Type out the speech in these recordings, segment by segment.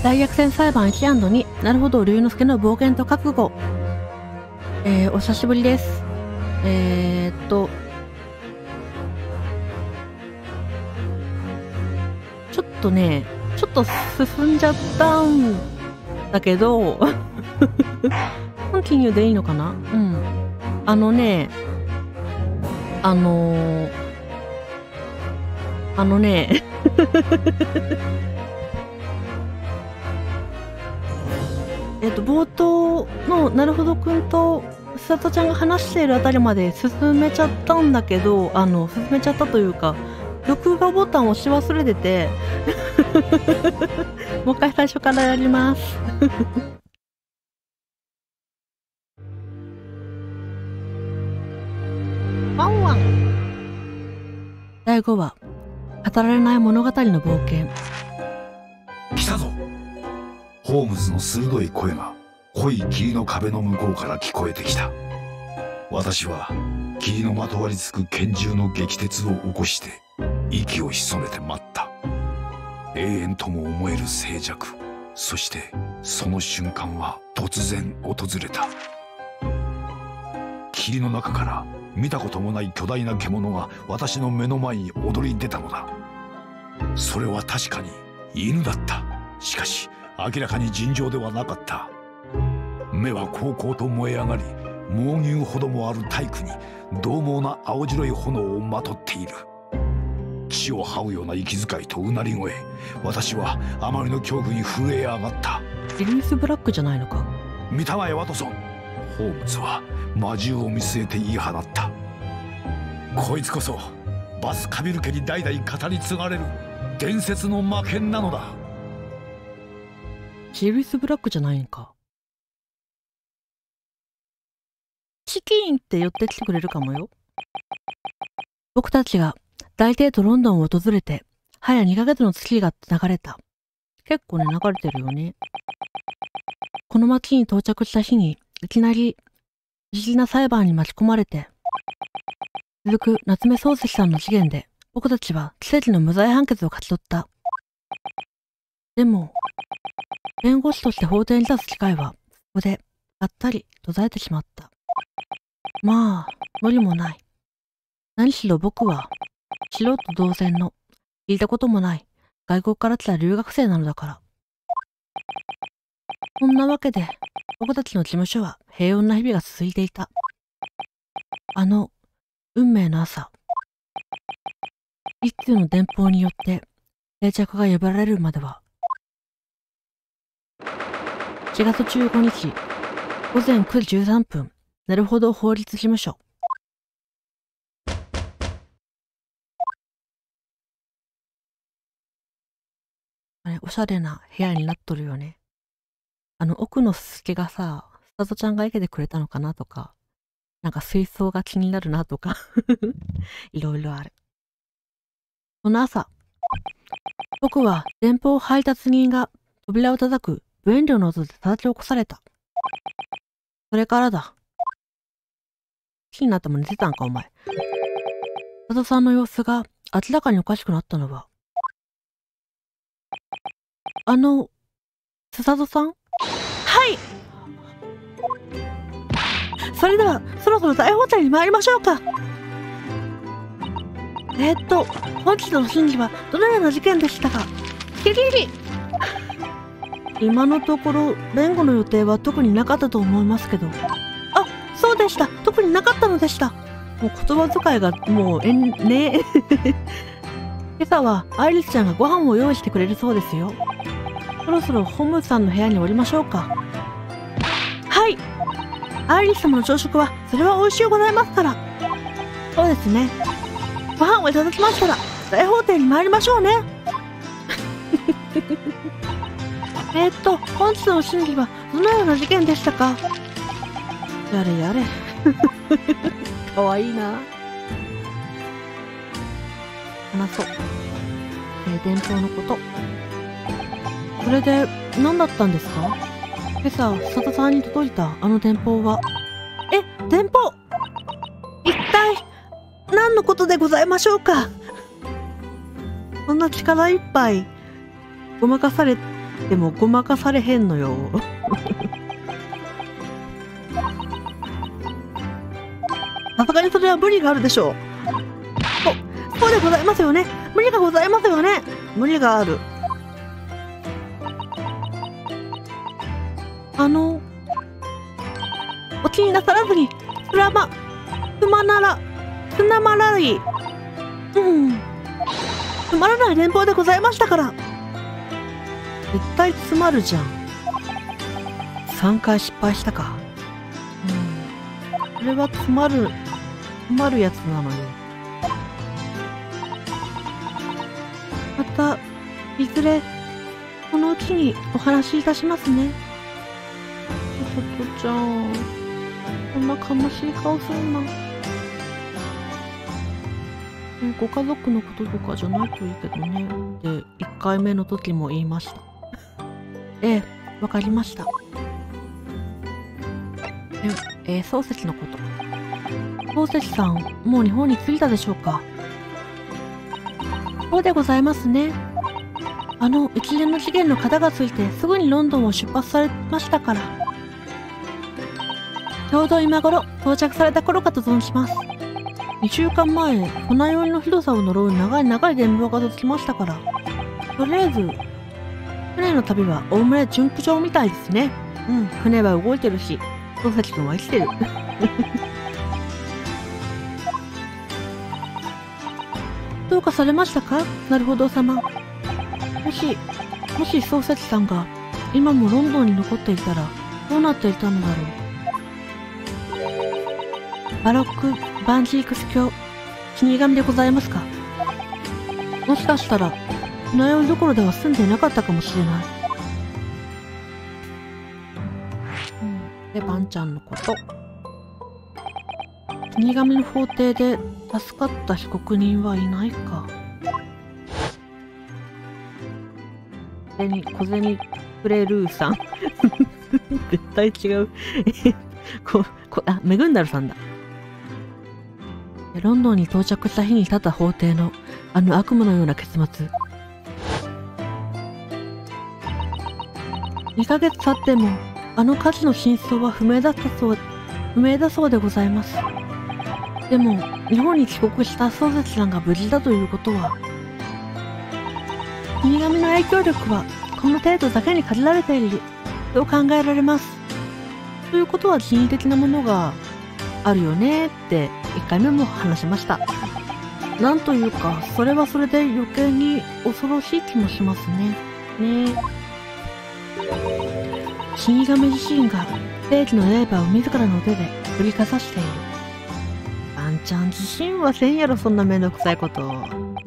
大逆転裁判 1&2 なるほど龍之介の冒険と覚悟。お久しぶりです。ちょっとね、ちょっと進んじゃったんだけどコンティニューでいいのかな。うん。あのね冒頭のなるほどくんとすさとちゃんが話しているあたりまで進めちゃったんだけど、進めちゃったというか、録画ボタンを押し忘れててもう一回最初からやりますワンワン。第5話、語られない物語の冒険。 来たぞ。ホームズの鋭い声が濃い霧の壁の向こうから聞こえてきた。私は霧のまとわりつく拳銃の激鉄を起こして息を潜めて待った。永遠とも思える静寂、そしてその瞬間は突然訪れた。霧の中から見たこともない巨大な獣が私の目の前に躍り出たのだ。それは確かに犬だった。しかし明らかに尋常ではなかった。目はこうこうと燃え上がり、猛牛ほどもある体躯に獰猛な青白い炎をまとっている。血を這うような息遣いとうなり声、私はあまりの恐怖に震え上がった。 リリースブラックじゃないのか。 見たまえワトソン。ホームズは魔獣を見据えて言い放った。こいつこそバスカビル家に代々語り継がれる伝説の魔剣なのだ。 シリウス・ブラックじゃないんか。チキーンって寄ってきてくれるかもよ。僕たちが大帝都ロンドンを訪れて早2ヶ月の月が流れた。結構ね、流れてるよね。この町に到着した日にいきなり不思議な裁判に巻き込まれて、続く夏目漱石さんの事件で僕たちは奇跡の無罪判決を勝ち取った。でも弁護士として法廷に立つ機会はそこでぱったり途絶えてしまった。まあ無理もない。何しろ僕は素人同然の聞いたこともない外国から来た留学生なのだから。こんなわけで僕たちの事務所は平穏な日々が続いていた。運命の朝、一通の電報によって定着が破られるまでは、4月15日午前9時13分、なるほど法律事務所。おしゃれな部屋になっとるよね。奥のすすけがさ、スタトちゃんが生けてくれたのかなとか、なんか水槽が気になるなとかいろいろある。その朝、僕は電報配達人が扉を叩く無遠慮の音で叩き起こされた。それからだ。気になったもん寝てたんかお前。佐藤さんの様子が明らかにおかしくなったのは、佐藤さん？はい。それではそろそろ大法廷に参りましょうか。本日の審理はどのような事件でしたか？キリリ今のところ弁護の予定は特になかったと思いますけど。あ、そうでした。特になかったのでした。もう言葉遣いがもうね今朝はアイリスちゃんがご飯を用意してくれるそうですよ。そろそろホームズさんの部屋に降りましょうか。はい。アイリス様の朝食はそれは美味しゅうございますから。そうですね。ご飯をいただきましたら大法廷に参りましょうね本日の審理はどのような事件でしたか？やれやれかわいいな。話そう。電報のこと。それで何だったんですか？今朝佐田さんに届いたあの電報は。電報、一体何のことでございましょうか？そんな力いっぱいごまかされでもごまかされへんのよ。さすがにそれは無理があるでしょう。そうでございますよね。無理がございますよね。無理がある。お気になさらずに、つまらい、つまらない連邦でございましたから。絶対詰まるじゃん。3回失敗したか。これは詰まるやつなのよ。また、いずれ、このうちにお話しいたしますね。トトちゃん、こんな悲しい顔すんな。ご家族のこととかじゃないといいけどね。で、1回目の時も言いました。ええ、わかりました。漱石のこと。漱石さん、もう日本に着いたでしょうか？そうでございますね。一連の事件の方がついてすぐにロンドンを出発されましたから。ちょうど今頃到着された頃かと存じます。2週間前、船酔いのひどさを呪う長い伝聞が届きましたから。とりあえず、船の旅はおおむね順調みたいですね。船は動いてるし、漱石君は生きてる。どうかされましたか？なるほど様。もし漱石さんが今もロンドンに残っていたらどうなっていたのだろう。バロック・バンジークス教、死神でございますか？もしかしたら、船酔いどころでは住んでいなかったかもしれない。で、バンちゃんのこと。死神の法廷で助かった被告人はいないか。小銭くれるーさん。絶対違う。メグンダルさんだ。ロンドンに到着した日に立った法廷の悪夢のような結末。2ヶ月経っても火事の真相は不明だそうでございます。でも日本に帰国した漱石さんが無事だということは、死神の影響力はこの程度だけに限られていると考えられます。ということは人為的なものがあるよねって1回目も話しました。なんというか、それはそれで余計に恐ろしい気もしますね。死神自身が正義の刃を自らの手で振りかざしている。あんちゃん自身はせんやろ、そんなめんどくさいこと。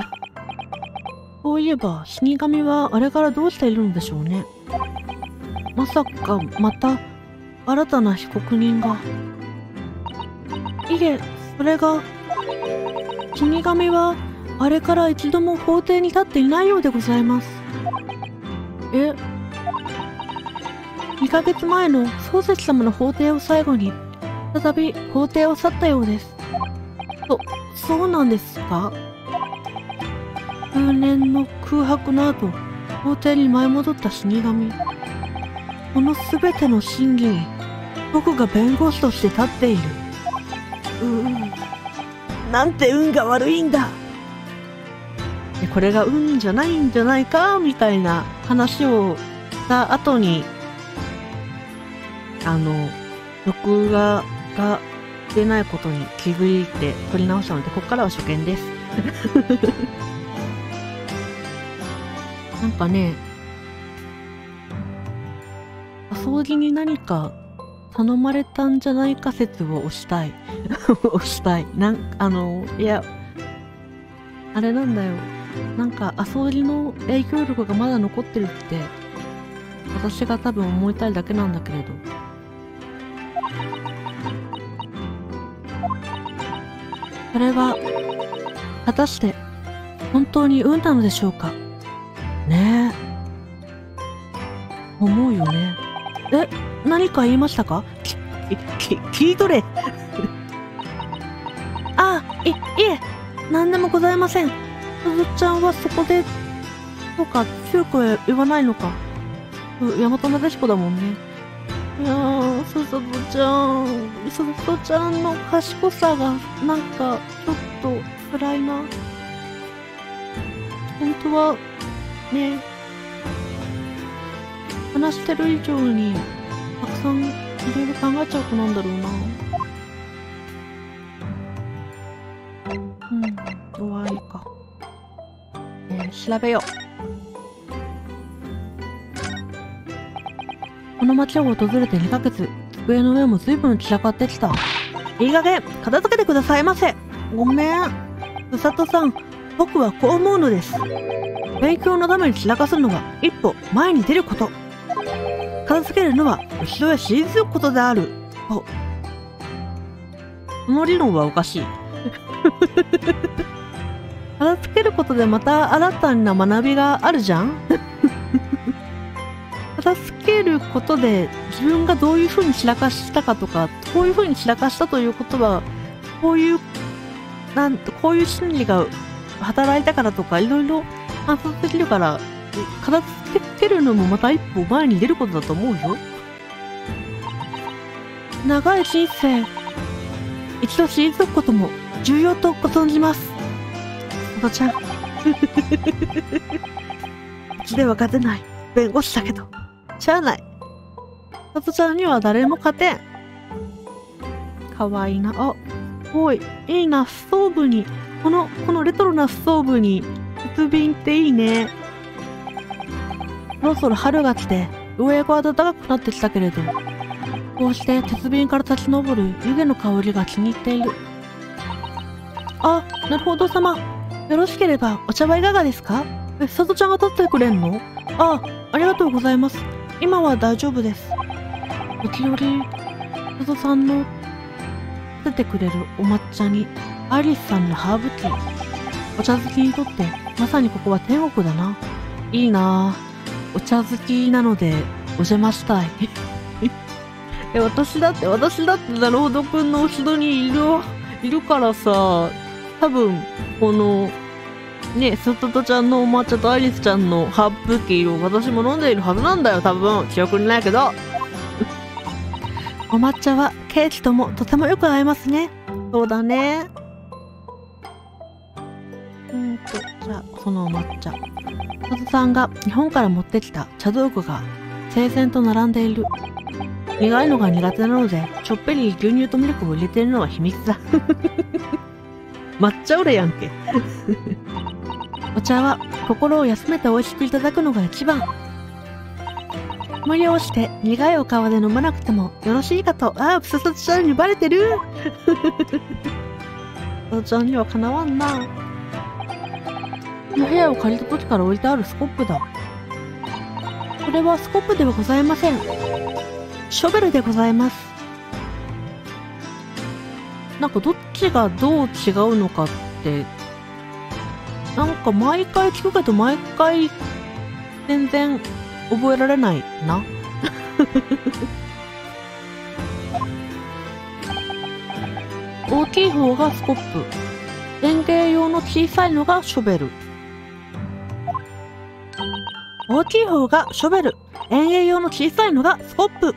そういえば、死神はあれからどうしているのでしょうね。まさかまた新たな被告人が。いえ、それが、死神はあれから一度も法廷に立っていないようでございます。2ヶ月前の漱石様の法廷を最後に、再び法廷を去ったようです。そうなんですか？数年の空白の後、法廷に舞い戻った死神。この全ての審議に、僕が弁護士として立っている。なんて運が悪いんだ。これが運じゃないんじゃないかみたいな話をした後に、録画が出ないことに気づいて撮り直したので、ここからは初見です。なんかね、掃除に何か頼まれたんじゃないか説を推したい。推したい。いや、あれなんだよ。なんか、掃除の影響力がまだ残ってるって、私が多分思いたいだけなんだけれど。それは、果たして、本当に運なのでしょうか。ねえ。思うよね。何か言いましたか？聞いとれ。いえ、何でもございません。すずちゃんはそこで、とか強く言わないのか。 大和なでしこだもんね。いやー、ささとちゃんの賢さが、なんか、ちょっと辛いな。本当は、ね、話してる以上に、たくさんいろいろ考えちゃう子なんだろうな。終わりか。調べよう。この町を訪れて2ヶ月、机の上も随分散らかってきた。いい加減、片付けてくださいませ。ごめん。うさとさん、僕はこう思うのです。勉強のために散らかすのは一歩前に出ること。片付けるのは後ろへ退くことである。と。この理論はおかしい。片付けることでまた新たな学びがあるじゃん。片付けることで自分がどういう風に散らかしたかとか、こういう風に散らかしたということは、こういう心理が働いたからとか、いろいろ観察できるから、片付けるのもまた一歩前に出ることだと思うよ。長い人生、一度退くことも重要とご存じます。おばちゃん。うちでは勝てない。弁護士だけど。しゃあない。さとちゃんには誰も勝てん。かわいいな。あ、おい、いいな、ストーブに。このレトロなストーブに、鉄瓶っていいね。そろそろ春が来て、ようやく暖かくなってきたけれど、こうして鉄瓶から立ち上る湯気の香りが気に入っている。あ、なるほど様。よろしければお茶はいかがですか？さとちゃんが取ってくれんの？ありがとうございます。今は大丈夫です。時折、さとさんの出てくれるお抹茶に、アリスさんのハーブティー。お茶好きにとって、まさにここは天国だな。いいなぁ。お茶好きなので、お邪魔したい。私だって、なるほどくんの後ろにいるからさ、多分、この、ね、ストトちゃんのお抹茶とアリスちゃんのハーブティーを私も飲んでいるはずなんだよ、多分。記憶にないけど。お抹茶はケーキともとてもよく合いますね。そうだね。じゃあ、そのお抹茶。トトさんが日本から持ってきた茶道具が整然と並んでいる。苦いのが苦手なので、ちょっぴり牛乳とミルクを入れているのは秘密だ。抹茶俺やんけ。お茶は心を休めて美味しくいただくのが一番。無理をして苦いお顔で飲まなくてもよろしいかと。さとちゃんにバレてる。さとちゃんにはかなわんな。この部屋を借りた時から置いてあるスコップだ。これはスコップではございません。ショベルでございます。なんかどっちがどう違うのかって、なんか毎回聞くけど毎回全然覚えられないな。大きい方がスコップ。園芸用の小さいのがショベル。大きい方がショベル。園芸用の小さいのがスコップ。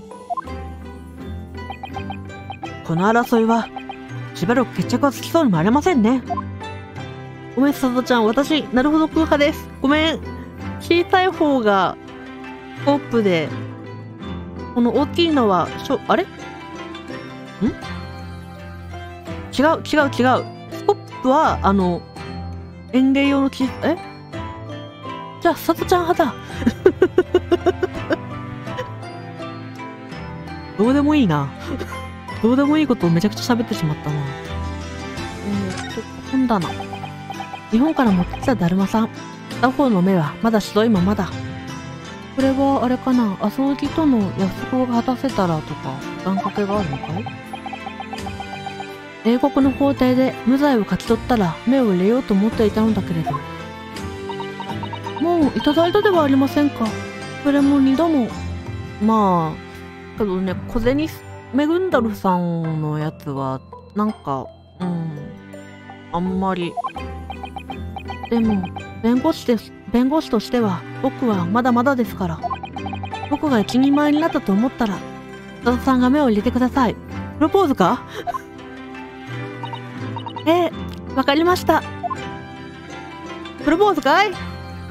この争いは、しばらく決着はつきそうにもありませんね。ごめん、さとちゃん。私、なるほど空派です。ごめん。小さい方が、スコップで、この大きいのは、あれ？違う。スコップは、園芸用のじゃあ、さとちゃん派だ。どうでもいいな。どうでもいいことをめちゃくちゃ喋ってしまったな。本棚。日本から持ってきただるまさん。片方の目はまだ白いままだ。これはあれかな、麻生木との約束を果たせたらとか、願掛けがあるのかい？英国の法廷で無罪を勝ち取ったら目を入れようと思っていたのだけれど。もういただいたではありませんか。それも2度も。まあ、けどね、小銭メグンダルさんのやつは、なんか、あんまり。でも、弁護士としては、僕はまだまだですから。 僕が一人前になったと思ったら、佐藤さんが目を入れてください。プロポーズか？わかりました。プロポーズかい？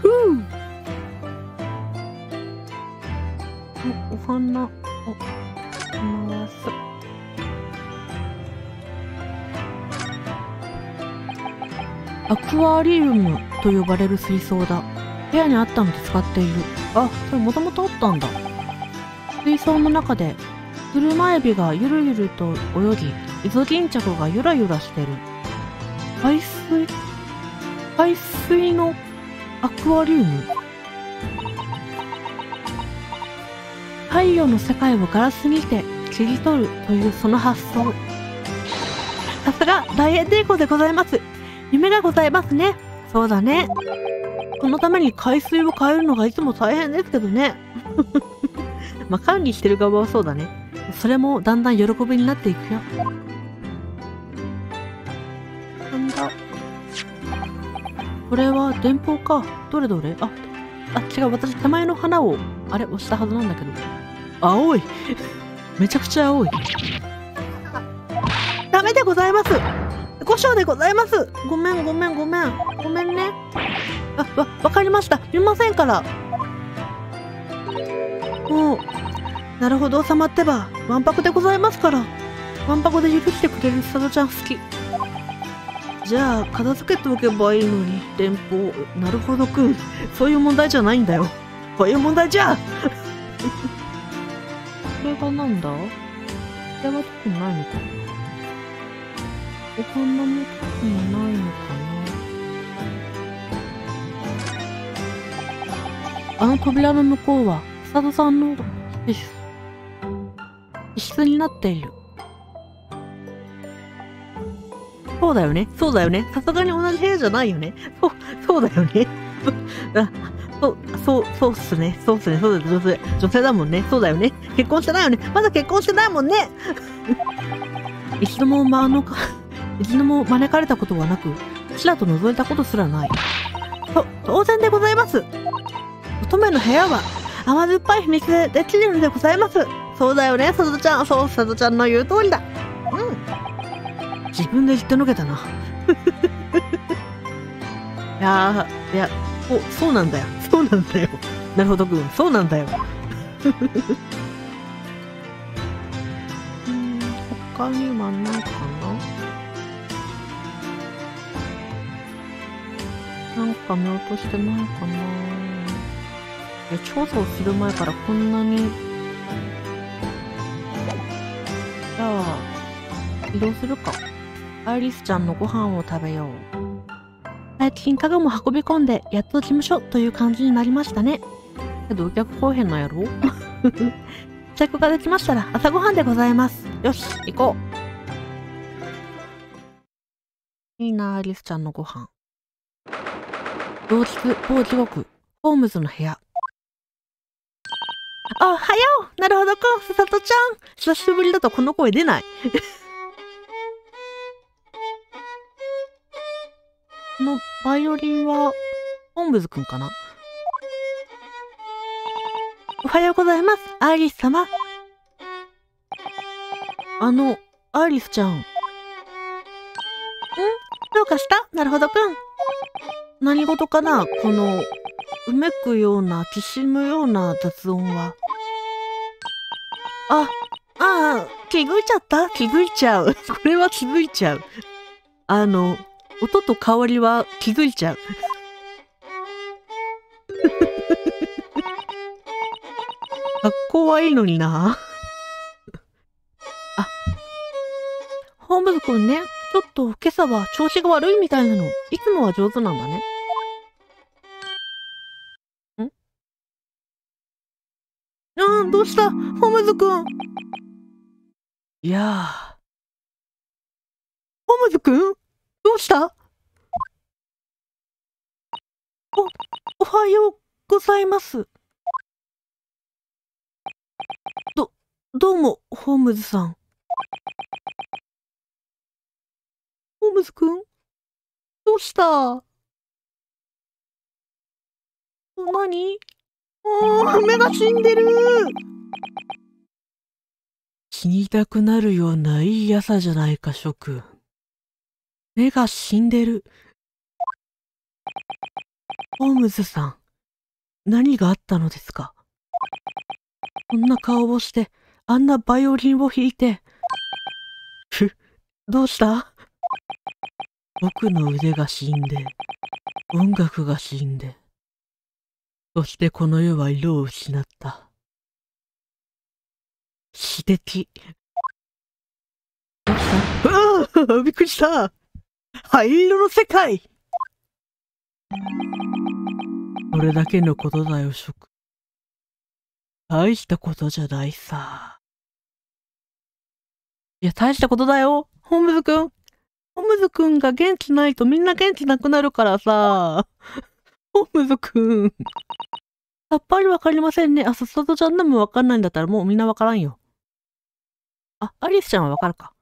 お花を回す。アクアリウムと呼ばれる水槽だ。部屋にあったので使っている。あ、それもともとあったんだ。水槽の中で車エビがゆるゆると泳ぎ、イソギンチャクがゆらゆらしてる。海水のアクアリウム。太陽の世界をガラスにて切り取るというその発想。さすが大英帝国でございます。夢がございますね。そうだね。そのために海水を変えるのがいつも大変ですけどね。まあ管理してる側はそうだね。それもだんだん喜びになっていくよ。なんだ。これは電報か。どれどれ？違う。私手前の花を、押したはずなんだけど。青い。めちゃくちゃ青い。ダメでございます。5章でございます。ごめんね。わかりました。見ませんから。もう、なるほど、収まってば、わんぱくでございますから。わんぱくで許してくれる佐渡ちゃん好き。じゃあ、片付けておけばいいのに、電報。なるほどくん。そういう問題じゃないんだよ。こういう問題じゃ。これがなんだ？これは特にないのかな？お花も特にないのかな？あの扉の向こうは、佐渡さんの一室になっている。そうだよね。さすがに同じ部屋じゃないよね。そうだよね。そうっすね。女性だもんね。そうだよね。結婚してないよね。まだ結婚してないもんね。一度も招かれたことはなく、ちらと覗いたことすらない。当然でございます。乙女の部屋は甘酸っぱい秘密でできるのでございます。そうだよね、佐渡ちゃん。そう、佐渡ちゃんの言う通りだ。自分で言ってのけたな。いや、そうなんだよ。なるほどくん、そうなんだよ。他にはないかな？なんか見落としてないかな？いや、調査をする前からこんなに。じゃあ、移動するか。アイリスちゃんのご飯を食べよう。最近家具も運び込んで、やっと事務所という感じになりましたね。けどお客来おへんのやろ？支度ができましたら朝ごはんでございます。よし、行こう。いいな、アイリスちゃんのご飯。同日、某時刻、ホームズの部屋。おはよう。なるほどか、さとちゃん。久しぶりだとこの声出ない。このバイオリンは、ホームズくんかな？おはようございます、アイリス様。アイリスちゃん。どうかした？なるほどくん。何事かな？この、うめくような、きしむような雑音は。気づいちゃった？気づいちゃう。これは気づいちゃう。音と香りは気づいちゃう。格好はいいのにな。ホームズくんね、ちょっと今朝は調子が悪いみたいなの。いつもは上手なんだね。どうした？ホームズくん。いやー。ホームズくん？どうした？おはようございます。どうも、ホームズさん。ホームズくん？どうした？何？ 目が死んでる。死にたくなるようないい朝じゃないか、諸君。目が死んでる。ホームズさん、何があったのですか？こんな顔をして、あんなバイオリンを弾いて。どうした？僕の腕が死んで、音楽が死んで、そしてこの世は色を失った。詩的。どうした？ああ、びっくりした。灰色の世界。それだけのことだよ、諸君。大したことじゃないさ。いや、大したことだよ、ホームズくん。ホームズくんが元気ないとみんな元気なくなるからさ。ホームズくん。さっぱりわかりませんね。あ、さっさとちゃんでもわかんないんだったらもうみんなわからんよ。あ、アリスちゃんはわかるか。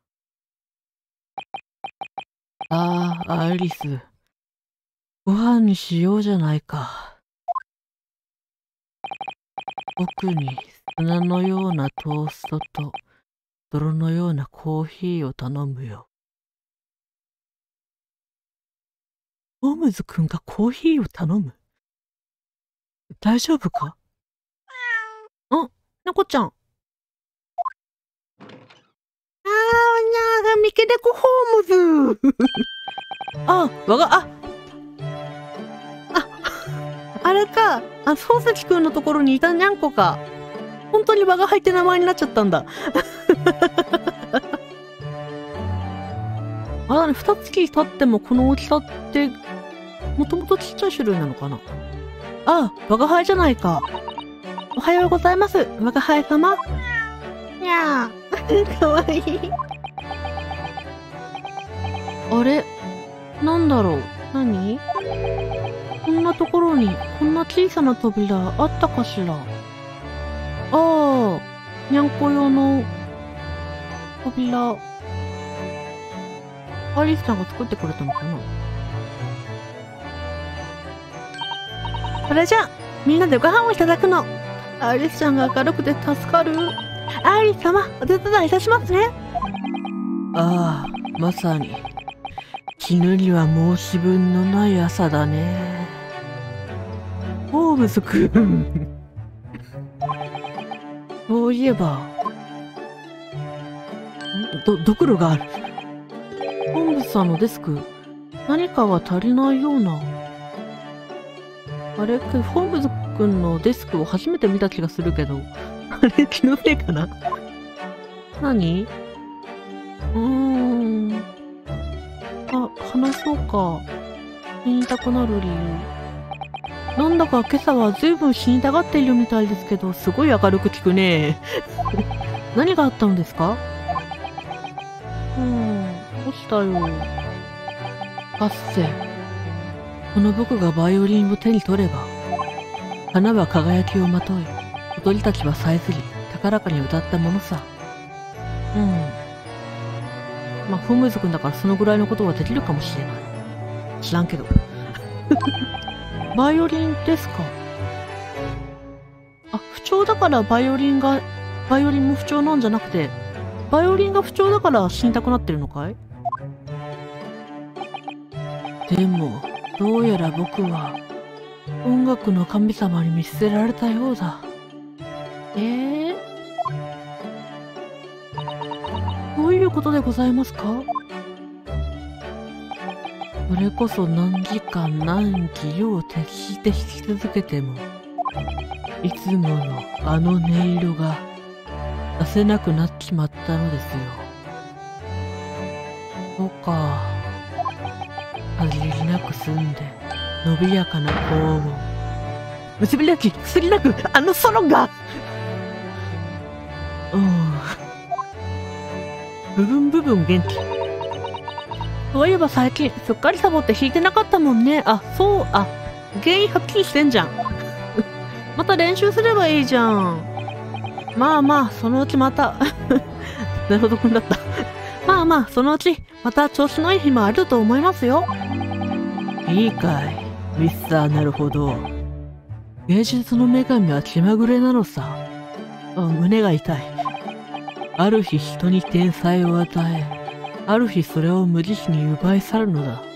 ああ、アリス。ご飯にしようじゃないか。僕に砂のようなトーストと泥のようなコーヒーを頼むよ。ホームズくんがコーヒーを頼む？大丈夫か？あ、猫ちゃん。にゃー、ミケデコホームズ。あれか。漱石くんのところにいたにゃんこか。本当に我が輩って名前になっちゃったんだ。あらね、二月経ってもこの大きさって、もともとちっちゃい種類なのかな？我が輩じゃないか。おはようございます、我が輩様。にゃー。かわいい。あれ？なんだろう？何？こんなところに、こんな小さな扉あったかしら？にゃんこ用の扉。アリスちゃんが作ってくれたのかな？それじゃあ、みんなでご飯をいただくの。アリスちゃんが明るくて助かる。アリス様、お手伝いいたしますね。まさに。死ぬには申し分のない朝だね。ホームズくん。そういえば、ドクロがある。ホームズさんのデスク、何かが足りないような。あれ、ホームズくんのデスクを初めて見た気がするけど、あれ、気のせいかな？何？話そうか。死にたくなる理由。なんだか今朝は随分死にたがっているみたいですけど、すごい明るく聞くね。何があったのですか？どうしたよ。あっせ。この僕がバイオリンを手に取れば、花は輝きをまとい、踊りたちはさえずり、高らかに歌ったものさ。まあ、ホームズくんだからそのぐらいのことはできるかもしれない。知らんけど。バイオリンですか？不調だからバイオリンも不調なんじゃなくて、バイオリンが不調だから死にたくなってるのかい？でも、どうやら僕は、音楽の神様に見捨てられたようだ。どういうことでございますか？それこそ何時間何気夜を徹して弾き続けても、いつものあの音色が出せなくなっちまったのですよ。そうか。限りなく澄んで、伸びやかな高音。結びなき、薬なく、あのソロが部分元気。そういえば最近、すっかりサボって弾いてなかったもんね。原因はっきりしてんじゃん。また練習すればいいじゃん。まあ、そのうちまた。なるほどくんだった。まあ、そのうち、また調子のいい日もあると思いますよ。いいかい、ミスターなるほど。 芸術の女神は気まぐれなのさ。胸が痛い。ある日人に天才を与え、ある日それを無慈悲に奪い去るのだ。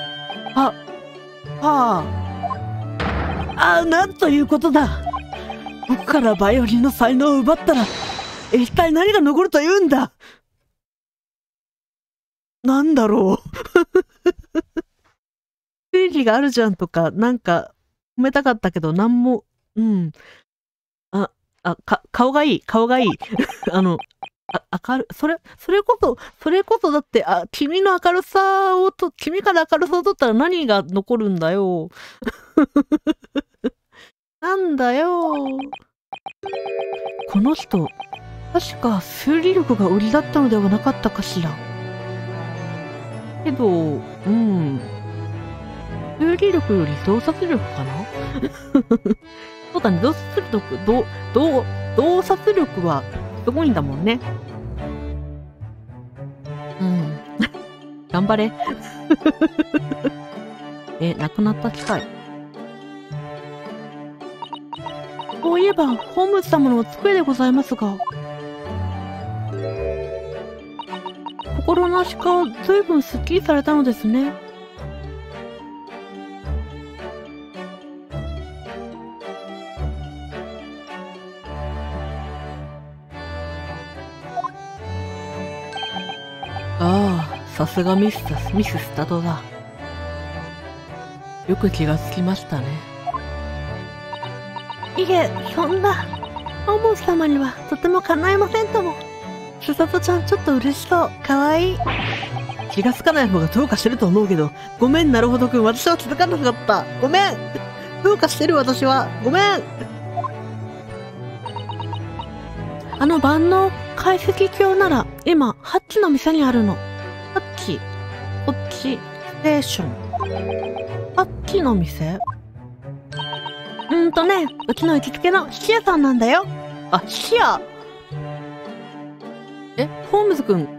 なんということだ。僕からバイオリンの才能を奪ったら、一体何が残るというんだ。なんだろう。雰囲気があるじゃんとか、なんか、褒めたかったけど、なんも、顔がいい。明る、それこそだって、君から明るさを取ったら何が残るんだよ。なんだよ。この人、確か推理力が売りだったのではなかったかしら。けど、推理力より洞察力かな。そうだね、洞察力はすごいんだもんね。頑張れ。亡くなった機械。そういえば、ホームズ様のお机でございますが。心なしか、ずいぶんすっきりされたのですね。さすがミススタドだ。よく気がつきましたね。いえ、そんな、ホームズ様にはとても叶いませんとも。スタドちゃんちょっと嬉しそう。かわいい。気がつかない方がどうかしてると思うけど、ごめんなるほどくん、私は気づかなかった。ごめん。どうかしてる私は。ごめん。万能解析鏡なら、今、ハッチの店にあるの。ハッチ、こっち、ステーション。ハッチの店？うちの行きつけの質屋さんなんだよ。質屋？ホームズくん。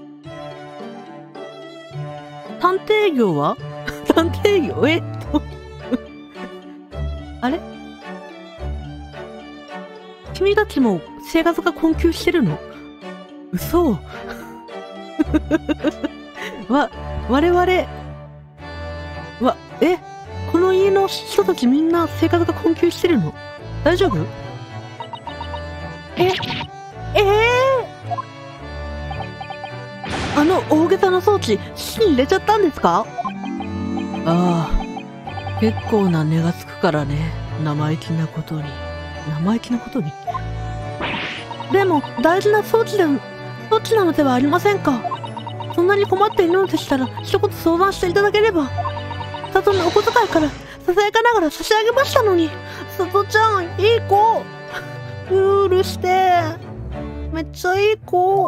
探偵業は？探偵業？あれ？君たちも生活が困窮してるの？嘘。我々、この家の人たちみんな生活が困窮してるの？大丈夫？大げさな装置、火に入れちゃったんですか？結構な値がつくからね。生意気なことに。でも、大事な装置なのではありませんか？そんなに困っているのでしたら、一言相談していただければ。里のお小遣いから、ささやかながら差し上げましたのに。里ちゃん、いい子。うるうるして。めっちゃいい子。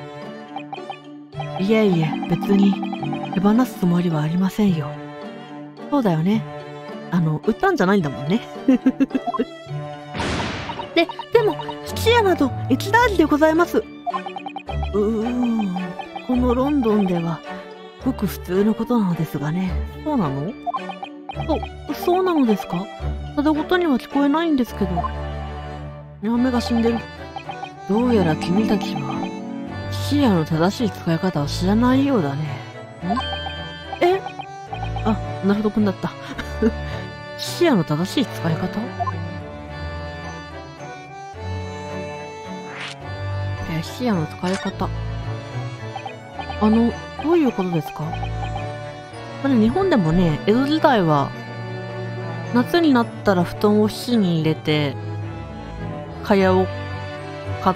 いえ、別に、手放すつもりはありませんよ。そうだよね。売ったんじゃないんだもんね。でも、質屋など一大事でございます。このロンドンでは、ごく普通のことなのですがね。そうなの？そうなのですか？ただごとには聞こえないんですけど。目が死んでる。どうやら君たちは、質屋の正しい使い方を知らないようだね。なるほどくんだった。質屋の正しい使い方？質屋の使い方。どういうことですか？日本でもね、江戸時代は、夏になったら布団を火に入れて、蚊帳を買って、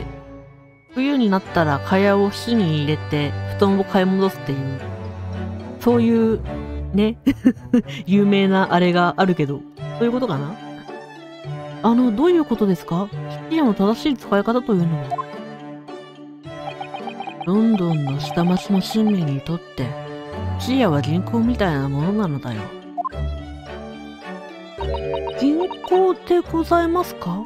冬になったら蚊帳を火に入れて、布団を買い戻すっていう、そういう、ね、有名なあれがあるけど、そういうことかな？どういうことですか？質屋の正しい使い方というのは。ロンドンの下町の市民にとって、質屋は銀行みたいなものなのだよ。銀行でございますか？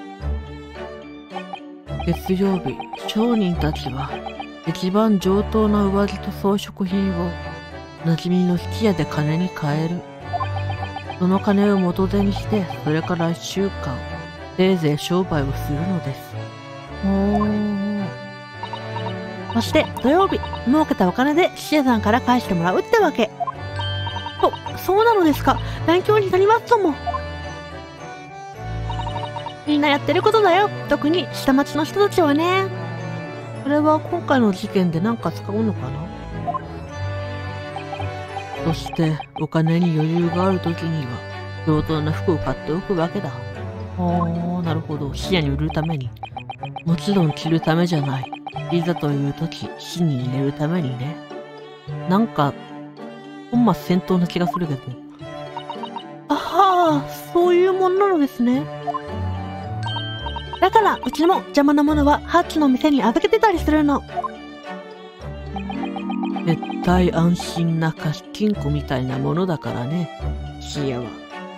月曜日、商人たちは、一番上等な上着と装飾品を、馴染みの質屋で金に換える。 その金を元手にして、それから1週間、せいぜい商売をするのです。そして土曜日、儲けたお金でシエさんから返してもらうってわけ。そうなのですか。勉強になりますとも。みんなやってることだよ。特に下町の人たちはね。これは今回の事件で何か使うのかな。そしてお金に余裕がある時には上等な服を買っておくわけだ。なるほど。視野に売るために。もちろん着るためじゃない。いざという時、火に入れるためにね。なんか、本末転倒な気がするけど。そういうもんなのですね。だから、うちも邪魔なものはハッチの店に預けてたりするの。絶対安心な貸金庫みたいなものだからね、シエは。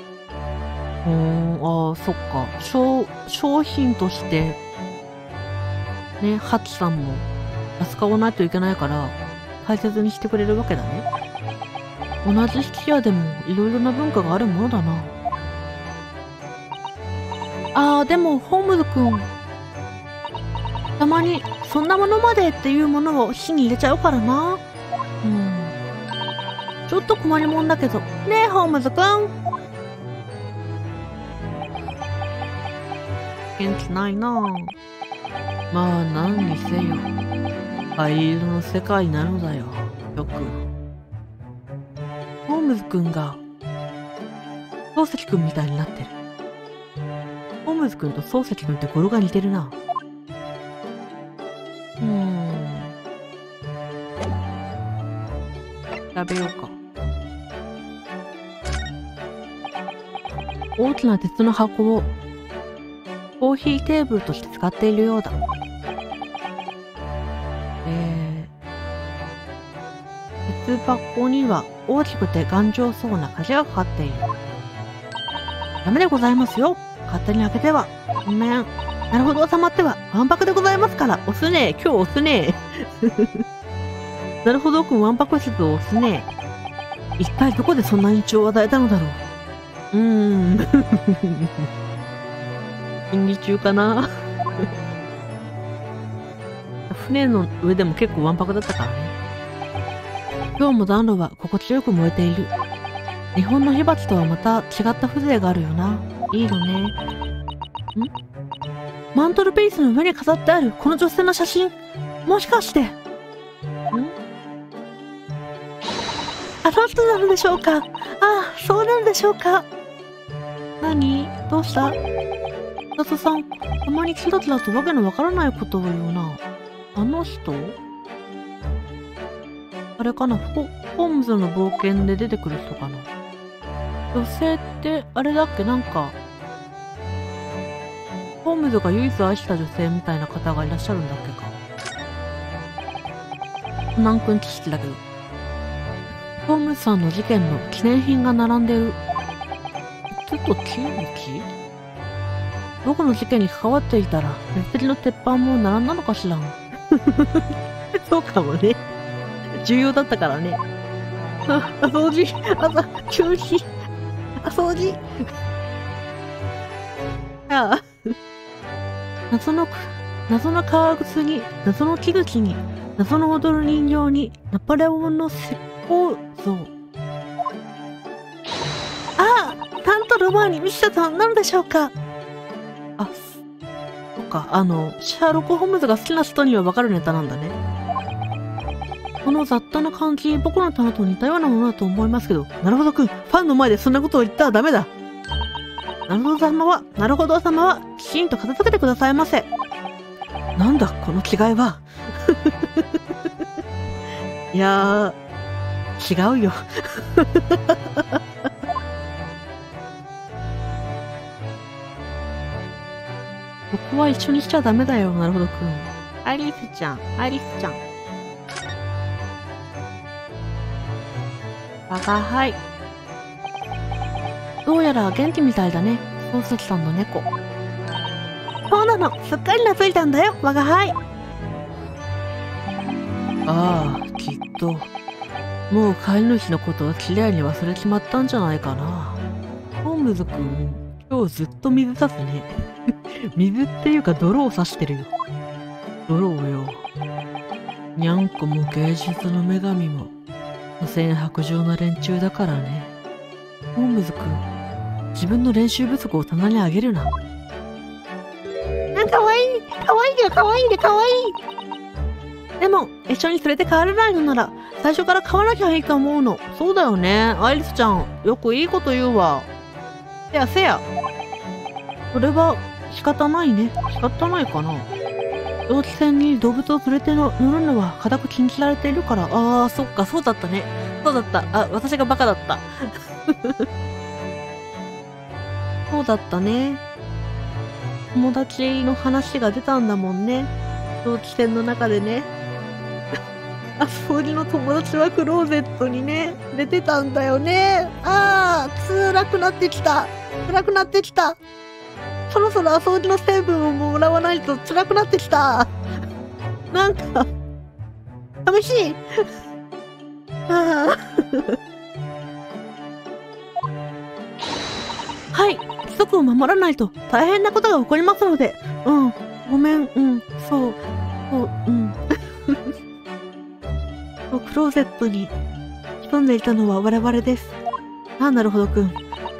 そっか。商品として、ね、ハッチさんも扱わないといけないから、大切にしてくれるわけだね。同じ質屋でもいろいろな文化があるものだな。でも、ホームズくん。たまに、そんなものまでっていうものを火に入れちゃうからな。ちょっと困りもんだけど。ねえ、ホームズくん。元気ないな。まあ、何にせよ。灰色の世界なのだよ。よく。ホームズくんが、漱石くんみたいになってる。ホームズくんと漱石くんって語呂が似てるな。調べようか。大きな鉄の箱をコーヒーテーブルとして使っているようだ。鉄箱には大きくて頑丈そうな鍵がかかっている。ダメでございますよ。勝手に開けては。ごめん。なるほど、収まっては。わんぱくでございますから。押すね。今日押すね。なるほどくんわんぱく説を押すね。一体どこでそんな印象を与えたのだろう。演技中かな。船の上でも結構わんぱくだったからね。今日も暖炉は心地よく燃えている。日本の火鉢とはまた違った風情があるよな。いいよね。マントルピースの上に飾ってあるこの女性の写真。もしかして。あの人なのでしょうか。そうなんでしょうか。何？どうした？佐さん、たまにキラキラとわけのわからないことを言うな。あの人？あれかな、ホームズの冒険で出てくる人かな。女性ってあれだっけ、なんかホームズが唯一愛した女性みたいな方がいらっしゃるんだっけか。コナン君知識だけど、ホームズさんの事件の記念品が並んでる。ちょっとキーキ僕の事件に関わっていたらメッセリの鉄板も並んだのかしらん。そうかもね。重要だったからね。掃除、休止、掃除。謎の革靴に、謎の木口に、謎の踊る人形に、ナポレオンの石膏像。なんとロマーニ・ミシタさんなのでしょうか。そっか、シャーロック・ホームズが好きな人にはわかるネタなんだね。この雑多な感じ、僕のためと似たようなものだと思いますけど、なるほどくん、ファンの前でそんなことを言ったらダメだ。なるほど様は、きちんと片付けてくださいませ。なんだ、この違いは。いやー、違うよ。ここは一緒にしちゃダメだよ、なるほどくん。アリスちゃん。はい。どうやら元気みたいだね、漱石さんの猫。そうなの、すっかり懐いたんだよ、我が輩。きっと、もう飼い主のことをきれいに忘れちまったんじゃないかな。 ムズくん、今日ずっと水差すね。水っていうか泥を差してるよ。泥をよ。にゃんこも芸術の女神も、無線白状な連中だからね。ホームズくん、自分の練習不足を棚にあげるな。かわいい。かわいいよ、かわいいで、かわいい。でも、一緒に連れて帰れないのなら、最初から買わなきゃいいと思うの。そうだよね。アイリスちゃん、よくいいこと言うわ。せやせや。それは、仕方ないね。仕方ないかな。蒸気船に動物を連れて乗るのは固く禁じられているから。ああ、そっか、そうだったね。そうだった。あ、私がバカだった。そうだったね。友達の話が出たんだもんね。蒸気船の中でね。あ、掃除の友達はクローゼットにね、出てたんだよね。ああ、辛くなってきた。辛くなってきた。そろそろ掃除の成分をもらわないと辛くなってきた。なんか、寂しい。ああ。はい。規則を守らないと大変なことが起こりますので。うん。ごめん。うん。そう。そう。うん。クローゼットに潜んでいたのは我々です。あ、なるほどくん。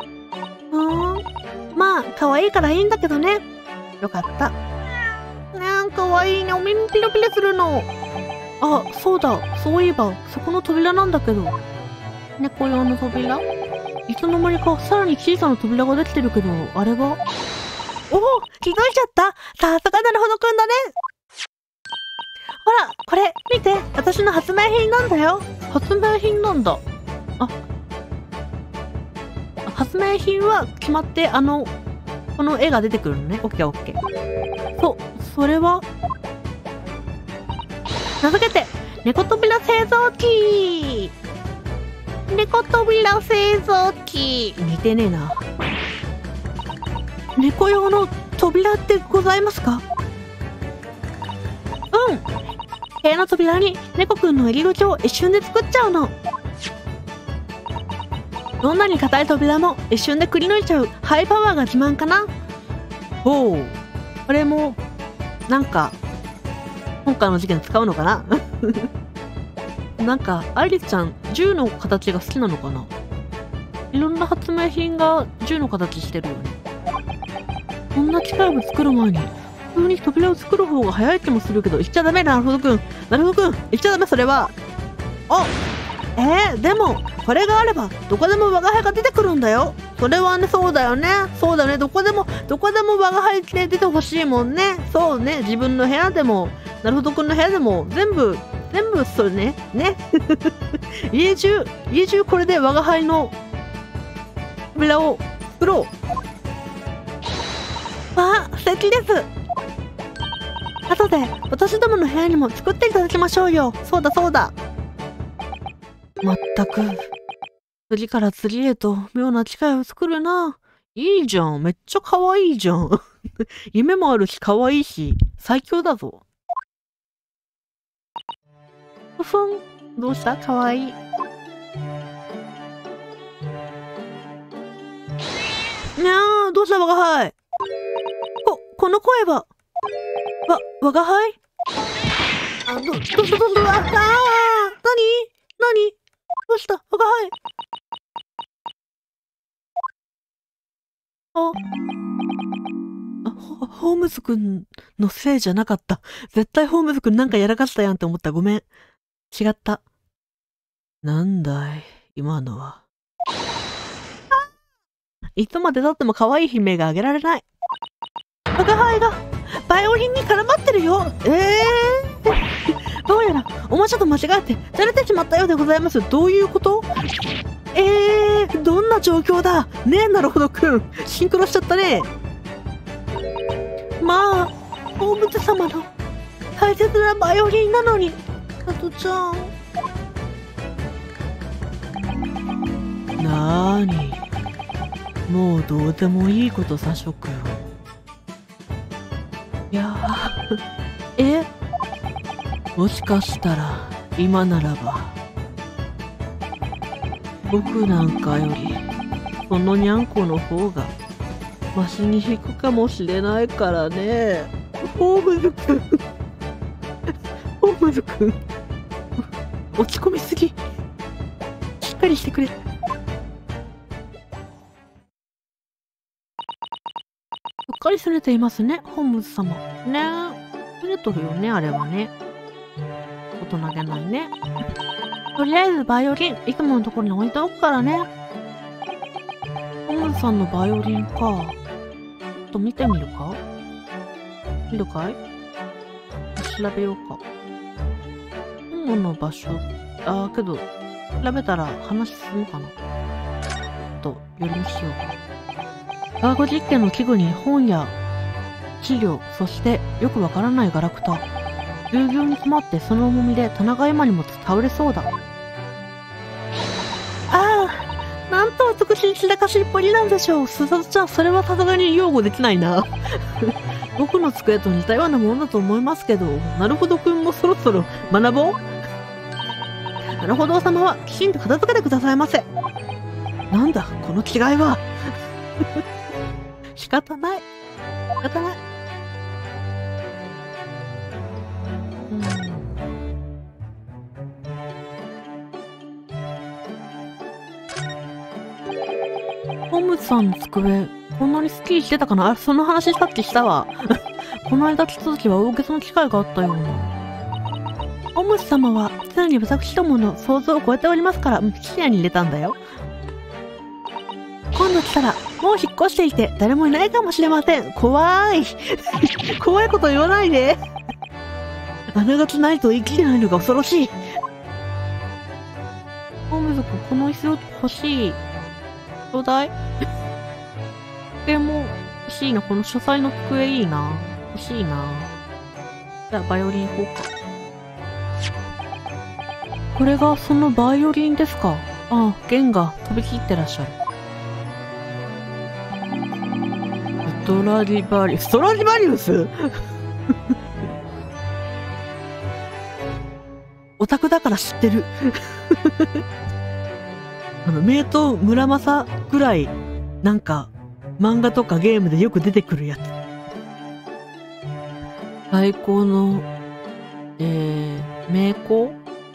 まあ、可愛いからいいんだけどね。よかった。可愛いね。お耳ピロピロするの。あ、そうだ。そういえば、そこの扉なんだけど。猫用の扉？いつの間にかさらに小さな扉ができてるけど、あれは？おお、気づいちゃった。さすがなるほどくんだね。ほら、これ、見て。私の発明品なんだよ。発明品なんだ。あ、発明品は決まって、この絵が出てくるのね。オッケーオッケー。それは、名付けて、猫扉製造機。猫扉製造機。似てねえな。猫用の扉ってございますか？うん。部屋の扉に猫くんの入り口を一瞬で作っちゃうの。どんなに硬い扉も一瞬でくり抜いちゃうハイパワーが自慢かな。ほう。これも、なんか、今回の事件使うのかな。なんか、アイリスちゃん、銃の形が好きなのかな。いろんな発明品が銃の形してるよね。こんな機械を作る前に、普通に扉を作る方が早い気もするけど、言っちゃダメ、なるほどくん。なるほどくん、言っちゃダメ、それは。あ、でも、これがあれば、どこでも我が輩が出てくるんだよ。それはね、そうだよね。そうだね。どこでも我が輩で出てほしいもんね。そうね。自分の部屋でも、なるほどくんの部屋でも、全部、それね。ね。家中これで我が輩の扉を作ろう。あ、素敵です。後で、私どもの部屋にも作っていただきましょうよ。そうだそうだ。まったく。次から次へと妙な機械を作るな。いいじゃん。めっちゃ可愛いじゃん。夢もあるし可愛いし、最強だぞ。ふふん。どうした？可愛い。いやー、どうした我が輩。この声は。我が輩？あ、何？どうした我が輩。ホームズくんのせいじゃなかった。絶対ホームズくんなんかやらかしたやんって思った。ごめん。違った。なんだい、今のは。いつまで経っても可愛い悲鳴があげられない。我が輩がバイオリンに絡まってるよ。どうやらおもちゃと間違えてじゃれてしまったようでございます。どういうこと？どんな状況だねえ、なるほどくん。シンクロしちゃったね。まあ、動物様の大切なバイオリンなのに、加トちゃん。なーに、もうどうでもいいことさ、ショクよ。いやー、もしかしたら、今ならば、僕なんかより、 そのにゃんこの方がマシに弾くかもしれないからね。ホームズくんホームズくん落ち込みすぎ。しっかりしてくれ。うっかりされていますね、ホームズ様。ねえ。ずれとるよね、あれはね。大人げないね。とりあえずバイオリン、いつものところに置いておくからね。ホームズさんのバイオリンか。ちょっと見てみるか？見るかい？調べようか。本の場所、けど、調べたら話進むかな。よりにしよう。科学実験の器具に本や資料、そしてよくわからないガラクタ。ぎゅうぎゅうに詰まってその重みで棚が今にも倒れそうだ。ああ、なんと美しい散らかしっぽりなんでしょう。すさちゃん、それはさすがに擁護できないな。僕の机と似たようなものだと思いますけど、なるほどくんもそろそろ学ぼう。なるほど様はきちんと片付けてくださいませ。なんだ、この違いは。仕方ない。仕方ない。ホームズさんの机、こんなにスッキリしてたかなあ、その話さっきしたわ。この間来た時は大げさな機会があったような。ホームズ様は常に私どもの想像を超えておりますから、視野に入れたんだよ。今度来たら、もう引っ越していて誰もいないかもしれません。怖い。怖いこと言わないで。あながちないと生きてないのが恐ろしい。ホームズ君、この椅子欲しい。ちょうだい。机も欲しいな。この書斎の机いいな。欲しいな。じゃあ、バイオリン行こうか。これがそのバイオリンですか。ああ、弦が飛び切ってらっしゃる。ストラディバリウスオタクだから知ってる。名刀村正ぐらい、なんか、漫画とかゲームでよく出てくるやつ。最高の、名工？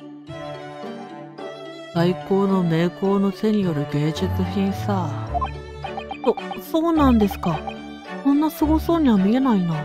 最高の名工の手による芸術品さ。そうなんですか。そんな凄そうには見えないな。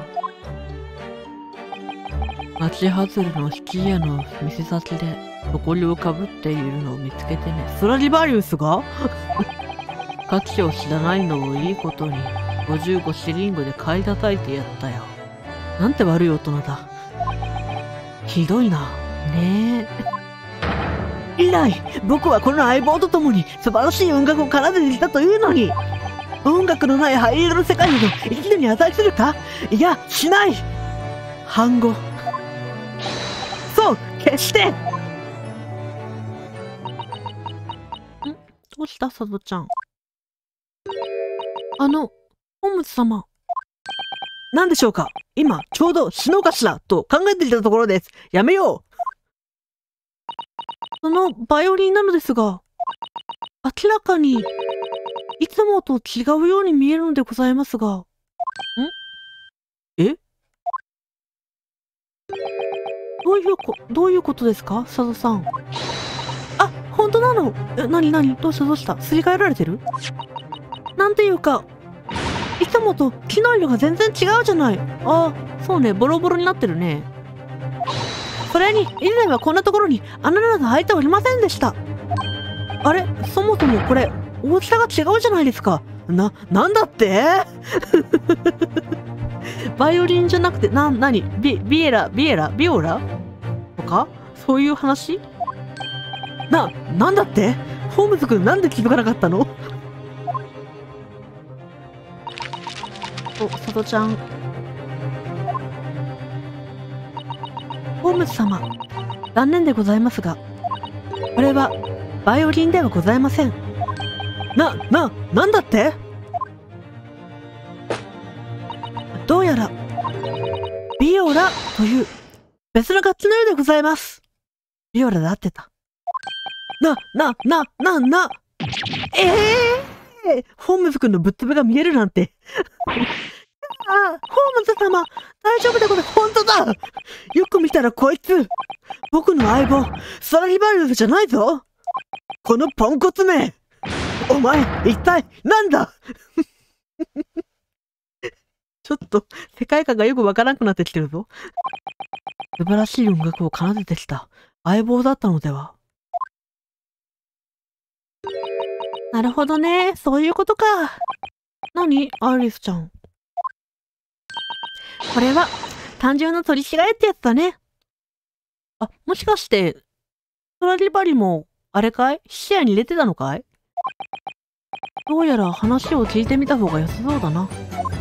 町外れの引き家の店先で、埃をかぶっているのを見つけてね。ストラディバリウスが価値を知らないのをいいことに、55シリングで買い叩いてやったよ。なんて悪い大人だ。ひどいな。ねえ。以来、僕はこの相棒と共に素晴らしい音楽を奏でてきたというのに、音楽のない灰色の世界など生きるに値するか？いや、しない。反語。そう、決して。どうしたサドちゃん。ホームズ様。何でしょうか？今、ちょうど死のうかしらと考えていたところです。やめよう。そのバイオリンなのですが、明らかに、いつもと違うように見えるのでございますが。え？どういうことですか？佐渡さん。あ、本当なの？何どうしたすり替えられてる？なんていうか、いつもと木の色が全然違うじゃない。ああ、そうね、ボロボロになってるね。それに、以前はこんなところに穴など開いておりませんでした。あれ、そもそもこれ、大きさが違うじゃないですか。なんだってバイオリンじゃなくて、ビオラとかそういう話？なんだって？ホームズ君なんで気づかなかったの？サトちゃん。ホームズ様、残念でございますが、これはバイオリンではございません。なんだって？どうやら、ビオラという別の楽器のようでございます。ビオラで合ってた。 ホームズ君のぶっ飛びが見えるなんて。あ、ホームズ様、大丈夫でございます。本当だ。よく見たらこいつ、僕の相棒、ストラディバリウスじゃないぞ。このポンコツめ。お前、一体、なんだちょっと、世界観がよくわからなくなってきてるぞ。素晴らしい音楽を奏でてきた相棒だったのでは。なるほどね。そういうことか。何アイリスちゃん。これは、単純な取り違えってやつだね。あ、もしかして、ストラディバリも、あれかい視野に入れてたのかい？どうやら話を聞いてみた方が良さそうだな。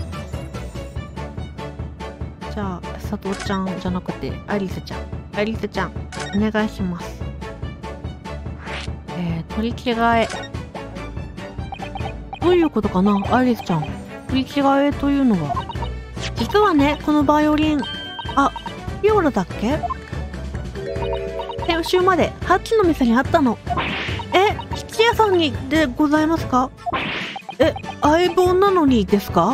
じゃあ、佐藤ちゃんじゃなくて、アリスちゃん。アリスちゃん、お願いします。取り違え。どういうことかな、アリスちゃん。取り違えというのは。実はね、このバイオリン。あ、ビオラだっけ？先週までハッチの店にあったの。質屋さんにでございますか？相棒なのにですか？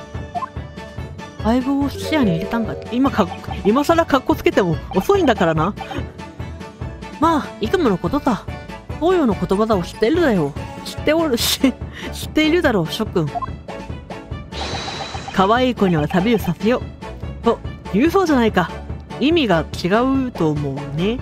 相棒を質屋に入れたんかって。今更カッコつけても遅いんだからな。まあ、いつものことさ。東洋の言葉だを知ってるだよ。知っているだろう、諸君。可愛い子には旅をさせよう。と、言うそうじゃないか。意味が違うと思うね。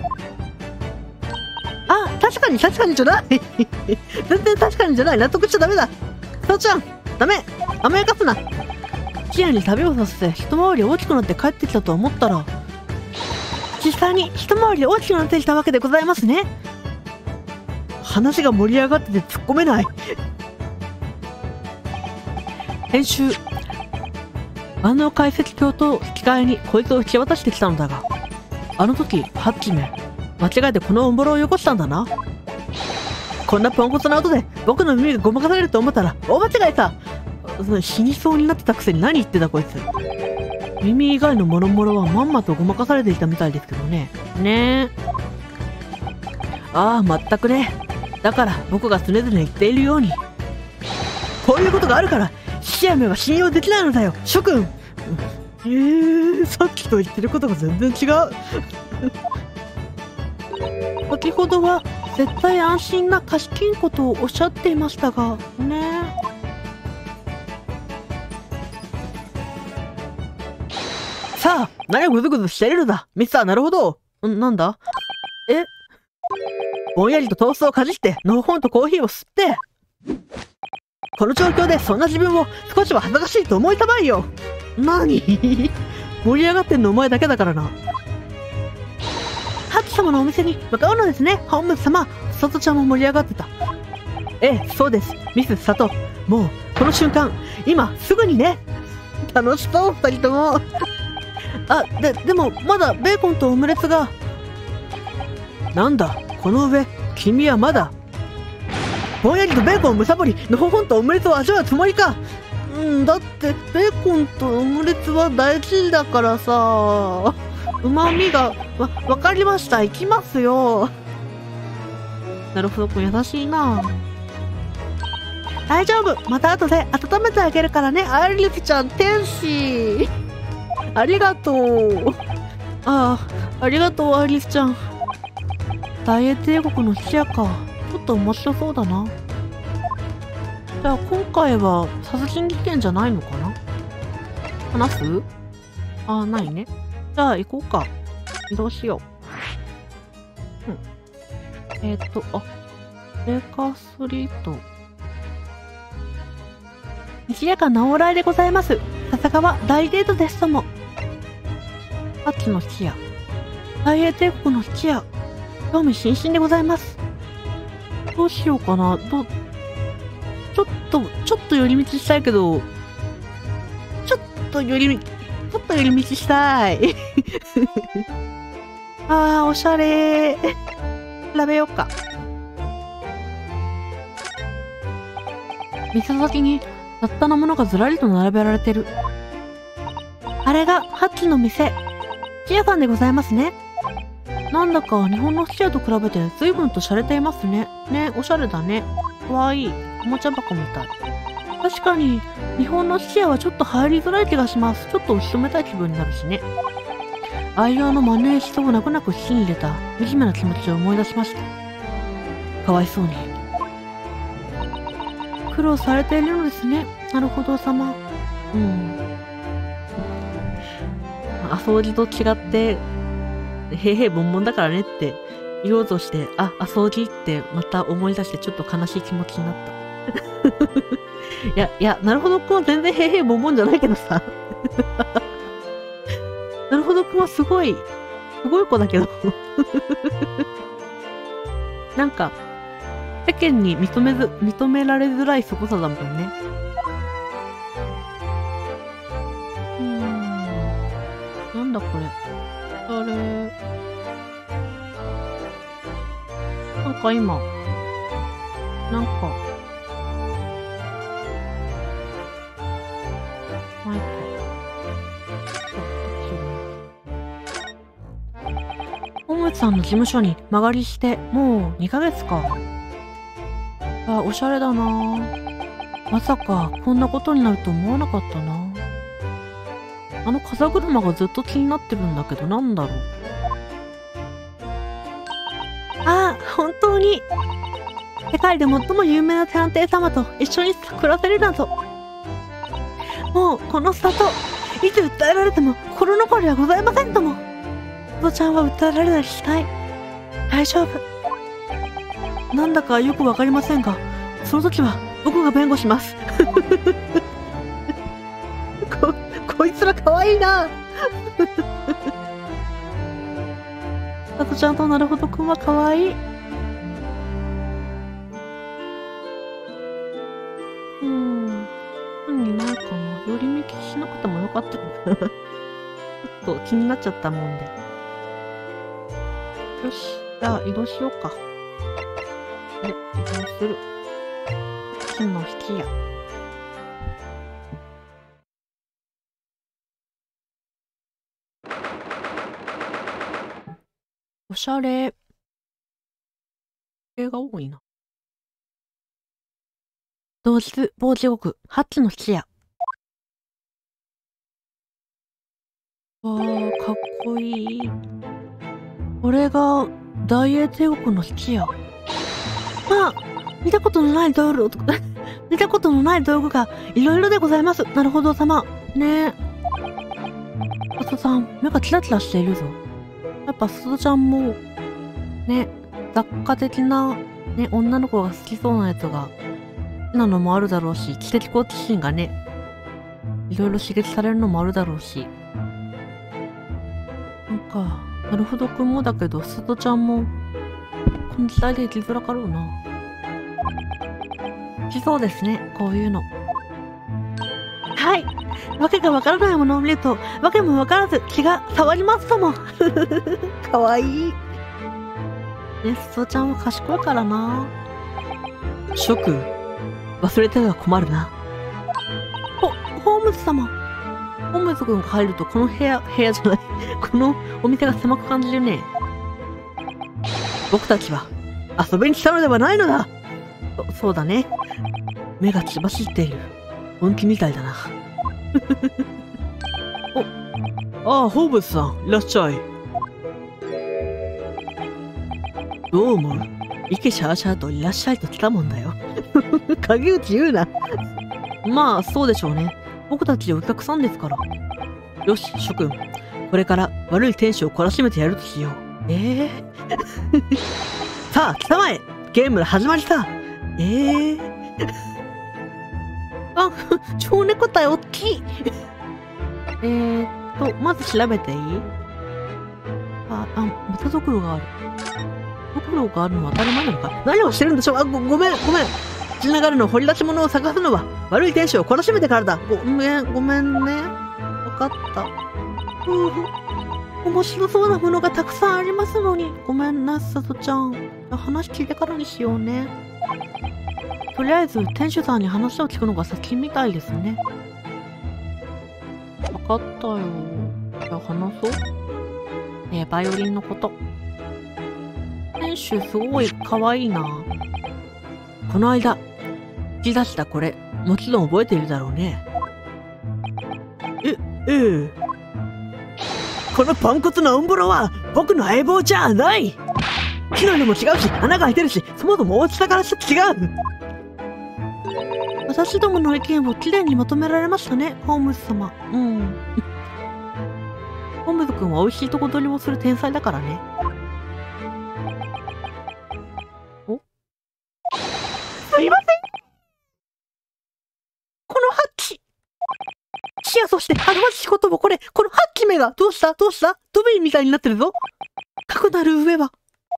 あ、確かにじゃない。全然確かにじゃない。納得しちゃダメだ。父ちゃん、ダメ。甘やかすな。チアに旅をさせて一回り大きくなって帰ってきたと思ったら、実際に一回り大きくなってきたわけでございますね。話が盛り上がってて突っ込めない。編集。万能解析鏡と引き換えにこいつを引き渡してきたのだが、あの時、ハッチめ、間違えてこのオンボロをよこしたんだな。こんなポンコツな音で僕の耳がごまかされると思ったら大間違いさ。死にそうになってたくせに何言ってたこいつ。耳以外のもろもろはまんまとごまかされていたみたいですけどね。ねえ。ああ、まったくね。だから僕が常々言っているように、こういうことがあるからシアメは信用できないのだよ、諸君。さっきと言ってることが全然違う。先ほどは絶対安心な貸金庫とおっしゃっていましたがね。さあ、何をぐずぐずしているのだ、ミスター。なるほど。なんだ？ぼんやりとトーストをかじって、のほほんとコーヒーを吸って。この状況でそんな自分を少しは恥ずかしいと思いたまえよ。何盛り上がってんのお前だけだからな。ハッチ様のお店に向かうのですね、ホームズ様。サトちゃんも盛り上がってた。そうです、ミス・サト。もう、この瞬間、今、すぐにね。楽しそう、二人とも。でも、まだベーコンとオムレツが。なんだ、この上、君はまだ。ぼんやりとベーコンをむさぼり、のほほんとオムレツを味わうつもりか。だって、ベーコンとオムレツは大事だからさ。旨味が、わかりました。行きますよ。なるほど、これ優しいな。大丈夫。また後で温めてあげるからね、アイリスちゃん、天使。ありがとう。ありがとう、アイリスちゃん。大英帝国の質屋か。ちょっと面白そうだな。じゃあ今回は殺人事件じゃないのかな。話す？ないね。じゃあ行こうか。移動しよう。ベーカーストリート。賑やかな往来でございます。笹川大デートですとも。ハッチの質屋。大英帝国の質屋。興味津々でございます。どうしようかな。ちょっと寄り道したいけど、ちょっと寄り道したい。おしゃれー。調べようか。店先に雑多なものがずらりと並べられてる。あれがハッチの店。質屋さんでございますね。なんだか日本の質屋と比べて随分と洒落ていますね。ね、おしゃれだね。かわいい。 おもちゃ箱みたい。確かに、日本の質屋はちょっと入りづらい気がします。ちょっと後ろめたい気分になるしね。愛用の万年筆を泣く泣く火に入れた惨めな気持ちを思い出しました。かわいそうに。苦労されているのですね。なるほど様。うん。掃除と違って、へいへいぼんぼんだからねって言おうとして、掃除ってまた思い出してちょっと悲しい気持ちになった。いや、なるほどくんは全然へいへいぼんぼんじゃないけどさ。なるほどくんはすごい子だけど。なんか、世間に認められづらいすごさだもんね。なんだこれ。あれ。なんか今。なんか。マイク。本口さんの事務所に間借りして、もう2ヶ月か。おしゃれだなぁ。まさか、こんなことになると思わなかったな。あの風車がずっと気になってるんだけど、なんだろう。本当に。世界で最も有名な探偵様と一緒に暮らせるなんぞ。もう、この里、いつ訴えられても心残りはございませんとも。お父ちゃんは訴えられたりしない。大丈夫。なんだかよくわかりませんが、その時は僕が弁護します。こいつらかわいいな。さとちゃんとなるほどくんはかわいい。何にないかな。寄り道しなくてもよかったかな。ちょっと気になっちゃったもんで。よし、じゃあ移動しようか。移動する。金の引きや。おしゃれ。絵が多いな。同日、某地獄、ハッチの質屋。かっこいい。これが、大英帝国の質屋。見たことのない道具がいろいろでございます。なるほど様。ねえ。サトさん、目がキラキラしているぞ。やっぱサトちゃんも、ね、雑貨的な、ね、女の子が好きそうなやつが、好きなのもあるだろうし、知的好奇心がね、いろいろ刺激されるのもあるだろうし。なんか、なるほどくんもだけど、サトちゃんも、この時代で生きづらかろうな。好きそうですね、こういうの。はい。わけがわからないものを見ると、わけもわからず気が触りますとも。かわいい。ね、すとちゃんは賢いからな。諸君、忘れては困るな。ホームズ様。ホームズ君が入るとこの部屋じゃない。このお店が狭く感じるね。僕たちは遊びに来たのではないのだ。そうだね。目が血走っている。本気みたいだな。ホームズさん、いらっしゃい。どう思う？池シャーシャーといらっしゃいと来たもんだよ。陰口言うな。まあ、そうでしょうね。僕たちお客さんですから。よし、諸君。これから悪い天使を懲らしめてやるとしよう。さあ、来たまえ！ゲームの始まりさ。蝶猫体おっきい。まず調べていい？豚ドクロがある。ドクロがあるのは当たり前なのか？何をしてるんでしょう？ごめん。血流れの掘り出し物を探すのは悪い天使を懲らしめてからだ。ごめんね。わかった。面白そうなものがたくさんありますのに。ごめんな、さとちゃん。話聞いてからにしようね。とりあえず、店主さんに話を聞くのが先みたいですね。わかったよ。じゃあ話そう。バイオリンのこと。店主すごい可愛いな。この間、 き出したこれ、もちろん覚えているだろうね。ええ。このポンコツのオンボロは僕の相棒じゃない。木の色も違うし、穴が開いてるし、そもそも大きさからして違う。私どもの意見をきれいにまとめられましたね、ホームズ様。うん。ホームズ君は美味しいとこ取りをする天才だからね。お？すいません。このハッチ。そして、仕事もこのハッキ目が、どうしたドビーみたいになってるぞ。かくなる上は。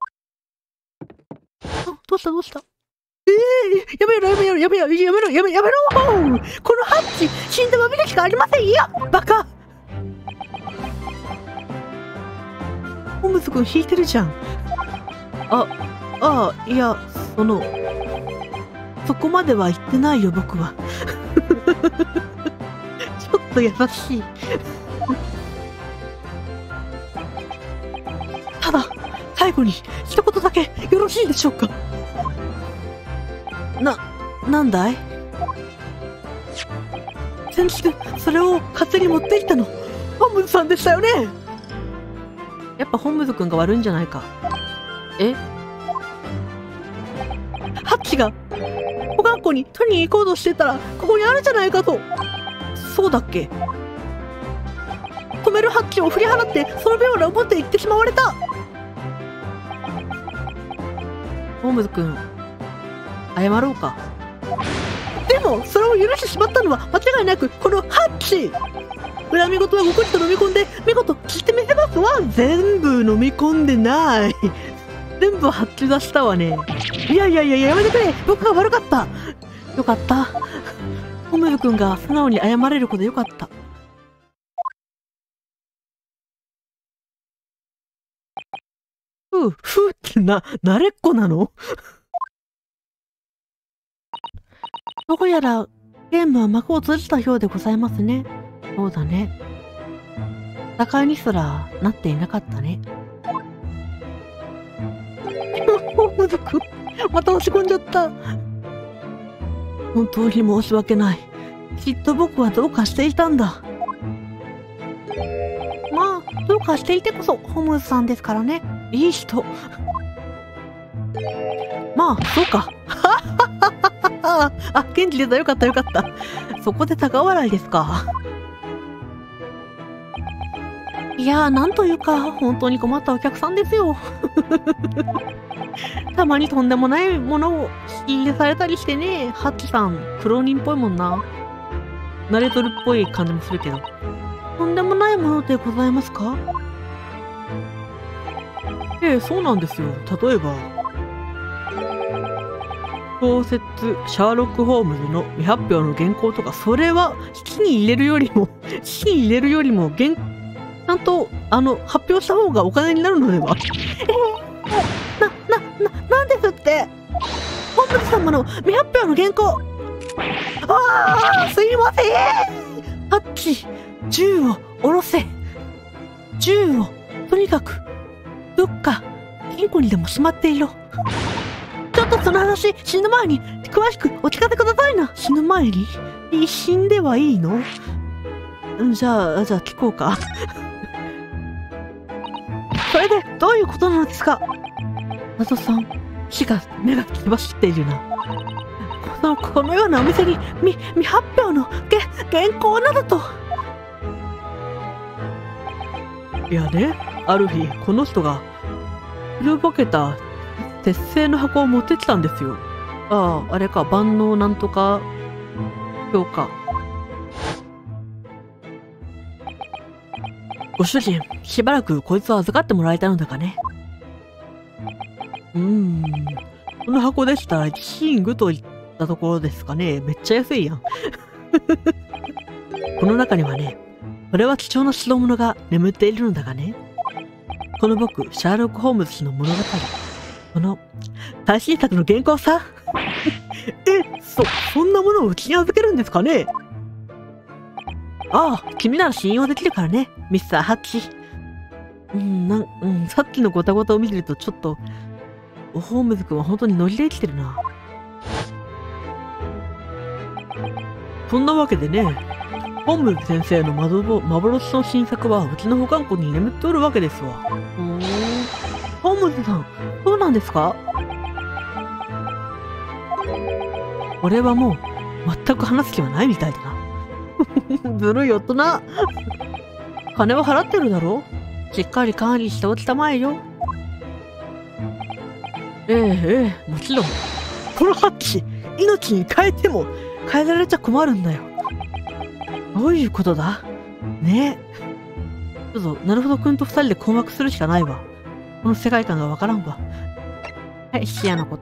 どうしたやめろこのハッチ、死んだまみれしかありませんよバカ。ホームズ君引いてるじゃん。いや、そこまでは言ってないよ、僕は。ちょっと優しい。ただ、最後に一言だけよろしいでしょうか。なんだい？先日、それを勝手に持っていったの、ホームズさんでしたよね。やっぱホームズ君が悪いんじゃないか。ハッチが保管庫に取りに行こうとしてたら、ここにあるじゃないかと。そうだっけ？止めるハッチを振り払って、その秒で持って行ってしまわれた。ホームズ君、謝ろうか。でもそれを許してしまったのは間違いなくこのハッチ。恨み事はごくりと飲み込んで見事聞いてみせますわ。全部飲み込んでない。全部吐き出したわね。いややめてくれ。僕が悪かった。よかった。ホメル君が素直に謝れることよかった。ふって慣れっこなの？どうやらゲームは幕を閉じたようでございますね。そうだね。戦いにすらなっていなかったね。ホームズ君、また押し込んじゃった。本当に申し訳ない。きっと僕はどうかしていたんだ。まあ、どうかしていてこそホームズさんですからね。いい人。まあ、そうか。元気出た。よかった。そこで高笑いですか。いやー、なんというか、本当に困ったお客さんですよ。たまにとんでもないものを仕入れされたりしてね。ハッチさん、苦労人っぽいもんな。ナレトルっぽい感じもするけど。とんでもないものでございますか？そうなんですよ。例えば、小説シャーロック・ホームズの未発表の原稿とか、それは式に入れるよりもちゃんと発表した方がお金になるのでは？なんですって。ホームズ様の未発表の原稿。すいません。ハッチ、銃を下ろせ。銃をとにかくどっか金庫にでもしまっていろ。ちょっとその話、死ぬ前に詳しくお聞かせくださいな。死ぬ前に？死んではいいの？じゃあ聞こうか。それでどういうことなのですか？謎さん、目が血走っているな。このようなお店に未発表の原稿などと。いやね、ある日この人が古ぼけた鉄製の箱を持ってきたんですよ。あれか、万能なんとか表か。ご主人、しばらくこいつを預かってもらえたのだかね。この箱でしたら1寝具といったところですかね。めっちゃ安いやん。この中にはね、これは貴重な代物が眠っているのだがね。この僕、シャーロック・ホームズ氏の物語。この最新作の原稿さ。そんなものをうちに預けるんですかね？君なら信用できるからね、ミスターハッチ。さっきのゴタゴタを見てるとちょっと、ホームズ君は本当にノリで生きてるな。 そんなわけでね、ホームズ先生の幻の新作はうちの保管庫に眠っておるわけですわ。ホームズさん、そうなんですか？俺はもう全く話す気はないみたいだな。ずるい大人。金は払ってるだろ？しっかり管理しておきたまえよ。もちろん。このハッチ、命に変えても変えられちゃ困るんだよ。どういうことだねえ。ちょっと、なるほどくんと二人で困惑するしかないわ。この世界観がわからんわ。はい、視野のこと。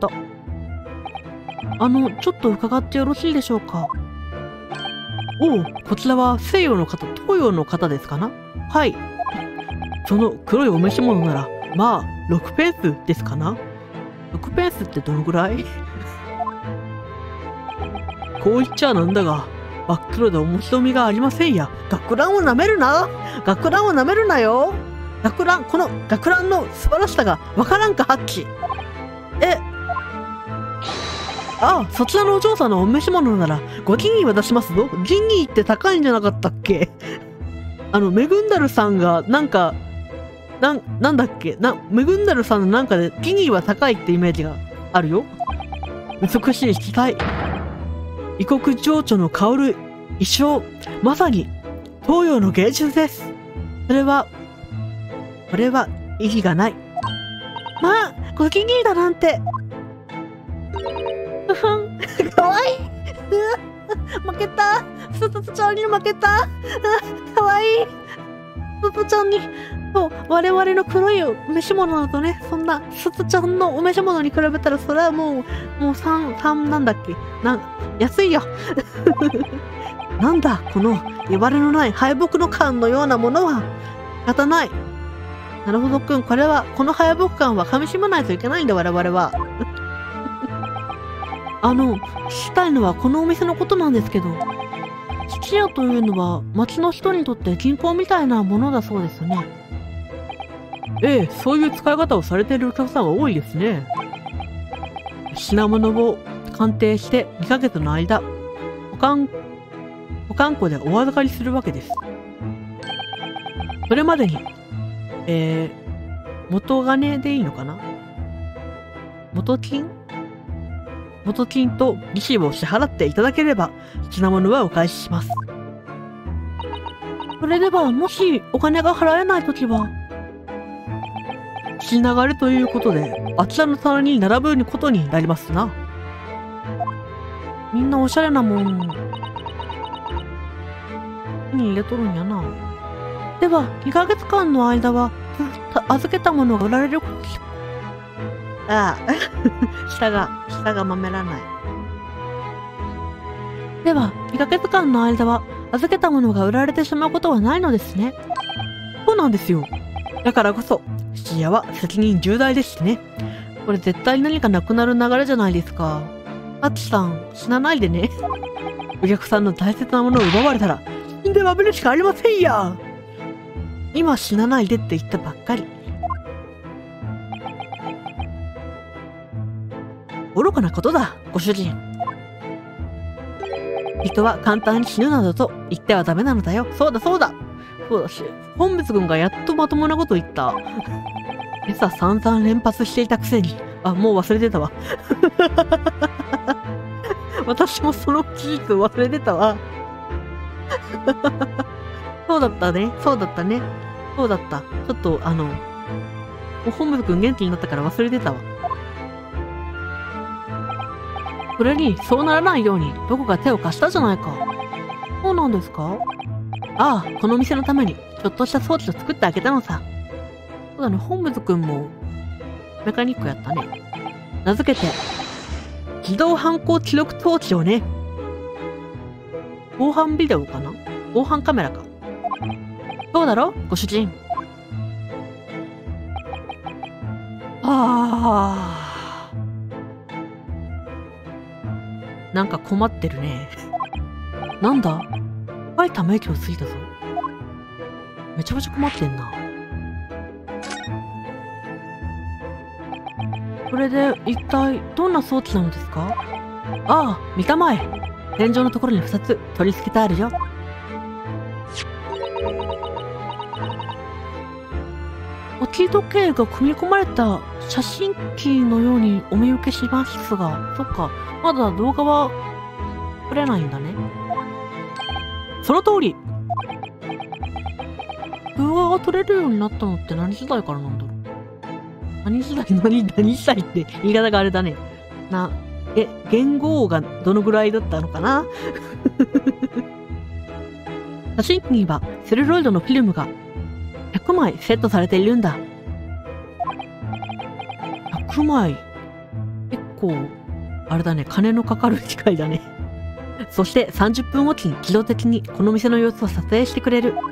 ちょっと伺ってよろしいでしょうか。おう、こちらは西洋の方、東洋の方ですかな？はい。その黒いお召し物なら、まあ、6ペンスですかな？ 6 ペンスってどのぐらい？こう言っちゃなんだが、真っ黒で面白みがありませんや。学ランを舐めるな！学ランを舐めるなよ！この学ランの素晴らしさがわからんか、ハッチ。そちらのお嬢さんのお召し物なら、ご金銀は出しますぞ。銀銀って高いんじゃなかったっけ？メグンダルさんが、なんか、なんだっけメグンダルさんのなんかで、銀銀は高いってイメージがあるよ。美しい色彩。異国情緒の香る衣装。まさに、東洋の芸術です。これは意義がない。まあ、ご金銀だなんて。かわいい。負けた。ストちゃんに負けた。かわいい。ストちゃんに。我々の黒いお召し物だとね、そんなストちゃんのお召し物に比べたら、それはもう3なんだっけ。安いよ。なんだ、この、いわれのない敗北の感のようなものは、仕方ない。なるほどくん、この敗北感は噛み締めないといけないんだ、我々は。聞きたいのはこのお店のことなんですけど、質屋というのは町の人にとって銀行みたいなものだそうですね。そういう使い方をされているお客さんが多いですね。品物を鑑定して2ヶ月の間、保管庫でお預かりするわけです。それまでに、元金でいいのかな？元金と利子を支払っていただければ、品物はお返しします。それでは、もしお金が払えないときは、血流れということで、あちらの棚に並ぶことになりますな。みんなおしゃれなもん、に入れとるんやな。では、2ヶ月間の間は、預けたものが売られることし、下がまめらない。では、2ヶ月間の間は、預けたものが売られてしまうことはないのですね。そうなんですよ。だからこそ、質屋は責任重大ですしね。これ絶対何かなくなる流れじゃないですか。ハッチさん、死なないでね。お客さんの大切なものを奪われたら、死んでわびるしかありませんや。今死なないでって言ったばっかり。愚かなことだ、ご主人。人は簡単に死ぬなどと言ってはダメなのだよ。そうだし、本光君がやっとまともなこと言った。実は散々連発していたくせに。もう忘れてたわ。私もその事実忘れてたわ。そうだったね。ちょっと、本光君元気になったから忘れてたわ。それに、そうならないように、どこか手を貸したじゃないか。そうなんですか？この店のために、ちょっとした装置を作ってあげたのさ。そうだね、本光くんも、メカニックやったね。名付けて、自動犯行記録装置をね。防犯ビデオかな？防犯カメラか。そうだろ？ご主人。なんか困ってるね。なんだ？深いため息をついたぞ。めちゃめちゃ困ってんな。これで一体どんな装置なのですか？見たまえ。 天井のところに2つ取り付けてあるよ。置き時計が組み込まれた写真機のようにお見受けしますが、そっか、まだ動画は撮れないんだね。その通り。動画が撮れるようになったのって何時代からなんだろう。何時代って言い方があれだね。元号がどのぐらいだったのかな写真機にはセルロイドのフィルムが100枚セットされているんだ。100枚。結構、あれだね、金のかかる機械だね。そして30分おきに自動的にこの店の様子を撮影してくれる。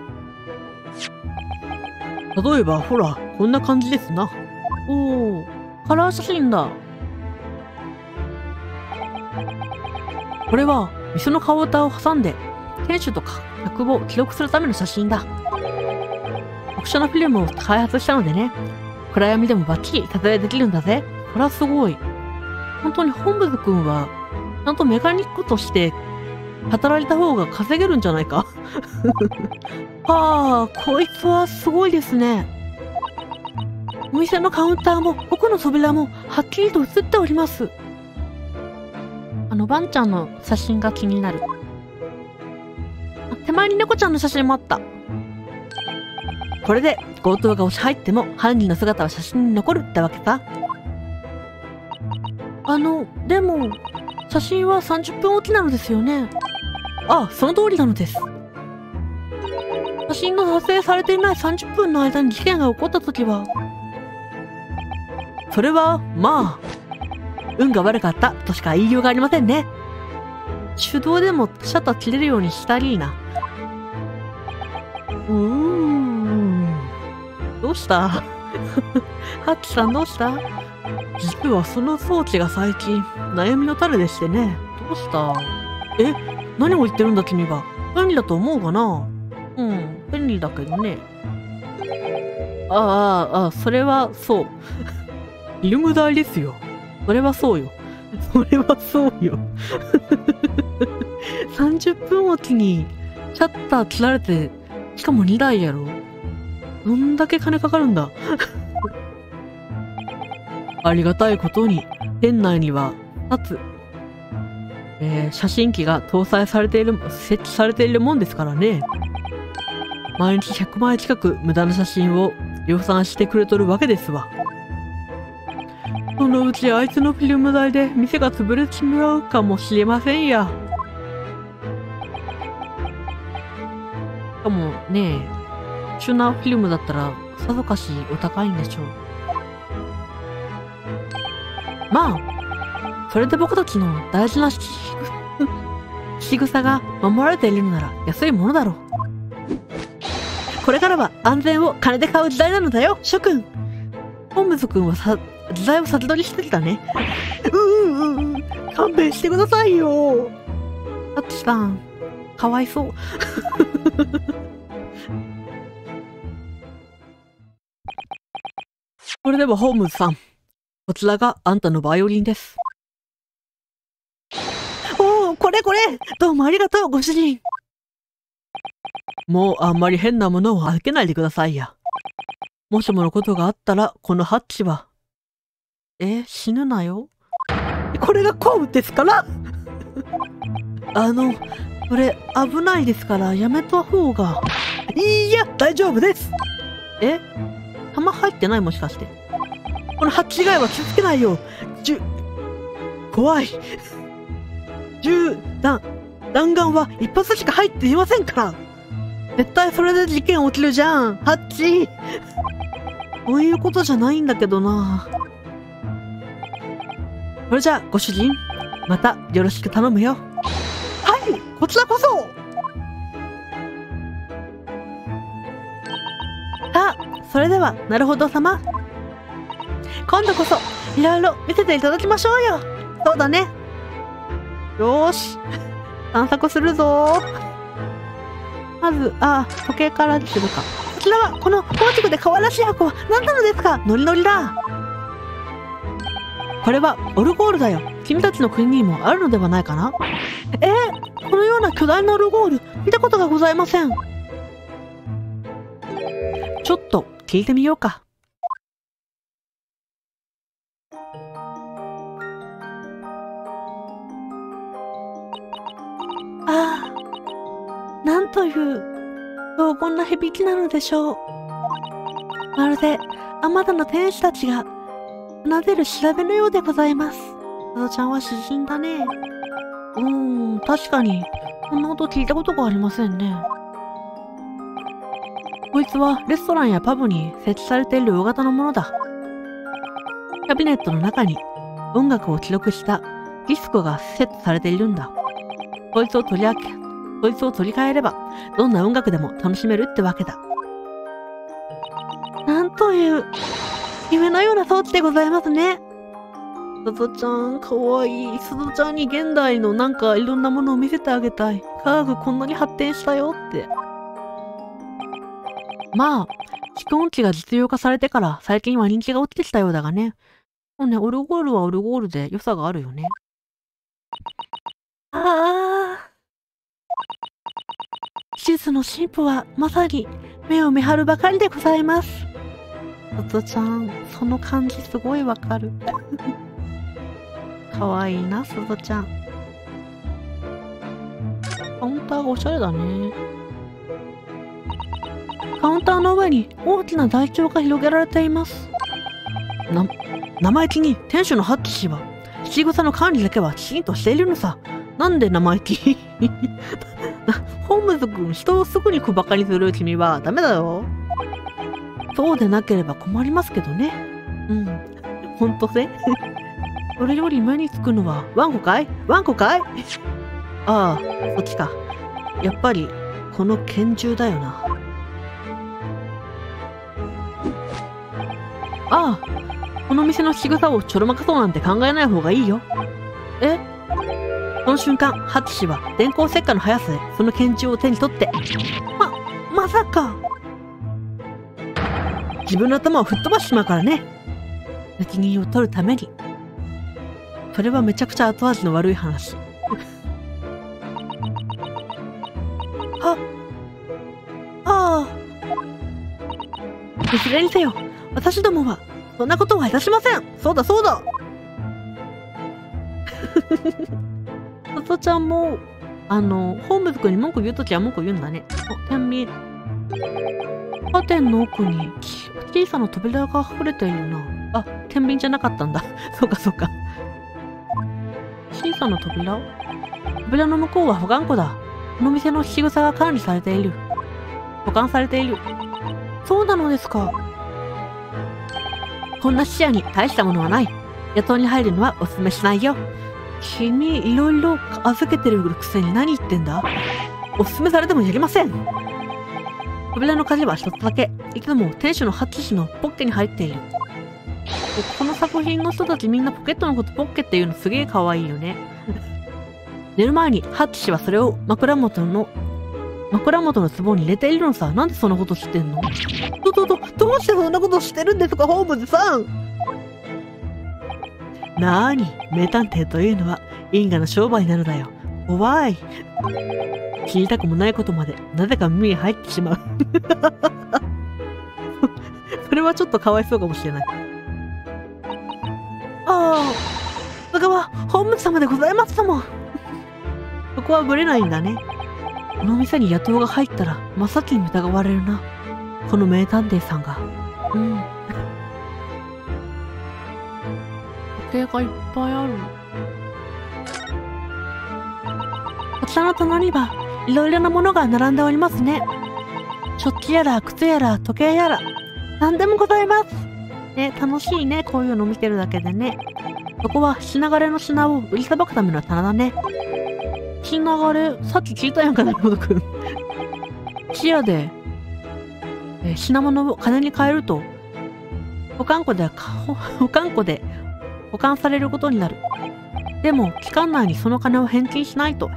例えば、ほら、こんな感じですな。おー、カラー写真だ。これは、店のカウンターを挟んで、店主と客を記録するための写真だ。特殊なフィルムを開発したのでね、暗闇でもバッチリ撮影できるんだぜ。これはすごい。本当にホームズ君は、ちゃんとメカニックとして働いた方が稼げるんじゃないかはあ、こいつはすごいですね。お店のカウンターも奥の扉もはっきりと写っております。バンちゃんの写真が気になる。手前に猫ちゃんの写真もあった。これで強盗が押し入っても犯人の姿は写真に残るってわけさ。でも、写真は30分おきなのですよね。ああ、その通りなのです。写真が撮影されていない30分の間に事件が起こったときは、それは、まあ、運が悪かったとしか言いようがありませんね。手動でもシャッター切れるようにしたりーな。どうしたハッチさんどうした？実はその装置が最近悩みの種でしてね。どうした？何を言ってるんだ君は。便利だと思うかな？便利だけどね。それはそう。フィルム代ですよ。それはそうよ。30分おきにシャッター切られて、しかも2台やろ。どんだけ金かかるんだありがたいことに、店内には2つ、写真機が設置されているもんですからね。毎日100枚近く無駄な写真を量産してくれとるわけですわ。そのうちあいつのフィルム代で店が潰れちまうかもしれませんや。しかもね、特殊なフィルムだったらさぞかしお高いんでしょう。まあ、それで僕たちの大事な仕草が守られているのなら安いものだろう。これからは安全を金で買う時代なのだよ、諸君。ホームズ君は時代を先取りしてきたね。勘弁してくださいよ。ハッチさん、かわいそう。それではホームズさん、こちらがあんたのバイオリンです。おお、これどうもありがとう、ご主人。もうあんまり変なものを開けないでくださいや。もしものことがあったら、このハッチは。死ぬなよ。これがコウですからそれ危ないですからやめた方が。いや、大丈夫です。弾入ってない？もしかして。このハッチ以外は気をつけないよ。怖い。弾丸は一発しか入っていませんから。絶対それで事件起きるじゃん、ハッチ。そういうことじゃないんだけどな。それじゃあ、ご主人、またよろしく頼むよ。はい、こちらこそ。さあ、それでは、なるほど様。今度こそ、いろいろ見せていただきましょうよ。そうだね。よーし、探索するぞー。まず、時計からにするか。こちらは、この宝飾で可愛らしい箱は何なのですか？ノリノリだ。これは、オルゴールだよ。君たちの国にもあるのではないかな？ このような巨大なオルゴール、見たことがございません。ちょっと聞いてみようか。ああ、なんという荘厳な響きなのでしょう。まるであまたの天使たちが奏でる調べのようでございます。あのちゃんは詩人だね。確かにこんな音聞いたことがありませんね。こいつはレストランやパブに設置されている大型のものだ。キャビネットの中に音楽を記録したディスコがセットされているんだ。こいつを取り替えればどんな音楽でも楽しめるってわけだ。なんという夢のような装置でございますね。すずちゃん、かわいい。すずちゃんに現代のなんかいろんなものを見せてあげたい。科学こんなに発展したよって。まあ、蓄音機が実用化されてから最近は人気が落ちてきたようだがね。もうね、オルゴールはオルゴールで良さがあるよね。手術の進歩はまさに目を見張るばかりでございます。すずちゃん、その感じすごいわかる。かわいいな、すずちゃん。カウンターがおしゃれだね。カウンターの上に大きな台帳が広げられています。生意気に店主のハッチ氏は仕草の管理だけはきちんとしているのさ。なんで生意気ホームズ君、人をすぐに小馬鹿にする君はダメだよ。そうでなければ困りますけどね。ほんとね。それより目につくのはワンコかいああ、そっちか。やっぱりこの拳銃だよな。ああ、この店の仕草をちょろまかそうなんて考えない方がいいよ。その瞬間、ハッチ氏は電光石火の速さでその拳銃を手に取って、まさか。自分の頭を吹っ飛ばしちまうからね。責任を取るために。それはめちゃくちゃ後味の悪い話。いずれにせよ、私どもはそんなことはいたしません。そうだ。すずちゃんもホームズ君に文句言うときは文句言うんだね。天秤。カーテンの奥に小さな扉が溢れているな。天秤じゃなかったんだ。そうか。小さな扉の向こうは保管庫だ。この店の仕草が管理されている。保管されている。そうなのですか。こんな視野に大したものはない。雇いに入るのはお勧めしないよ。君、いろいろ預けてるくせに何言ってんだ。お勧めされてもやりません。扉の鍵は一つだけ。いつも店主のハッチ氏のポッケに入っている。この作品の人たちみんなポケットのことポッケっていうのすげえ可愛いよね。寝る前にハッチ氏はそれを枕元の壺に入れているのさ。なんでそんなこと知ってんの？どうしてそんなことしてるんですか、ホームズさん。なーに、名探偵というのは因果の商売なのだよ。怖い。知りたくもないことまでなぜか耳に入ってしまう。それはちょっとかわいそうかもしれない。さすがはホームズ様でございますとも。そこはぶれないんだね。この店に野党が入ったら真っ先に疑われるな。この名探偵さんが。時計がいっぱいある。こちらの棚にはいろいろなものが並んでおりますね。食器やら靴やら時計やら何でもございます。楽しいね、こういうの見てるだけでね。ここは品枯れの品を売りさばくための棚だね。品流れ、さっき聞いたやんかなるほどくん。視野で、品物を金に換えると保管庫で保管されることになる。でも期間内にその金を返済しないと。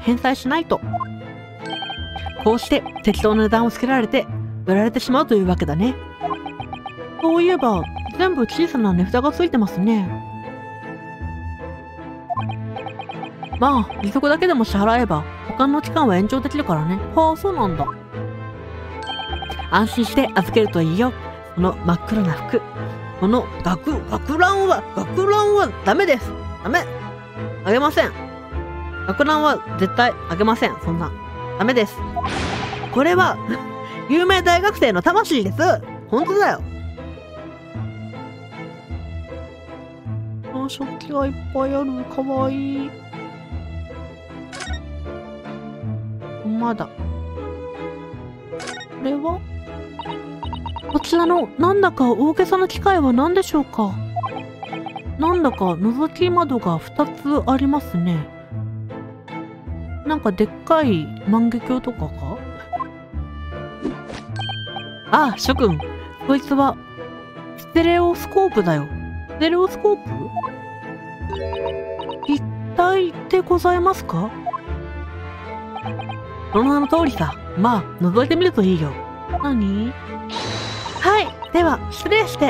こうして適当な値段をつけられて売られてしまうというわけだね。そういえば全部小さな値札がついてますね。 まあ、利息だけでも支払えば、保管の期間は延長できるからね。はあ、そうなんだ。安心して預けるといいよ。この真っ黒な服。この学ランはダメです。ダメ。あげません。学ランは絶対あげません。そんな。ダメです。これは、有名大学生の魂です。本当だよ。あ、食器がいっぱいある。かわいい。まだ。これはこちらのなんだか大げさな機械は何でしょうか。なんだか覗き窓が2つありますね。なんかでっかい万華鏡とかか。ああ、諸君。こいつはステレオスコープだよ。ステレオスコープ？立体でございますか？その名の通りさ。まあ、覗いてみるといいよ。何？はい。では、失礼して。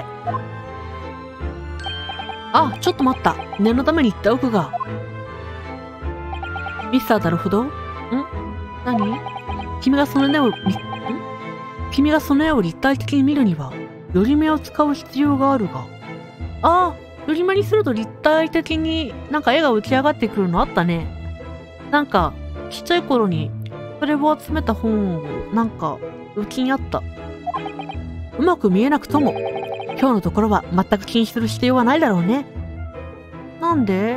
あ、ちょっと待った。念のために言っておくが。ミスターダルフド？何？君がその絵を立体的に見るには、寄り目を使う必要があるが。ああ、寄り目にすると立体的になんか絵が浮き上がってくるのあったね。なんか、ちっちゃい頃に、それを集めた本を、なんか、浮きにあった。うまく見えなくとも、今日のところは全く気にする必要はないだろうね。なんで？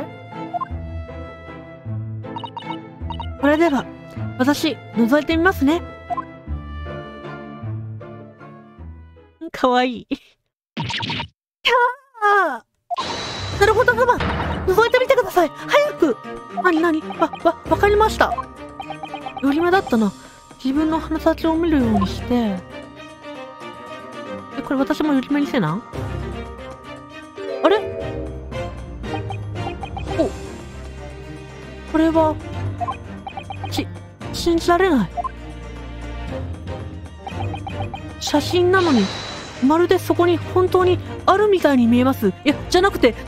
これでは、私、覗いてみますね。かわいい。キャー！なるほど、様！覗いてみてください！早く！わかりました。寄り目だったな。自分の鼻先を見るようにして。これ私も寄り目にせな？あれ？お、これは、信じられない。写真なのに、まるでそこに本当にあるみたいに見えます。いや、じゃなくて、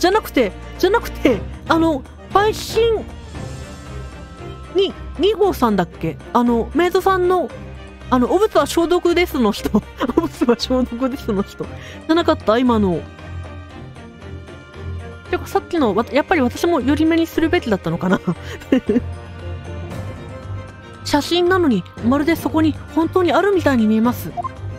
陪審に、2号さんだっけ？メイドさんの、お物は消毒ですの人。お物は消毒ですの人。じゃなかった今の。てかさっきの、やっぱり私も寄り目にするべきだったのかな。写真なのに、まるでそこに本当にあるみたいに見えます。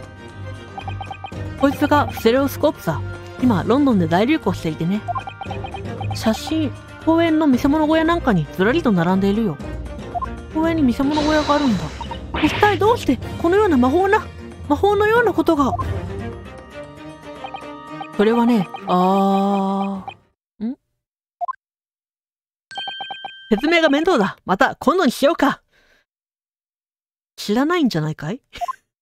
こいつがステレオスコープさ。今、ロンドンで大流行していてね。写真、公園の見せ物小屋なんかにずらりと並んでいるよ。公園に見せ物小屋があるんだ。一体どうしてこのような魔法のようなことが。それはね、説明が面倒だ。また今度にしようか。知らないんじゃないかい？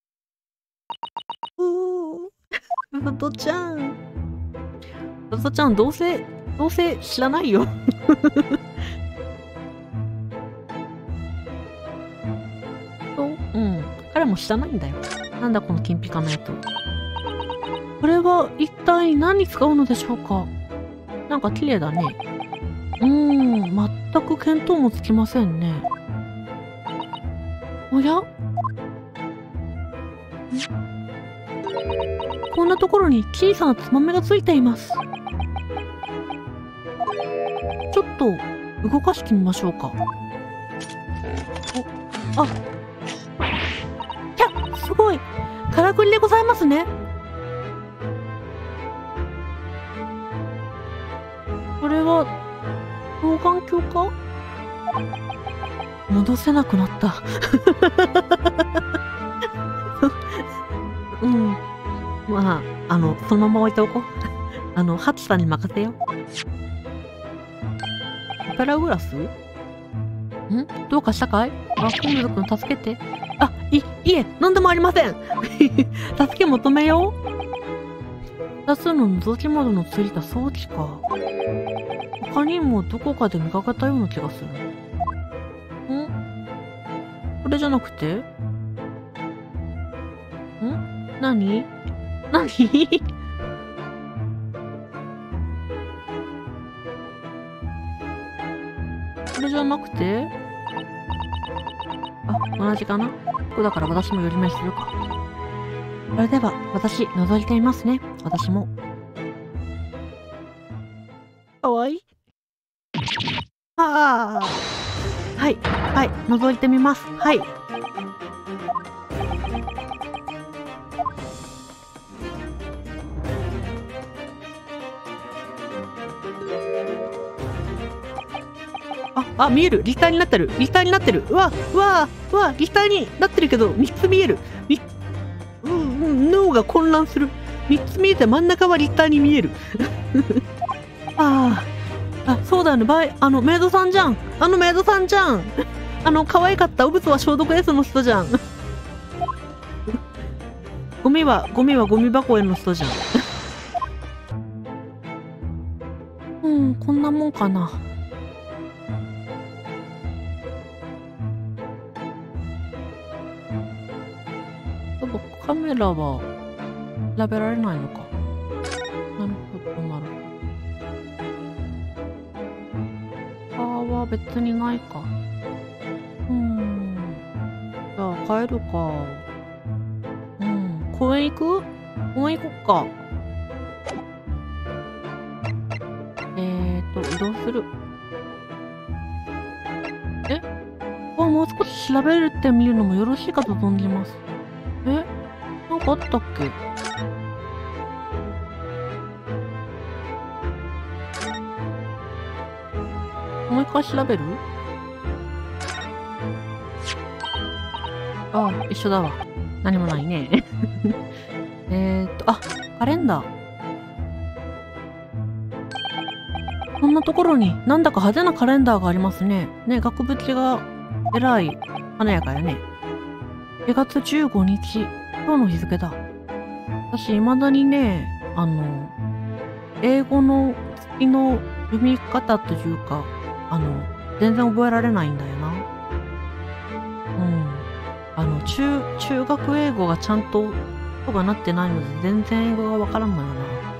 トトちゃん。トトちゃん、どうせ知らないよ。彼も知らないんだよ。なんだこの金ピカのやつ。これは一体何に使うのでしょうか？なんか綺麗だね。全く見当もつきませんね。おや？こんなところに小さなつまみがついています。ちょっと動かしてみましょうか。すごい！からくりでございますね。これは、老眼鏡か？戻せなくなった。まあ、そのまま置いておこう。ハチさんに任せよう。オペラグラス？どうかしたかい？コンルド君助けて。いえ、なんでもありません。助け求めよう。2つの覗き窓のついた装置か。他にもどこかで見かけたような気がする。これじゃなくて？何？これじゃなくて、あ、同じかな。ここだから私も寄り目するか。それでは、私、覗いてみますね。私も。かわいい。はあ。はい、はい、覗いてみます。はい。あ、見える。立体になってる。立体になってる。うわ、立体になってるけど、3つ見える。脳が混乱する。3つ見えて真ん中は立体に見える。そうだよね。メイドさんじゃん。メイドさんじゃん。可愛かった。お物は消毒 S の人じゃん。ゴミはゴミ箱への人じゃん。こんなもんかな。カメラは調べられないのか。なるほど、なるほど。顔は別にないか。じゃあ帰るか。公園行く？公園行こっか。移動する。もう少し調べてみるのもよろしいかと存じます。なんかあったっけ？もう一回調べる？一緒だわ。何もないね。カレンダー。こんなところになんだか派手なカレンダーがありますね。額縁がえらい華やかやね。4月15日。今日の日付だ。私、未だにね、英語の月の読み方というか、全然覚えられないんだよな。中学英語がちゃんと、とかなってないので、全然英語がわからんのよ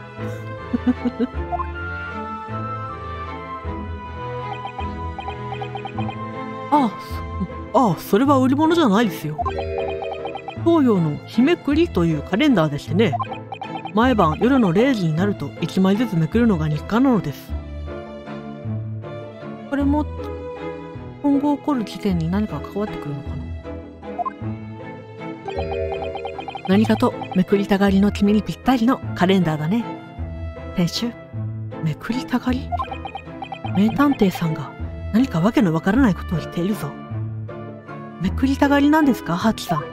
な。それは売り物じゃないですよ。東洋の日めくりというカレンダーでしてね、毎晩夜の0時になると1枚ずつめくるのが日課なのです。これも今後起こる事件に何か関わってくるのかな。何かとめくりたがりの君にぴったりのカレンダーだね。店主、めくりたがり？名探偵さんが何かわけのわからないことを言っているぞ。めくりたがりなんですか、ハチさん。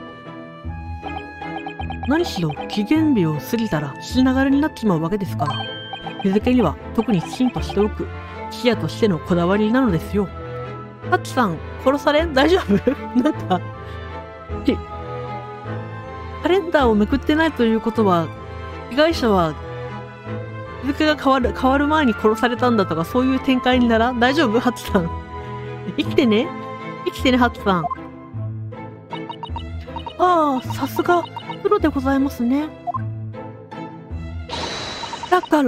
何しろ期限日を過ぎたら血流れになってしまうわけですから、日付には特にきちんとしておく視野としてのこだわりなのですよ。ハチさん、殺されん？大丈夫？なんかカレンダーをめくってないということは、被害者は日付が変わる前に殺されたんだとか、そういう展開にならん？大丈夫？ハチさん。生きてね、ハチさん。さすがプロでございますね。だから、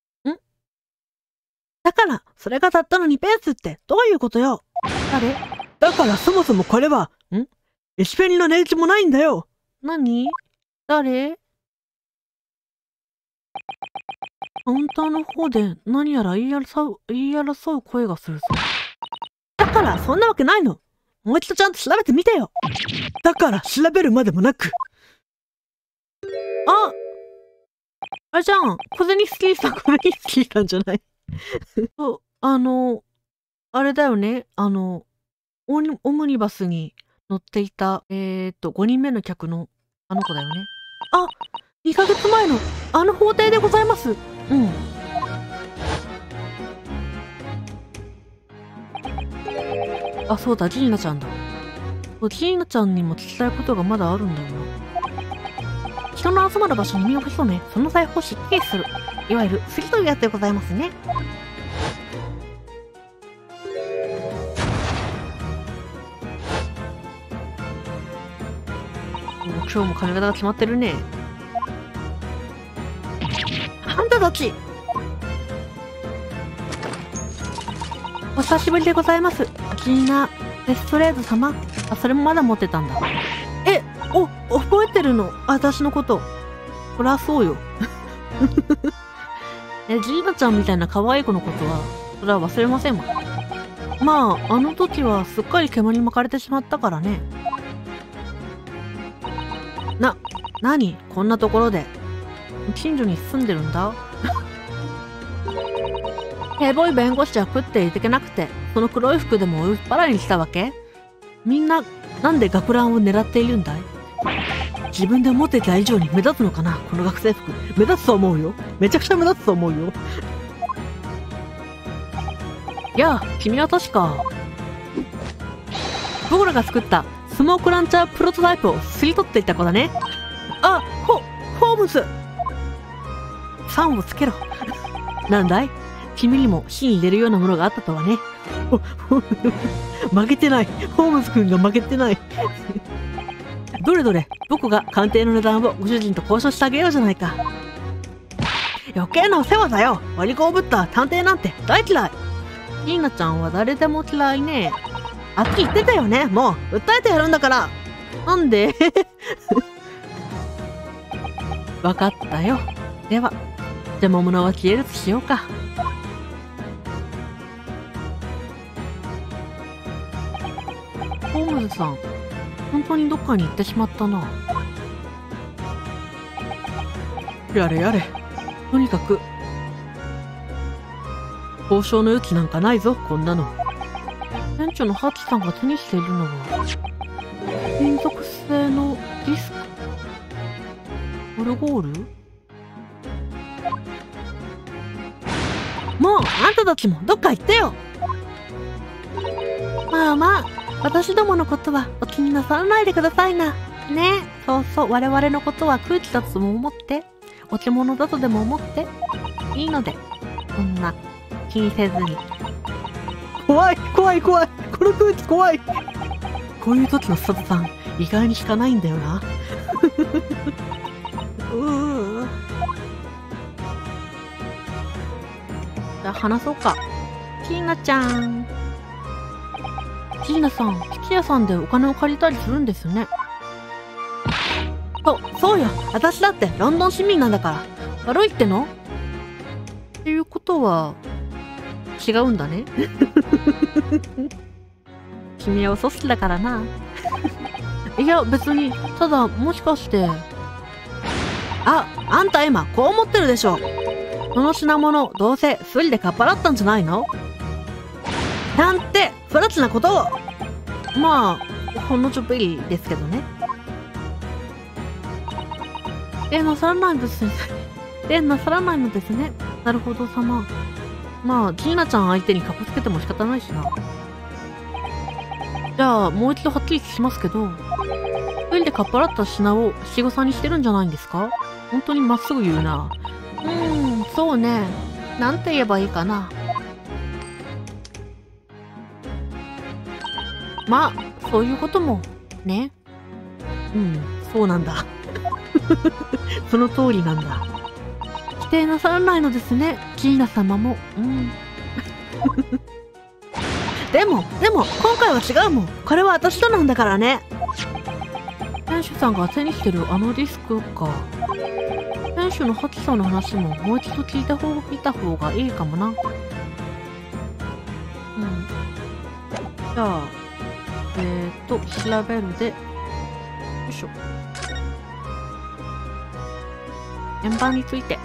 それがたったの2ペースってどういうことよ？誰？だからそもそもこれは、エシペニの値打ちもないんだよ。何？誰？カウンターの方で何やら言い争う声がするぞ。だからそんなわけないの。もう一度ちゃんと調べてみてよ。だから調べるまでもなく。あれじゃん。小銭スキーさんじゃない。あれだよね。オムニバスに乗っていた、5人目の客のあの子だよね。2ヶ月前の法廷でございます。そうだ、ジーナちゃんだ。ジーナちゃんにも聞きたいことがまだあるんだよな。人の集まる場所に身を潜め、その財布を失敬する。いわゆるスリというやつでございますね。今日も髪型が決まってるね。あんたたち！ お久しぶりでございます。ジーナ・レストレード様。あ、それもまだ持ってたんだ。覚えてるの？私のこと。そりゃそうよ。ジーナちゃんみたいな可愛い子のことは、それは忘れませんわ。まあ、あの時はすっかり煙に巻かれてしまったからね。何？こんなところで。近所に住んでるんだ。ヘボい弁護士は食っていけなくて、その黒い服でも売っ払いにしたわけ？みんな、なんで学ランを狙っているんだい？自分で思っていた以上に目立つのかな、この学生服。目立つと思うよ。めちゃくちゃ目立つと思うよ。いや、君は確か、僕らが作ったスモークランチャープロトタイプをすり取っていた子だね。あ、ホームズ！3をつけろ。なんだい？君にも火に入れるようなものがあったとはね。負けてない。ホームズ君が負けてない。どれどれ、僕が鑑定の値段をご主人と交渉してあげようじゃないか。余計なお世話だよ。割り子をぶった探偵なんて大嫌い。リーナちゃんは誰でも嫌いね。あっち言ってたよね。もう訴えてやるんだから。なんで？わかったよ。では邪魔者は消えるとしようか。ホームズさん、本当にどっかに行ってしまったな。やれやれ。とにかく交渉の余地なんかないぞ、こんなの。店長のハチさんが手にしているのは金属製のディスク。オルゴール？もうあんたたちもどっか行ってよ。まあまあ、私どものことはお気になさらないでくださいな。ねえ、そうそう、我々のことは空気だとも思って、お着物だとでも思って、いいので、そんな気にせずに。怖い。この空気怖い。こういう時の佐藤さん、意外に引かないんだよな。じゃあ話そうか。ティーナちゃん。ティーナさん、質屋さんでお金を借りたりするんですね。そうよ。私だってロンドン市民なんだから。悪いっての？っていうことは、違うんだね。君は嘘つきだからな。いや、別に、ただ、もしかして。あんた今、こう思ってるでしょ。この品物、どうせ、スリでかっぱらったんじゃないの？なんて、不埒なことを。まあ、ほんのちょっぴりですけどね。なさらないのですね。なさらないのですね。なるほど、様。まあ、ジーナちゃん相手にかこつけても仕方ないしな。じゃあ、もう一度はっきり聞きますけど、スリでかっぱらった品を七五三にしてるんじゃないんですか？本当にまっすぐ言うな。そうね。なんて言えばいいかな。まあ、そういうことも、ね。そうなんだ。その通りなんだ。否定なさらないのですね、ジーナ様も。でも、今回は違うもん。これは私となんだからね。店主さんが手にしてるあのディスクか。店主のハチさんの話ももう一度聞いた方がいいかもな。じゃあ、調べるで、よいしょ。円盤について。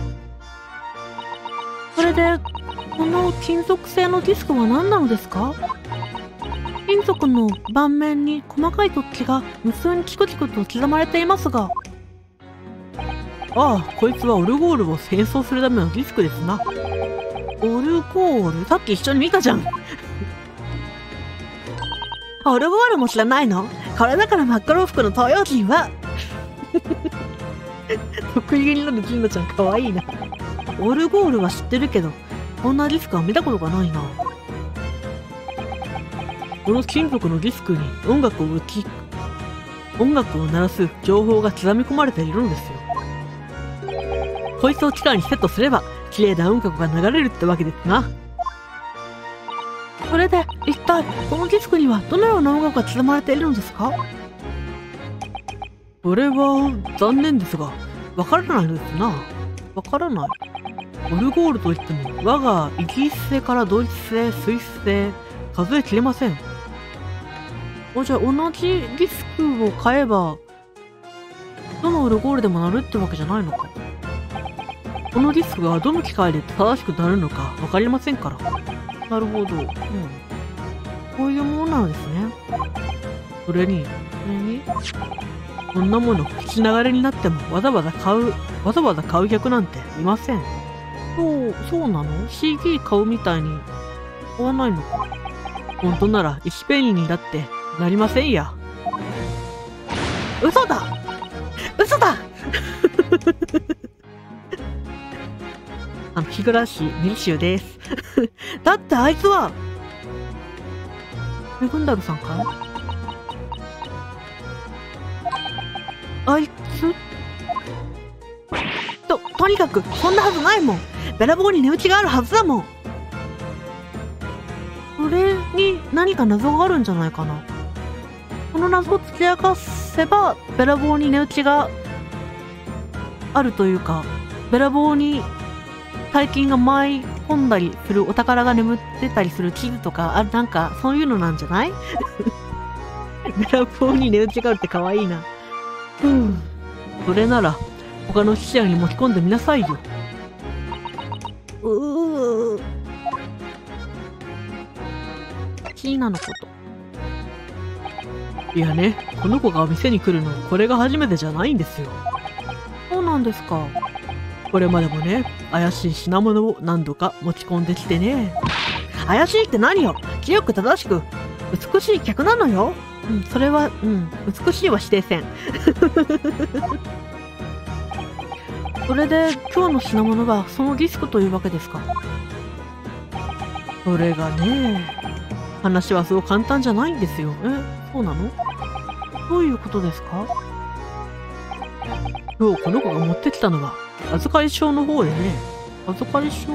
それで、この金属製のディスクは何なのですか？金属の盤面に細かい突起が無数にチクチクと刻まれていますが。こいつはオルゴールを演奏するためのディスクですな。オルゴール？さっき一緒に見たじゃん。オルゴールも知らないの？これだから真っ黒服の東洋人は。得意げになるジンナちゃんかわいいな。オルゴールは知ってるけど、こんなディスクは見たことがないな。この金属のディスクに音楽を鳴らす情報が刻み込まれているのですよ。こいつを機械にセットすれば、綺麗な音楽が流れるってわけですな。 それで、一体、このディスクにはどのような音楽が刻まれているのですか？それは、残念ですが、わからないのですな。わからない。オルゴールといっても、我がイギリス製からドイツ製、スイス製、数えきれません。じゃあ同じディスクを買えば、どのオルゴールでも鳴るってわけじゃないのか。このディスクがどの機械で正しく鳴るのかわかりませんから。なるほど。こういうものなのですね。それに、こんなもの、口流れになってもわざわざ買う客なんていません。そうなの？ CD 買うみたいに買わないのか。本当なら1ペニーにだってなりませんや。嘘だ日暮ミリシュです。だってあいつは、メグンダルさんかい？あいつとにかく、そんなはずないもん。べらぼうに値打ちがあるはずだもん。それに何か謎があるんじゃないかな。この謎を突き明かせば、べらぼうに値打ちがあるというか、べらぼうに大金が舞い込んだりするお宝が眠ってたりする地図とか、なんかそういうのなんじゃない？べらぼうに値打ちがあるってかわいいな。それなら他の視野に持ち込んでみなさいよ。シーナのこと。いやね、この子が店に来るのこれが初めてじゃないんですよ。そうなんですか。これまでもね、怪しい品物を何度か持ち込んできてね。怪しいって何よ。清く正しく美しい客なのよ。それは美しいは指定せん。それで今日の品物はそのディスクというわけですか。それがね、話はそう簡単じゃないんですよ。そうなの？どういうことですか？今日この子が持ってきたのは預かり証の方でね。預かり証？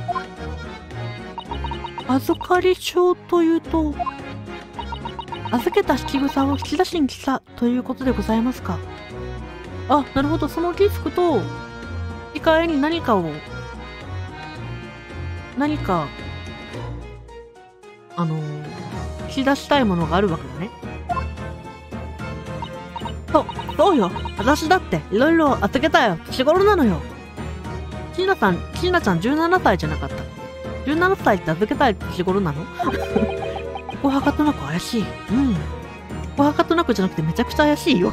預かり証というと、預けた引き草を引き出しに来たということでございますか。あ、なるほど。そのディスクと引き換えに何か引き出したいものがあるわけだね。そうよ。私だっていろいろ預けたよ。年頃なのよ。椎名ちゃん17歳じゃなかった。17歳って預けたい年頃なの？ここはかとなく怪しい。ここはかとなくじゃなくてめちゃくちゃ怪しいよ。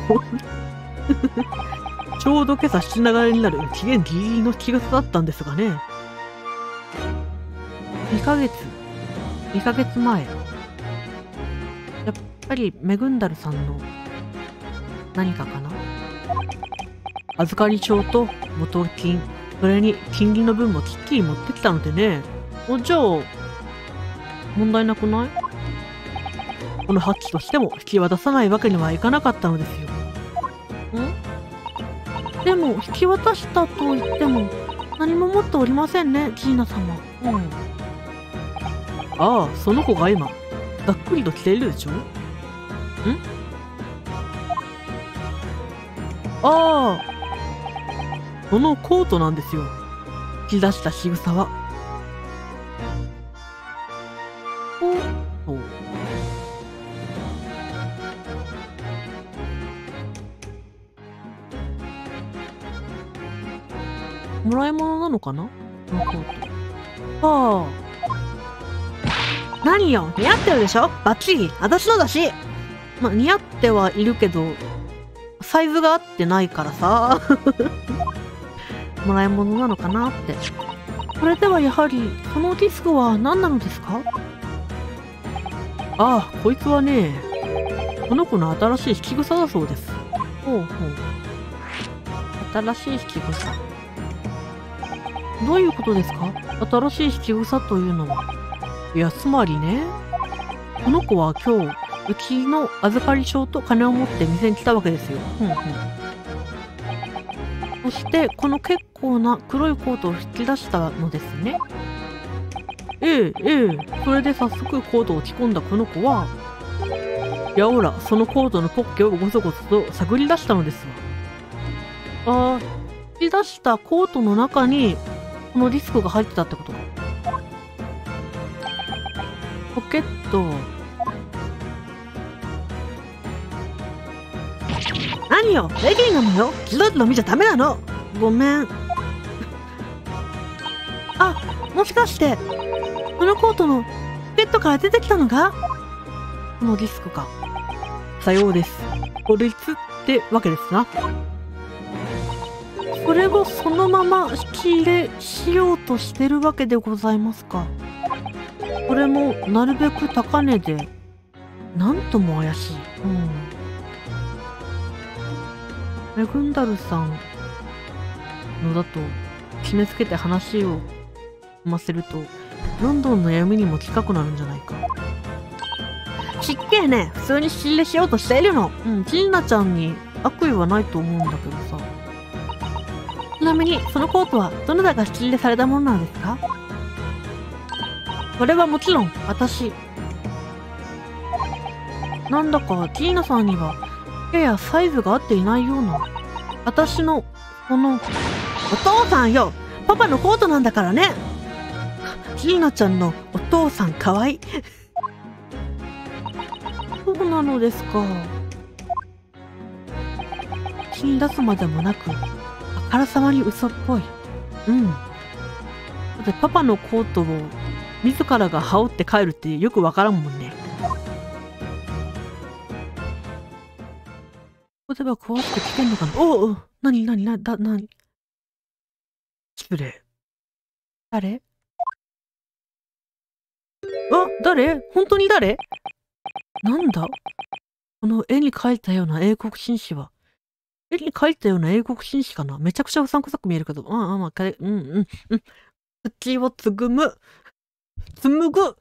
ちょうど今朝7流れになる期限ギリギリの引き草だったんですがね。2ヶ月前。やっぱりメグンダルさんの何かかな。預かり証と元金、それに金利の分もきっきり持ってきたのでね。じゃあ問題なくない？このハッチとしても引き渡さないわけにはいかなかったのですよ。でも引き渡したと言っても何も持っておりませんね、ジーナ様。ああ、その子が今ざっくりと着ているでしょ。ああ、そのコートなんですよ。引き出した仕草は。もらい物なのかな、このコート。何よ、似合ってるでしょ。バッチリ私のだし。似合ってはいるけどサイズが合ってないからさ。もらい物なのかなって。それではやはりそのディスクは何なのですか？ああ、こいつはね、この子の新しい引き草だそうです。新しい引き草。どういうことですか？新しい引き草というのは。いや、つまりね、この子は今日うちの預かり証と金を持って店に来たわけですよ。そしてこの結構な黒いコートを引き出したのですね。 ええ。それで早速コートを着込んだこの子は、やおら、そのコートのポッケをごそごそと探り出したのですわ。取り出したコートの中に、このディスクが入ってたってことか。ポケット。何よ、レディーなのよ。自動の見ちゃダメなの。ごめん。あ、もしかして、このコートのポケットから出てきたのが、このディスクか。さようです。これってわけですな。それをそのまま引き入れしようとしてるわけでございますか。これもなるべく高値で、なんとも怪しい。メグンダルさんのだと決めつけて話をませると、ロンドンの闇にも近くなるんじゃないか。ちっけえね、普通に仕入れしようとしているの。ジーナちゃんに悪意はないと思うんだけどさ。ちなみに、そのコートはどなたが仕入れされたものなんですか？それはもちろん、私。なんだか、ジーナさんには、ややサイズが合っていないような。私の、この、お父さんよ！パパのコートなんだからね！ジーナちゃんのお父さんかわいい。そうなのですか。気に出すまでもなく、あからさまに嘘っぽい。だってパパのコートを自らが羽織って帰るってよくわからんもんね。ここでは詳しく聞けんのかな。おう、なに失礼。誰？誰？本当に誰？なんだ？この絵に描いたような英国紳士は。絵に描いたような英国紳士かな？めちゃくちゃうさんくさく見えるけど。口をつぐむ。紡ぐ。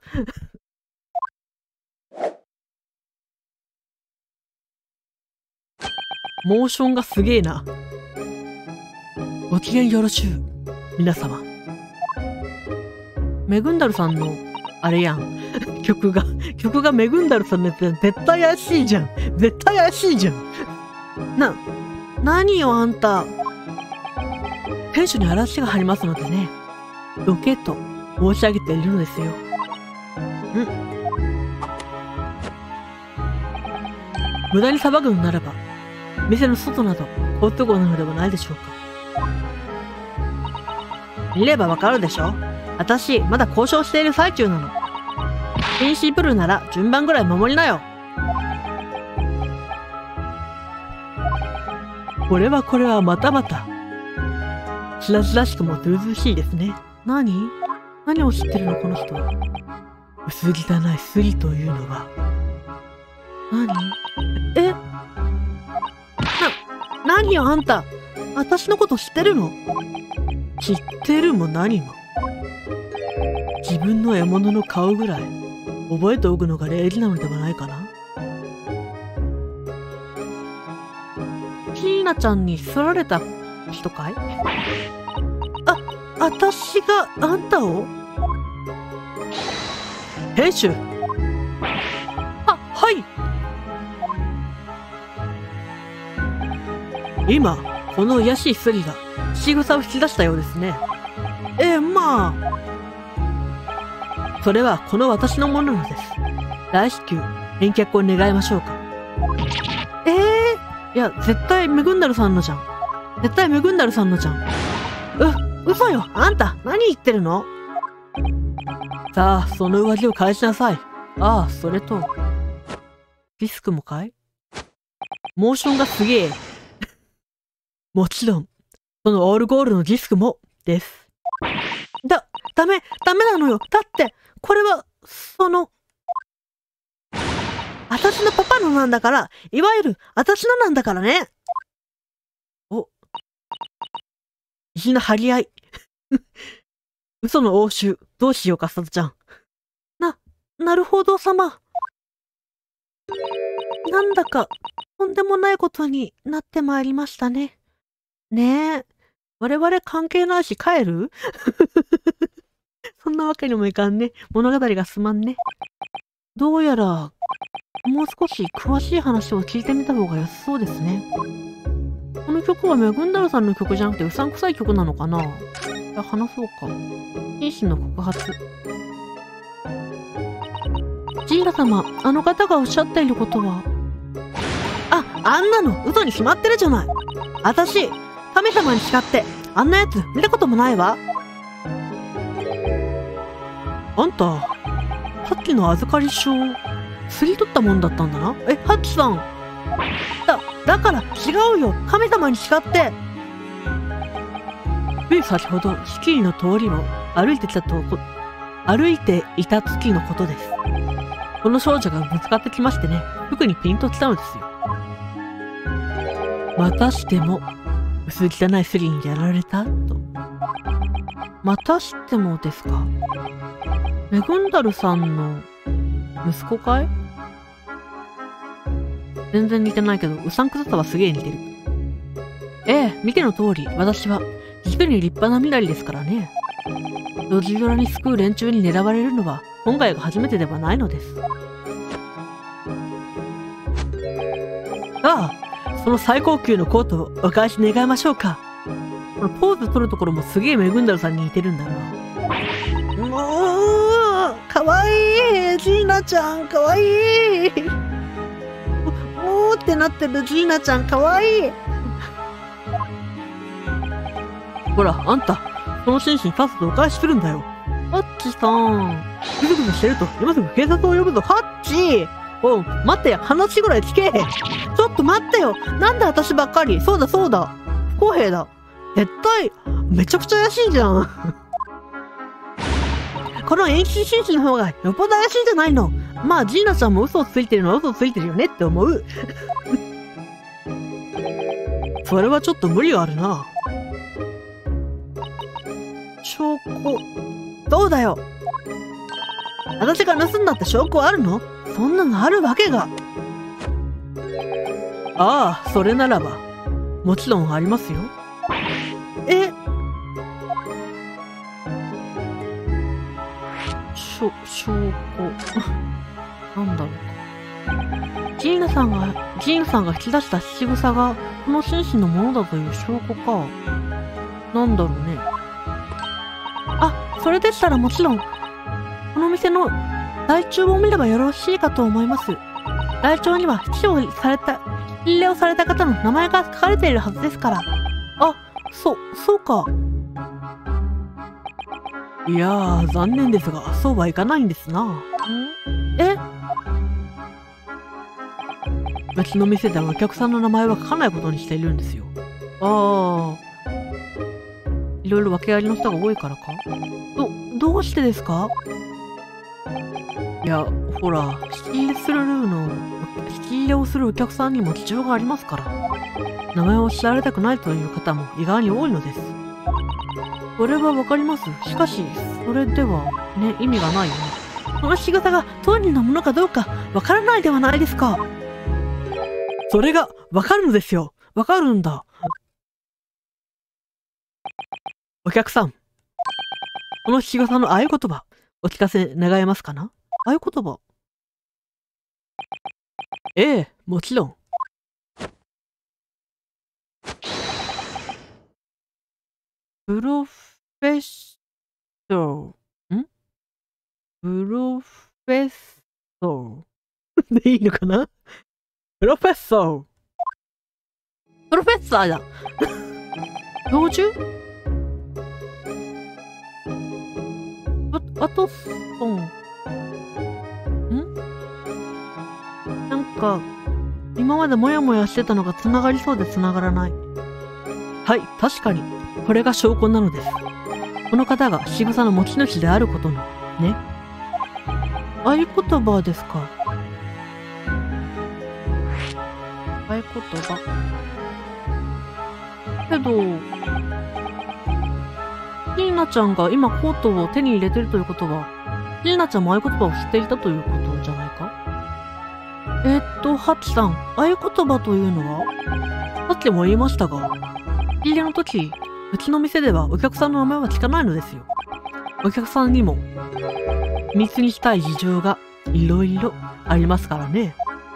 モーションがすげえな。ご機嫌よろしゅう、皆様。メグンダルさんの、あれやん。曲がメグンダルさんのやつやん。絶対怪しいじゃん。何よあんた。店主に嵐が入りますのでね。どけと申し上げているのですよ。無駄に騒ぐのならば、店の外など好都合なのではないでしょうか。見ればわかるでしょ。私、まだ交渉している最中なの。プリンシプルなら順番ぐらい守りなよ。これはまたまた。しらしくもずうずうしいですね。何を知ってるのこの人は。薄汚いスリというのは。何よあんた。私のこと知ってるの？知ってるも何も。自分の獲物の顔ぐらい覚えておくのが礼儀なのではないかな。ヒーナちゃんにすられた人かい？私があんたを？兵主！はい。今、この怪しいスリが仕草を引き出したようですね。まあ。それはこの私のものなのです。大至急、返却を願いましょうか。いや、絶対メグンダルさんのじゃん。嘘よ、あんた、何言ってるの？さあ、その上着を返しなさい。それと、ディスクもかい？モーションがすげえ。もちろん、そのオールゴールのディスクも、です。ダメなのよ。だって、これは、私のパパのなんだから、いわゆる、私のなんだからね。意地の張り合い。嘘の応酬、どうしようか、さとちゃん。なるほど様。なんだか、とんでもないことになってまいりましたね。ねえ。我々関係ないし帰る？ そんなわけにもいかんね。物語が進まんね。どうやら、もう少し詳しい話を聞いてみた方が良さそうですね。この曲はメグンダルさんの曲じゃなくてうさんくさい曲なのかな。じゃあ話そうか。紳士の告発。ジーラ様、あの方がおっしゃっていることは。あんなの嘘に決まってるじゃない。私、神様に誓ってあんなやつ見たこともないわ。あんた、さっきの預かり書をすり取ったもんだったんだな。ハッチさん。だから違うよ。神様に誓って。先ほど敷居の通りを歩いていた月のことです。この少女がぶつかってきましてね、服にピンときたのですよ。またしても薄汚いスリにやられたと。またしてもですか。メグンダルさんの息子かい？全然似てないけど、うさんくささはすげえ似てる。見ての通り、私は実に立派な身なりですからね。路地裏に救う連中に狙われるのは今回が初めてではないのです。その最高級のコートをお返し願いましょうか。このポーズ取るところもすげえメグンダルさんに似てるんだよな。もう、かわいいジーナちゃん、かわいい。もうってなってるジーナちゃん、かわいい。ほら、あんた、その紳士にさっさとお返しするんだよ。ハッチさん。ぐずぐずしてると、今すぐ警察を呼ぶぞ、ハッチ。おう、待ってよ、話ぐらい聞け。ちょっと待ってよ。なんで私ばっかり。そうだ。不公平だ。絶対、めちゃくちゃ怪しいじゃん。この演出紳士の方がよっぽど怪しいんじゃないの。まあ、ジーナちゃんも嘘をついてるのは嘘をついてるよねって思う。それはちょっと無理があるな。証拠。どうだよ。私が盗んだって証拠あるの？そんなのあるわけが。ああ、それならば、もちろんありますよ。証拠。なんだろうか。ジーナさんが引き出した仕草が、この紳士のものだという証拠か。なんだろうね。それでしたらもちろん、この店の台帳を見ればよろしいかと思います。台帳には引き入れをされた方の名前が書かれているはずですから。そうか。いやー、残念ですが、そうはいかないんですな。別の店ではお客さんの名前は書かないことにしているんですよ。いろいろ訳ありの人が多いからか？どうしてですか？いや、ほら、引き入れをするお客さんにも事情がありますから。名前を知られたくないという方も意外に多いのです。それはわかります。しかし、それでは、ね、意味がないよね。この仕草が当人のものかどうかわからないではないですか。それがわかるのですよ。わかるんだ。お客さん。この仕草の合言葉、お聞かせ願えますかな？合言葉。もちろん。プロフェッソー。プロフェッソー。でいいのかな？プロフェッソー。プロフェッサーだ。教授？ワトソン。なんか、今までモヤモヤしてたのが繋がりそうで繋がらない。はい、確かに。これが証拠なのです。この方が仕草の持ち主であることの、ね。合言葉ですか。合言葉。けど、ジーナちゃんが今コートを手に入れてるということは、ジーナちゃんも合言葉を知っていたということじゃないか？ハチさん、合言葉というのは？さっきも言いましたが、仕入れの時、うちの店ではお客さんの名前は聞かないのですよ。 お客さんにも秘密にしたい事情がいろいろありますからね。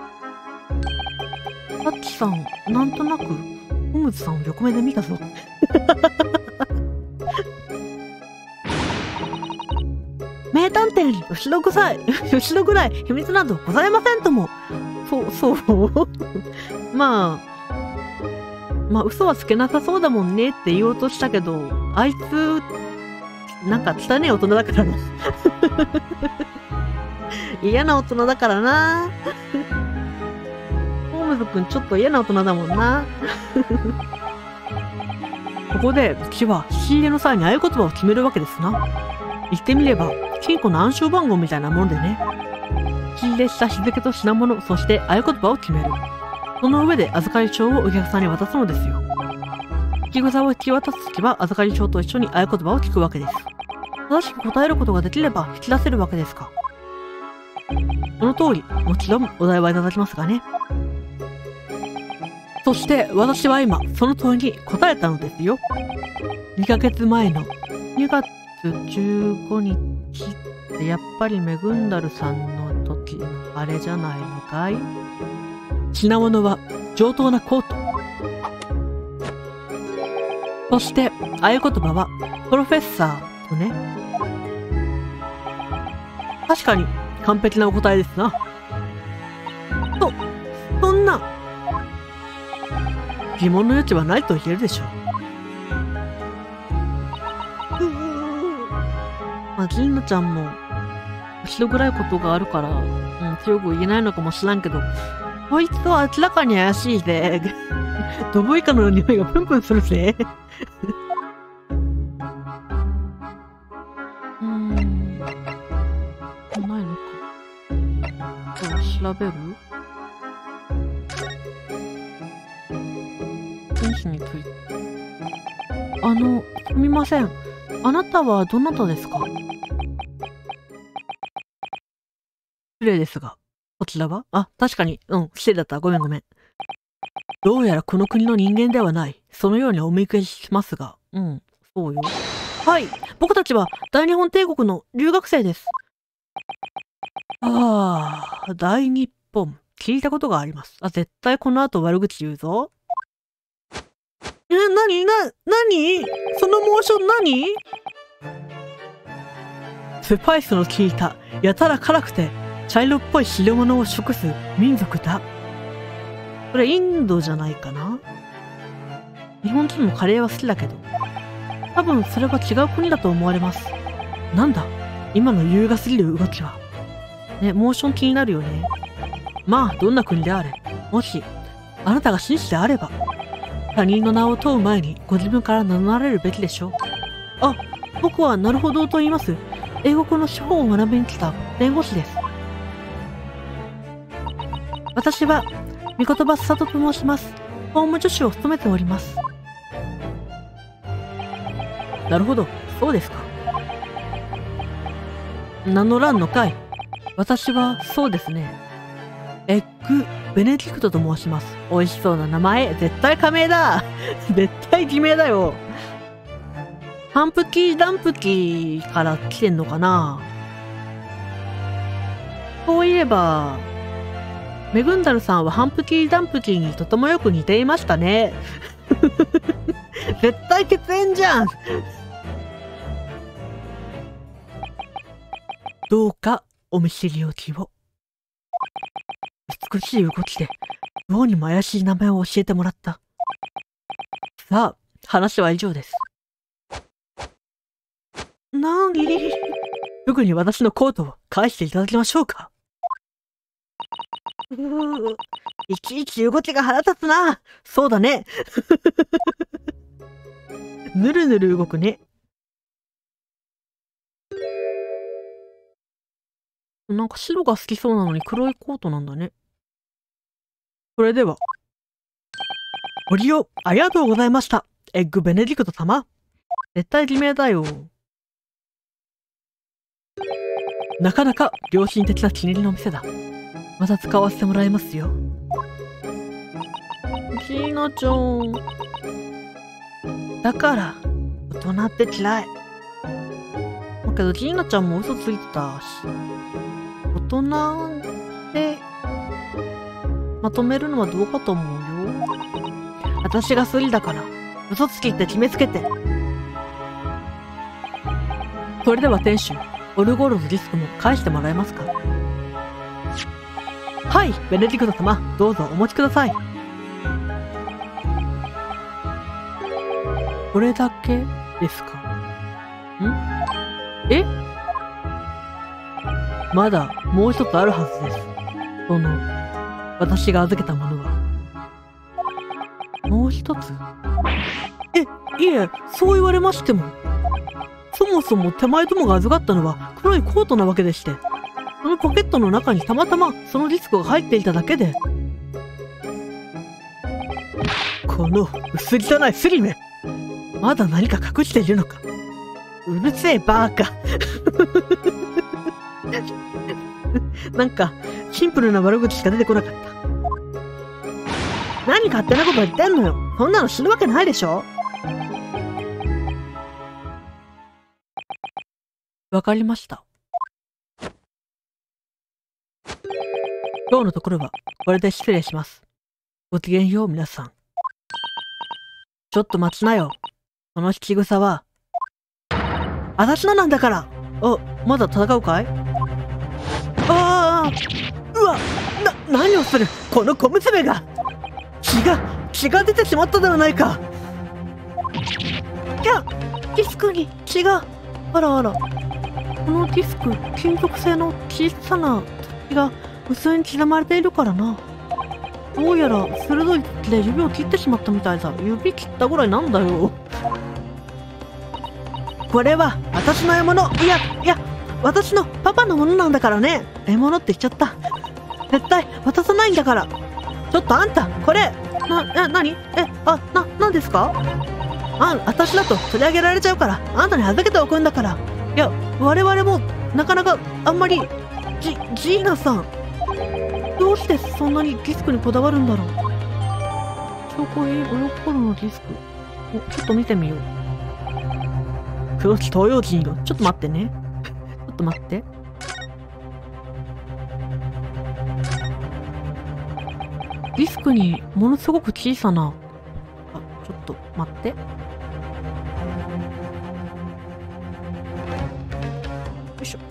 タッチさん、なんとなく、ホムズさんを横目で見たぞ。名探偵に後ろぐらい秘密などございませんとも。そうまあ嘘はつけなさそうだもんねって言おうとしたけど、あいつなんか汚ねえ大人だからな。嫌な大人だからな。ホームズくんちょっと嫌な大人だもんな。ここでうちは仕入れの際に合言葉を決めるわけですな。言ってみれば金庫の暗証番号みたいなもんでね。仕入れした日付と品物、そして合言葉を決める。その上で預かり帳をお客さんに渡すのですよ。引き草を引き渡すときは預かり帳と一緒に合言葉を聞くわけです。正しく答えることができれば引き出せるわけですか。その通り、もちろんお題はいただきますがね。そして私は今、その問いに答えたのですよ。2ヶ月前の2月15日ってやっぱりメグンダルさんの時のあれじゃないのかい？品物は上等なコート。そして合言葉はプロフェッサーとね。確かに完璧なお答えですな。そんな疑問の余地はないと言えるでしょう。まあ、ジーナちゃんも後ろ暗いことがあるから、強く言えないのかもしらんけど、こいつは明らかに怪しいぜ。ドブイカの匂いがプンプンするぜ。ないのか。じゃあ調べる？天使について。すみません。あなたはどなたですか？失礼ですが、こちらは？確かに。失礼だった。ごめん。どうやらこの国の人間ではない。そのようにお見受けしますが。そうよ。はい。僕たちは大日本帝国の留学生です。大日本。聞いたことがあります。絶対この後悪口言うぞ。なにそのモーション何？スパイスの効いた、やたら辛くて、茶色っぽい汁物を食す民族だ。これインドじゃないかな？日本人もカレーは好きだけど。多分それは違う国だと思われます。なんだ今の優雅すぎる動きは。ね、モーション気になるよね。まあ、どんな国であれ。もし、あなたが紳士であれば、他人の名を問う前にご自分から名乗られるべきでしょう。僕はなるほどと言います。英語の司法を学びに来た弁護士です。私は、御言葉佐藤と申します。法務助手を務めております。なるほど、そうですか。名乗らんのかい。私は、そうですね。エッグ・ベネディクトと申します。美味しそうな名前。絶対仮名だ。絶対偽名だよ。ハンプキー・ダンプキーから来てんのかな。そういえば、メグンダルさんはハンプキー・ダンプキーにとてもよく似ていましたね。絶対血縁じゃん。どうかお見知りおきを。美しい動きで、妙にも怪しい名前を教えてもらった。さあ、話は以上です。すぐに私のコートを返していただきましょうか。いちいち動きが腹立つな。そうだね。ぬるぬる動くね。なんか白が好きそうなのに黒いコートなんだね。それでは。ご利用ありがとうございました。エッグ・ベネディクト様。絶対偽名だよ。なかなか良心的な気に入りの店だ。また使わせてもらいますよ。キーナちゃん。だから、大人って嫌い。 だけどジーナちゃんも嘘ついてたし、大人でまとめるのはどうかと思うよ。私がスリだから嘘つきって決めつけて。それでは店主、オルゴールのディスクも返してもらえますか？はい、ベネディクト様、どうぞお持ちください。これだけですか？え？まだもう一つあるはずです。私が預けたものは。もう一つ？いえ、そう言われましても。そもそも手前どもが預かったのは黒いコートなわけでして、そのポケットの中にたまたまそのディスクが入っていただけで。この薄汚いスリめ、まだ何か隠しているのか。うるせえバーカ。なんかシンプルな悪口しか出てこなかった。何勝手なこと言ってんのよ。そんなの死ぬわけないでしょ。わかりました。今日のところはこれで失礼します。ごきげんよう皆さん。ちょっと待ちなよ。その引き草は私のなんだから。まだ戦うかい？うわ、何をするこの小娘が。血が出てしまったではないか。いや、ディスクに血が。あらあら。このディスク、金属製の小さな突起が薄いに刻まれているからな。どうやら鋭い突起で指を切ってしまったみたいだ。指切ったぐらいなんだよ。これは私の獲物。いや、私のパパのものなんだからね。獲物って言っちゃった。絶対渡さないんだから。ちょっとあんた、これ。何？なんですか？私だと取り上げられちゃうから、あんたに預けておくんだから。いや、我々もなかなかあんまり。ジーナさん、どうしてそんなにディスクにこだわるんだろう。証拠品オロコロのディスク。ちょっと見てみよう。黒木東洋人よ。ちょっと待ってね。ちょっと待って。ディスクにものすごく小さな。ちょっと待って。よいしょ。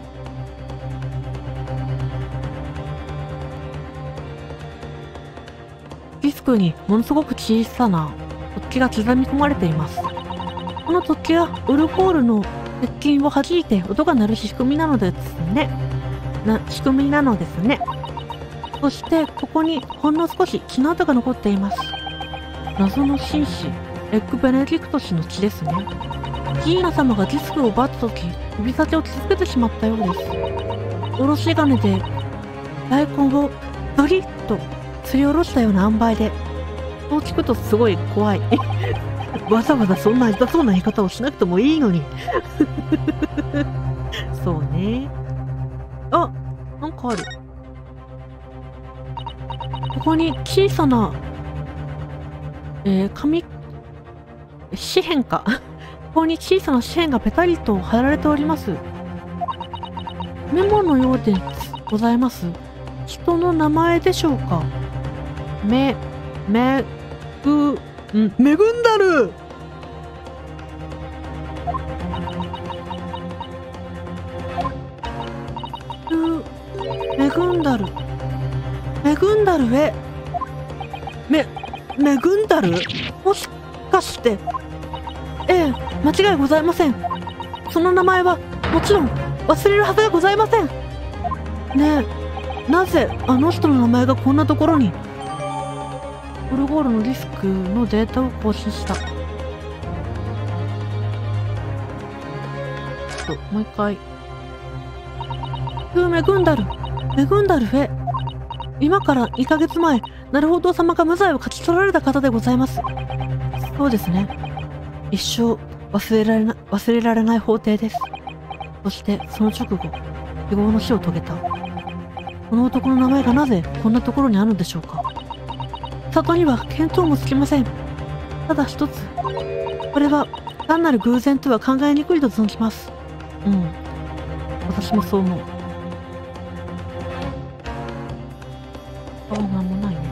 ディスクにものすごく小さな突起が刻み込まれています。この突起はオルゴールの鉄筋を弾いて音が鳴る仕組みなのですね。そしてここにほんの少し血の跡が残っています。謎の紳士、エッグ・ベネディクト氏の血ですね。ジーナ様がディスクを奪った時、指先を傷つけてしまったようです。おろし金で大根をドリッとすりおろしたような塩梅で。そう聞くとすごい怖い。わざわざそんな痛そうな言い方をしなくてもいいのに。そうね。なんかある。ここに小さな、紙片か。ここに小さな紙片がペタリと貼られております。メモのようでございます。人の名前でしょうか。メグンダル。メグンダルへ。メグンダル？もしかして。ええ、間違いございません。その名前はもちろん忘れるはずがございません。ねえ、なぜあの人の名前がこんなところに。オルゴールのディスクのデータを更新した。もう一回。メグンダルへ。今から2ヶ月前、なるほど様が無罪を勝ち取られた方でございます。そうですね。一生忘れられない法廷です。そしてその直後、非業の死を遂げた。この男の名前がなぜこんなところにあるんでしょうか。里には見当もつきません。ただ一つ、これは単なる偶然とは考えにくいと存じます。 うん。私もそう思う。あ、なんもないね。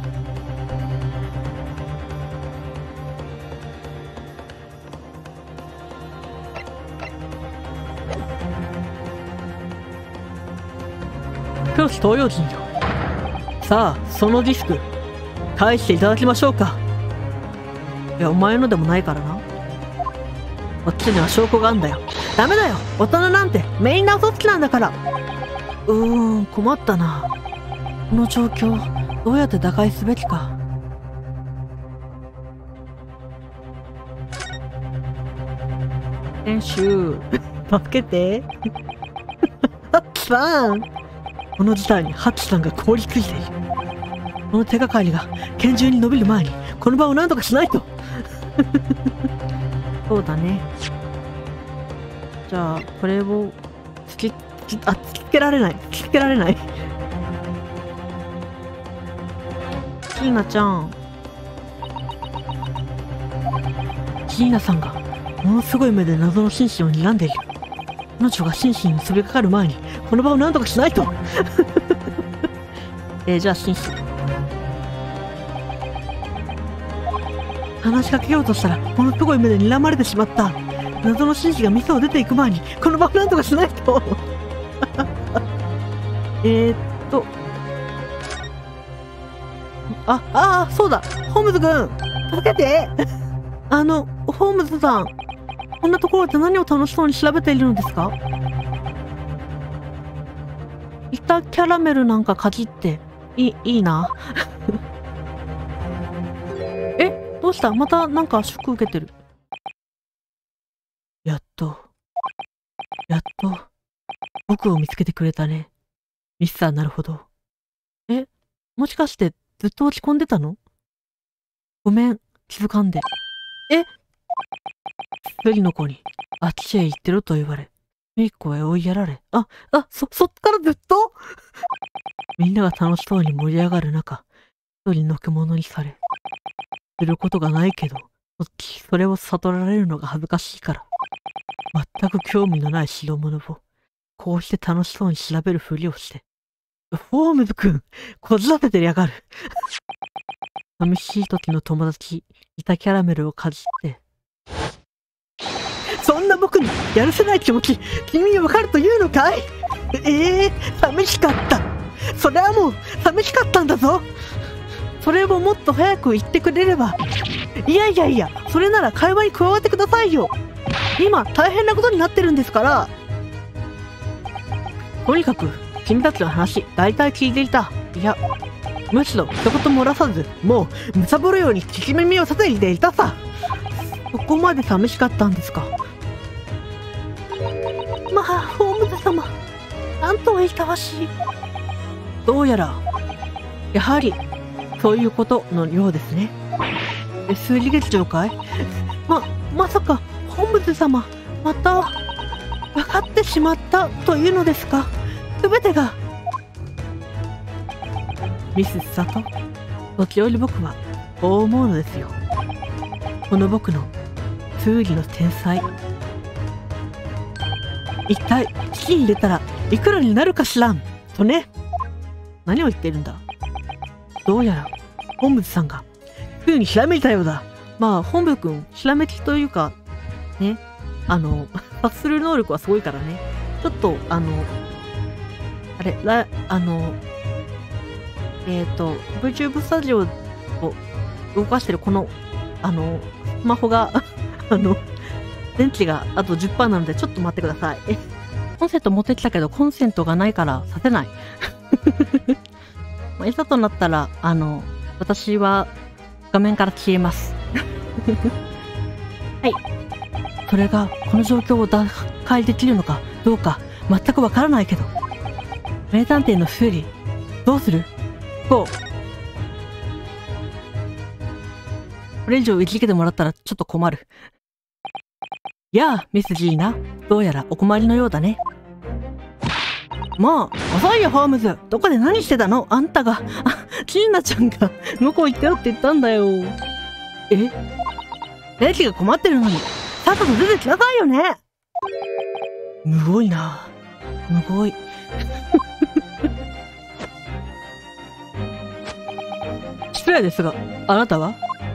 教師東洋人よ。さあ、そのディスク、返していただきましょうか。いや、お前のでもないからな。こっちには証拠があんだよ。ダメだよ、大人なんてメインな嘘つきなんだから。困ったな。この状況、どうやって打開すべきか。編集、助けて。ハッチさん。この事態にハッチさんが凍りついている。この手がかりが拳銃に伸びる前に、この場を何とかしないと。そうだね。じゃあ、これを、突きつけられない。突きつけられない。キーナちゃん。キーナさんが、ものすごい目で謎の紳士を睨んでいる。彼女が紳士に飛びかかる前に、この場を何とかしないと。じゃあ紳士。話しかけようとしたら、ものすごい目で睨まれてしまった。謎の紳士が店を出ていく前に、この場を何とかしないと。そうだ、ホームズ君、助けて。ホームズさん、こんなところで何を楽しそうに調べているのですか？板キャラメルなんかかじって、いいな。どうした？またなんかショック受けてる。やっと、僕を見つけてくれたね。ミスターなるほど。もしかしてずっと落ち込んでたの？ごめん、気づかんで。一人の子に、あっちへ行ってろと言われ、メイコへ追いやられ、そっからずっとみんなが楽しそうに盛り上がる中、一人のけ者にされ、することがないけど、それを悟られるのが恥ずかしいから、全く興味のない代物を、こうして楽しそうに調べるふりをして、ホームズ君、こじらせてやがる。寂しい時の友達、板キャラメルをかじって、そんな僕にやるせない気持ち、君にわかるというのかい？寂しかった。それはもう、寂しかったんだぞ。それをもっと早く言ってくれれば。いや、それなら会話に加わってくださいよ。今、大変なことになってるんですから。とにかく、君たちの話、大体聞いていた。いや、むしろ一言漏らさず、もう、むさぼるように聞き耳を立てていたさ。そこまで寂しかったんですか。まあ、ホームズ様、なんとはいたわしい。どうやら、やはり、そういうことのようですね。推理劇場かい？まさか、ホームズ様、また、分かってしまったというのですか？すべてが。ミス・サト、時折僕は、こう思うのですよ。この僕の、推理の天才。一体、危機に入れたらいくらになるかしらんとね。何を言ってるんだ。どうやら、ホームズさんが、風にひらめいたようだ。まあ、ホームズ君、ひらめきというか、ね、察する能力はすごいからね。ちょっと、VTube スタジオを動かしてるこの、スマホが、電池があと 10% なのでちょっと待ってください。コンセント持ってきたけどコンセントがないからさせない。いざとなったら、私は画面から消えます。はい。それがこの状況を打開できるのかどうか全くわからないけど。名探偵の推理、どうする？これ以上言い続けてもらったらちょっと困る。やあ、ミス・ジーナ。どうやらお困りのようだね。もう、遅いよ、ホームズ。どこで何してたの？あんたが。ジーナちゃんが、向こう行ってよって言ったんだよ。レイジが困ってるのに、さっさと出てきなさいよね。 むごいな。むごい。失礼ですが、あなたは？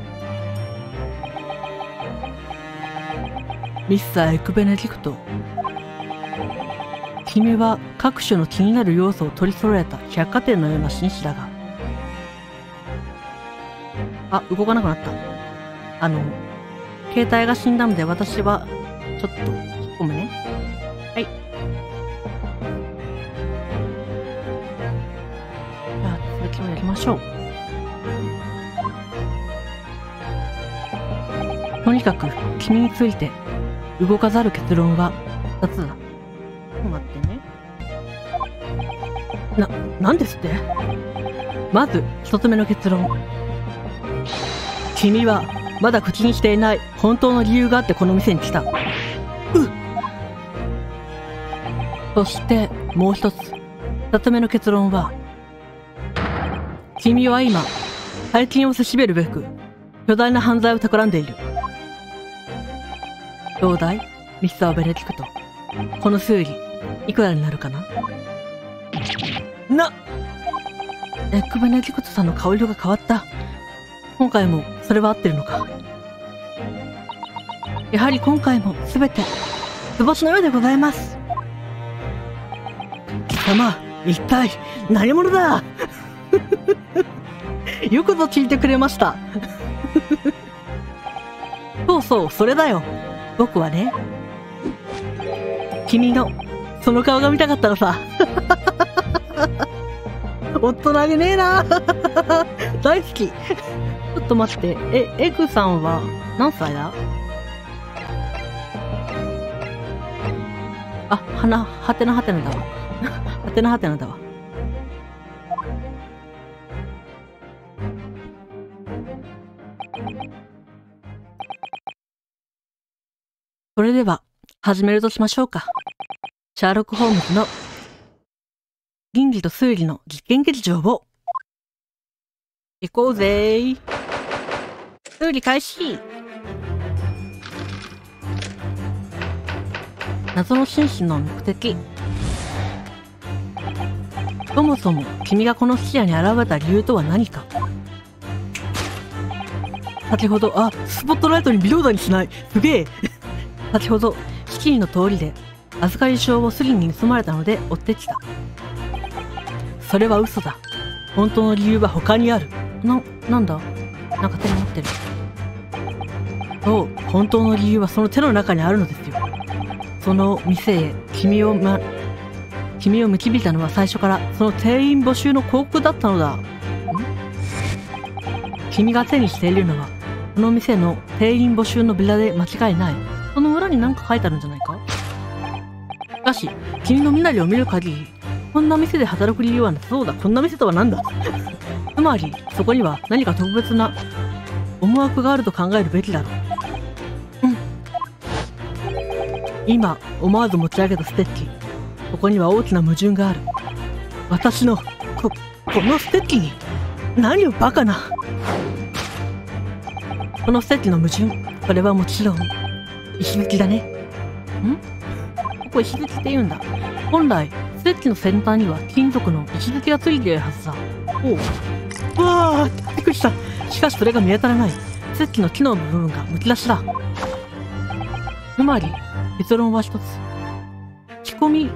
ミスター・エクベネディクト。君は各種の気になる要素を取り揃えた百貨店のような紳士だが。あ、動かなくなった。携帯が死んだので私は、ちょっと、引っ込むね。はい。じゃあ、続きをやりましょう。とにかく、君について、動かざる結論は、2つだ。ちょっと待ってね。なんですって？まず、1つ目の結論。君は、まだ口にしていない本当の理由があってこの店に来た。そして、もう一つ。2つ目の結論は、君は今、大金をせしめるべく、巨大な犯罪を企んでいる。どうだいミスター・ベネディクト。この推理、いくらになるかな？エッグ・ベネディクトさんの顔色が変わった。今回も、それは合ってるのか。やはり今回も、すべて、図星のようでございます。貴様、一体、何者だよくぞ聞いてくれました。そうそう、それだよ。僕はね、君の、その顔が見たかったのさ。大人げねえな。大好き。ちょっと待って、エグさんは何歳だ？あ、はてなはてなだわ。はてなはてなだわ。それでは、始めるとしましょうか。シャーロック・ホームズの倫理と推理の実験劇場を。行こうぜー。推理開始。謎の紳士の目的。そもそも君がこの視野に現れた理由とは何か。先ほど、スポットライトに微動だにしない。すげえ。先ほど、七人の通りで、預かり証をスリに盗まれたので追ってきた。それは嘘だ。本当の理由は他にある。なんだ？なんか手に持ってる。そう、本当の理由はその手の中にあるのですよ。その店へ君を導いたのは最初からその店員募集の広告だったのだ。君が手にしているのは、この店の店員募集のビラで間違いない。その裏に何か書いてあるんじゃないか？しかし、君の身なりを見る限り、こんな店で働く理由はそうだ、こんな店とは何だ？つまり、そこには何か特別な思惑があると考えるべきだろう。今、思わず持ち上げたステッキ。ここには大きな矛盾がある。私の、このステッキに、何をバカな。このステッキの矛盾、これはもちろん、石突きだね。ここ石突きって言うんだ。本来、ステッキの先端には金属の石突きがついているはずだ。おう。わあ、びっくりした。しかしそれが見当たらない。ステッキの木の部分がむき出しだ。つまり、結論は一つ。仕込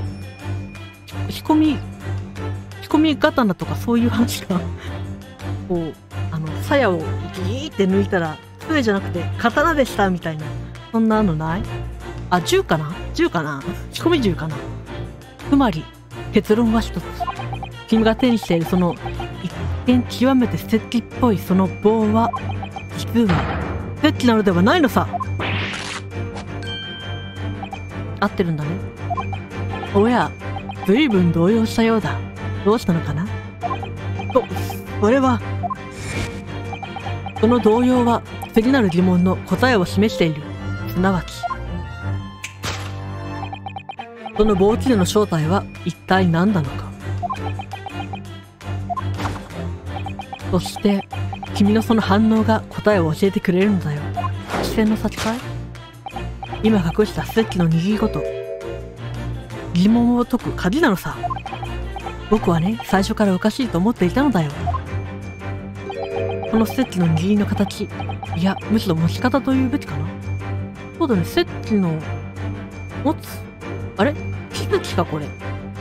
み刀とかそういう話が、こう、鞘をギーって抜いたら、杖じゃなくて刀でしたみたいな。そんなのない？銃かな仕込み銃かな。つまり、結論は一つ。君が手にしているその、一見極めてステッキっぽいその棒は、実は、ステッキなのではないのさ。合ってるんだね。おや、ずいぶん動揺したようだ。どうしたのかな？それは、その動揺は次なる疑問の答えを示している。すなわち、その棒切れの正体は一体何なのか。そして、君のその反応が答えを教えてくれるのだよ。視線の先かい？今隠したステッキの握りごと。 疑問を解く鍵なのさ。僕はね、最初からおかしいと思っていたのだよ。このステッチの握りの形、いや、むしろ持ち方というべきかな。そうだね、ステッチの、持つ、あれ木槌かこれ。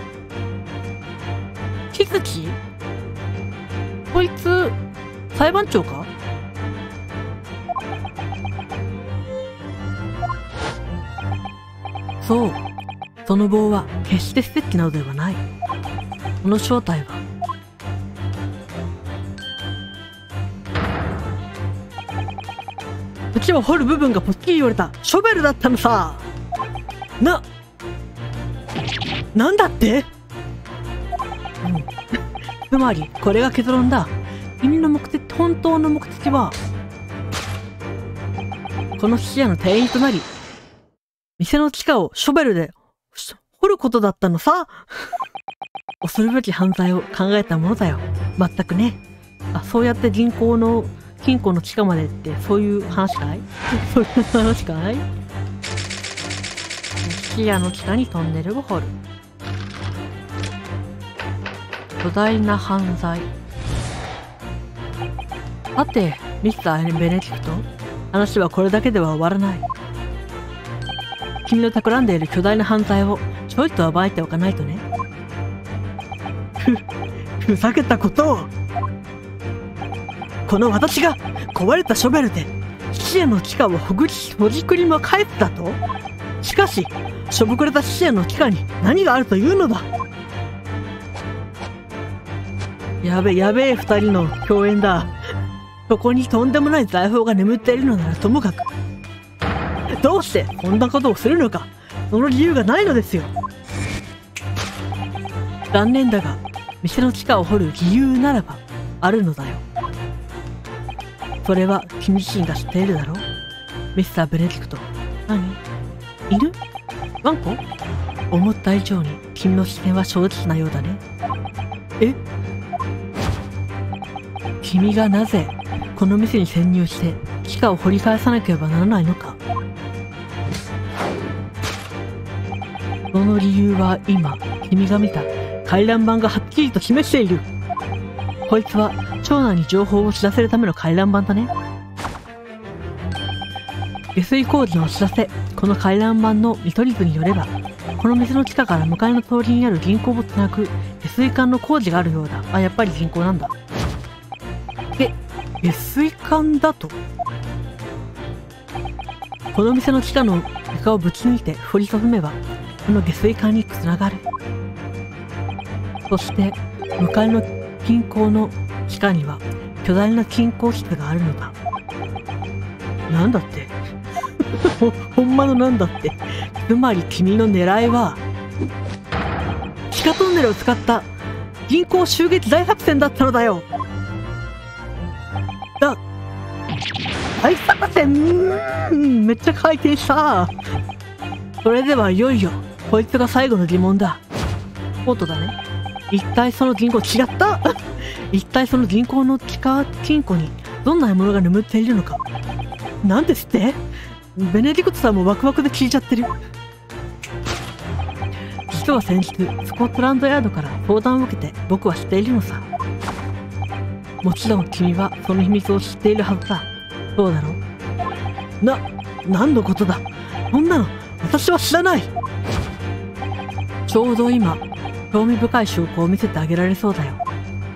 木槌？こいつ、裁判長か？そう。その棒は決してステッチなどではない。この正体は、土を掘る部分がぽっきり言われたショベルだったのさ。なんだって？つまり、これが結論だ。君の本当の目的は、この質屋の店員となり、店の地下をショベルで掘ることだったのさ。恐るべき犯罪を考えたものだよ。まったくね。そうやって金庫の地下までってそういう話かい？そういう話かい？質屋の地下にトンネルを掘る。巨大な犯罪。さて、ミスター・ベネディクト、話はこれだけでは終わらない。君の企んでいる巨大な犯罪をちょいと暴いておかないとね。ふざけたことを。この私が壊れたショベルで質屋の地下をほじくりも返すだと？しかし、しょぼくれた質屋の地下に何があるというのだ。やべえ二人の共演だ。そこにとんでもない財宝が眠っているのならともかく、どうしてこんなことをするのか、その理由がないのですよ。残念だが、店の地下を掘る理由ならばあるのだよ。それは君自身が知っているだろう、ミスター・ベネディクト。何？犬？ワンコ？思った以上に君の視線は正直なようだね。え？君がなぜこの店に潜入して地下を掘り返さなければならないのか。その理由は今君が見た回覧板がはっきりと示している。こいつは長男に情報を知らせるための回覧板だね。下水工事のお知らせ。この回覧板の見取り図によれば、この店の地下から向かいの通りにある銀行をつなぐ下水管の工事があるようだ。やっぱり銀行なんだ。下水管だと？この店の地下の床をぶち抜いて掘り進めば、この下水管につながる。そして向かいの金庫の地下には巨大な金庫室があるのだ。なんだってほんまのなんだって。つまり君の狙いは地下トンネルを使った銀行襲撃大作戦だったのだよ。大作戦？めっちゃ回転した。それではいよいよこいつが最後の疑問だ。コートだね。一体その銀行違った一体その銀行の地下金庫にどんなものが眠っているのか。なんですって？ベネディクトさんもワクワクで聞いちゃってる。実は先日スコットランドヤードから相談を受けて僕は知っているのさ。もちろん君はその秘密を知っているはずだ。そうだろう？何のことだ？そんなの私は知らない。ちょうど今興味深い証拠を見せてあげられそうだよ。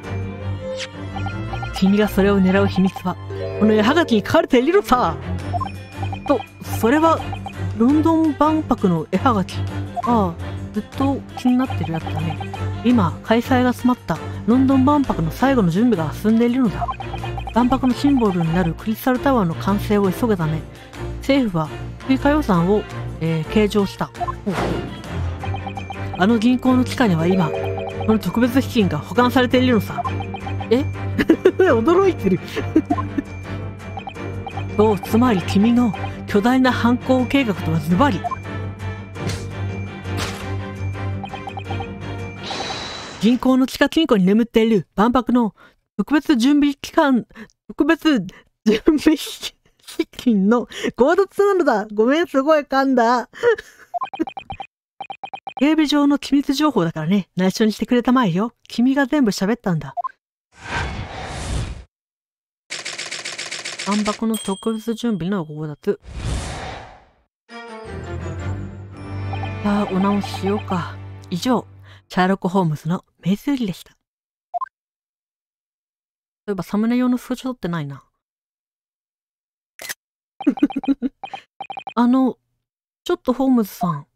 君がそれを狙う秘密はこの絵はがきに書かれているのさ。それはロンドン万博の絵はがき。ずっと気になってるやつだね。今開催が詰まったロンドン万博の最後の準備が進んでいるのだ。万博のシンボルになるクリスタルタワーの完成を急ぐため、政府は追加予算を、計上した。あの銀行の地下には今この特別資金が保管されているのさ。驚いてるそう、つまり君の巨大な犯行計画とはズバリ、銀行の地下金庫に眠っている万博の特別準備資金の強奪なのだ。ごめん、すごい噛んだ警備上の機密情報だからね、内緒にしてくれたまえよ。君が全部喋ったんだ。暗箱の特別準備の強奪。さあ、お直ししようか。以上、シャーロック・ホームズの名推理でした。そういえばサムネ用のスクショ撮ってないな。ちょっとホームズさん。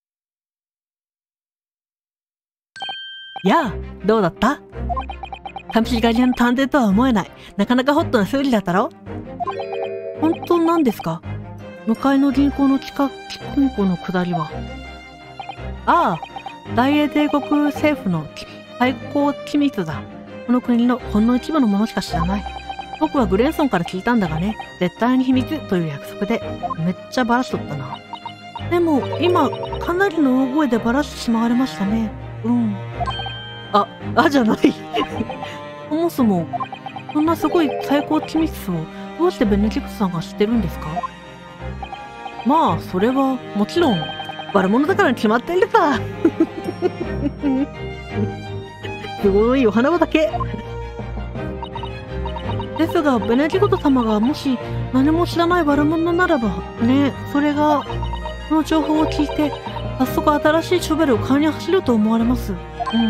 やあ、どうだった？寂しがり屋の探偵とは思えない。なかなかホットな推理だったろ？本当なんですか？向かいの銀行の地下金庫の下りは。ああ、大英帝国政府の最高機密だ。この国のほんの一部のものしか知らない。僕はグレンソンから聞いたんだがね、絶対に秘密という約束で、めっちゃバラしとったな。でも、今、かなりの大声でバラしてしまわれましたね。うん。じゃない。そもそも、そんなすごい最高機密を、どうしてベネディクトさんが知ってるんですか？まあ、それは、もちろん、悪者だからに決まっているさ。すごいお花畑。ですが、ベネディクト様がもし何も知らない悪者ならば、ね、それが、この情報を聞いて、早速新しいショベルを買いに走ると思われます。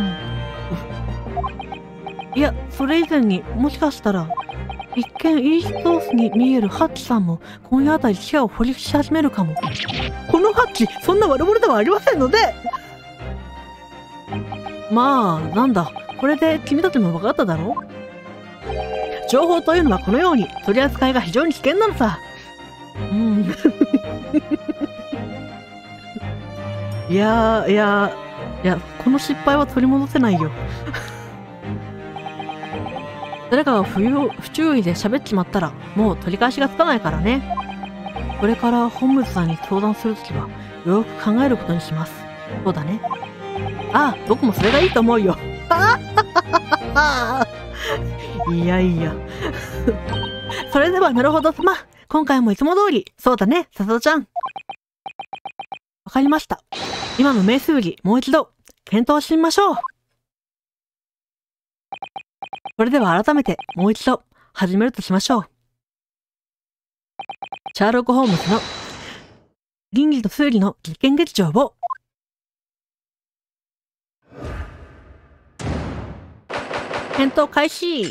いや、それ以前にもしかしたら、一見イーストースに見えるハッチさんも今夜あたり地下を掘りし始めるかも。このハッチ、そんな悪者ではありませんので。まあ、なんだ、これで君たちも分かっただろう。情報というのはこのように取り扱いが非常に危険なのさ。いや、この失敗は取り戻せないよ。誰かが不注意で喋っちまったら、もう取り返しがつかないからね。これからホームズさんに相談するときは、よく考えることにします。そうだね。僕もそれがいいと思うよ。いや。それでは、なるほど様。今回もいつも通り、そうだね、佐藤ちゃん。わかりました。今の名推理、もう一度、検討してみましょう。それでは改めて、もう一度、始めるとしましょう。シャーロック・ホームズの、倫理と推理の実験劇場を、検討開始。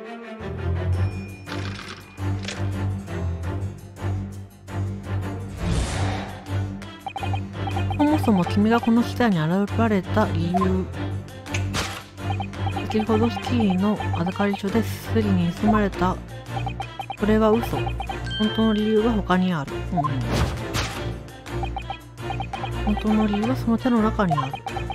そもそも君がこの視点に現れた理由。先ほどシティの預かり所でスリに盗まれた。これは嘘。本当の理由が他にある。本当の理由はその手の中にある。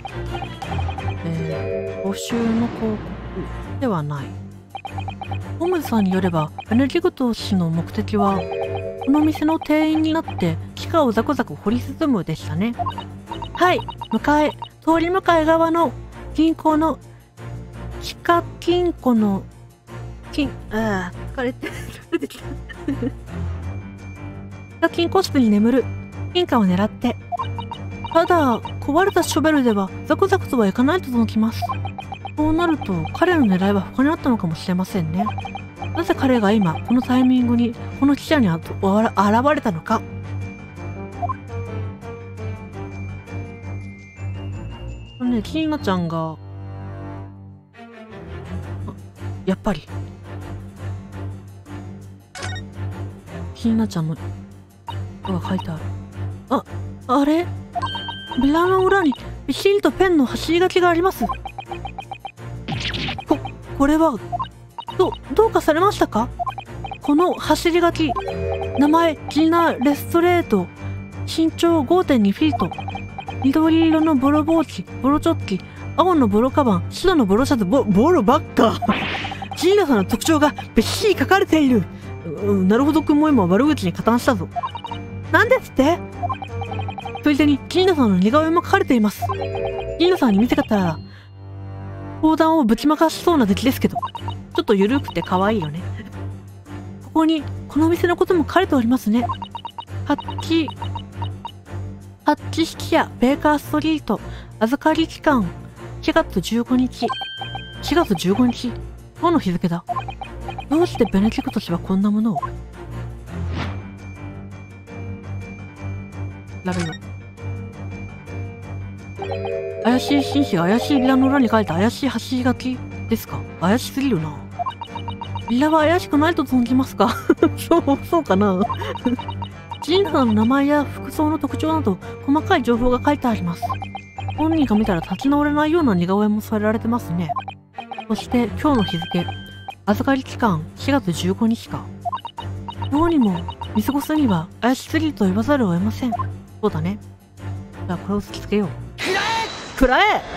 募集の広告ではない。ホームズさんによれば、ベネディクト氏の目的は、この店の店員になって地下をザクザク掘り進むでしたね。はい、通り向かい側の銀行の地下金庫の疲れてきた。地下金庫室に眠る金貨を狙って。ただ、壊れたショベルではザクザクとはいかないと届きます。そうなると、彼の狙いは他にあったのかもしれませんね。なぜ彼が今、このタイミングに、この記者に現れたのか。ね、キーナちゃんが、やっぱり。キーナちゃんの、が書いてある。あれ？ビラの裏にびっしりとペンの走り書きがあります。これは、どうかされましたか？この走り書き、名前、ジーナ・レストレート、身長 5.2 フィート、緑色のボロボチョッキ、青のボロカバン、白のボロシャツ、ボロばっか。ジーナさんの特徴がびっしり書かれている。なるほどくんも今悪口に加担したぞ。なんですって？ついでにジーナさんの似顔絵も書かれています。ジーナさんに見せ方ら、砲弾をぶちまかしそうな出来ですけど、ちょっとゆるくて可愛いよね。ここに、このお店のことも書かれておりますね。ハッチ、 発知識やベーカーストリート、預かり期間、4月15日。4月15日？今日の日付だ。どうしてベネディクト氏はこんなものを？ラベル。怪しい紳士が怪しいビラの裏に書いた怪しい走り書きですか？怪しすぎるな。ビラは怪しくないと存じますか？そうかな。ジンさんの名前や服装の特徴など細かい情報が書いてあります。本人が見たら立ち直れないような似顔絵も添えられてますね。そして今日の日付、預かり期間4月15日か。どうにも見過ごすには怪しすぎると言わざるを得ません。そうだね。じゃあこれを突きつけよう。食らえ！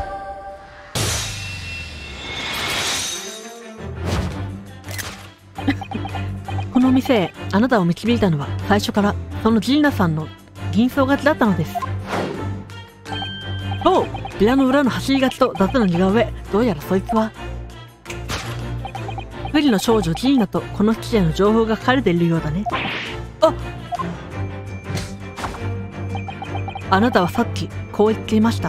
この店へあなたを導いたのは最初からそのジーナさんの銀装勝ちだったのです。おう、ビラの裏の走り書きと雑な似顔絵、どうやらそいつは不利の少女ジーナとこの記事への情報が書かれているようだね。あなたはさっきこう言っていました。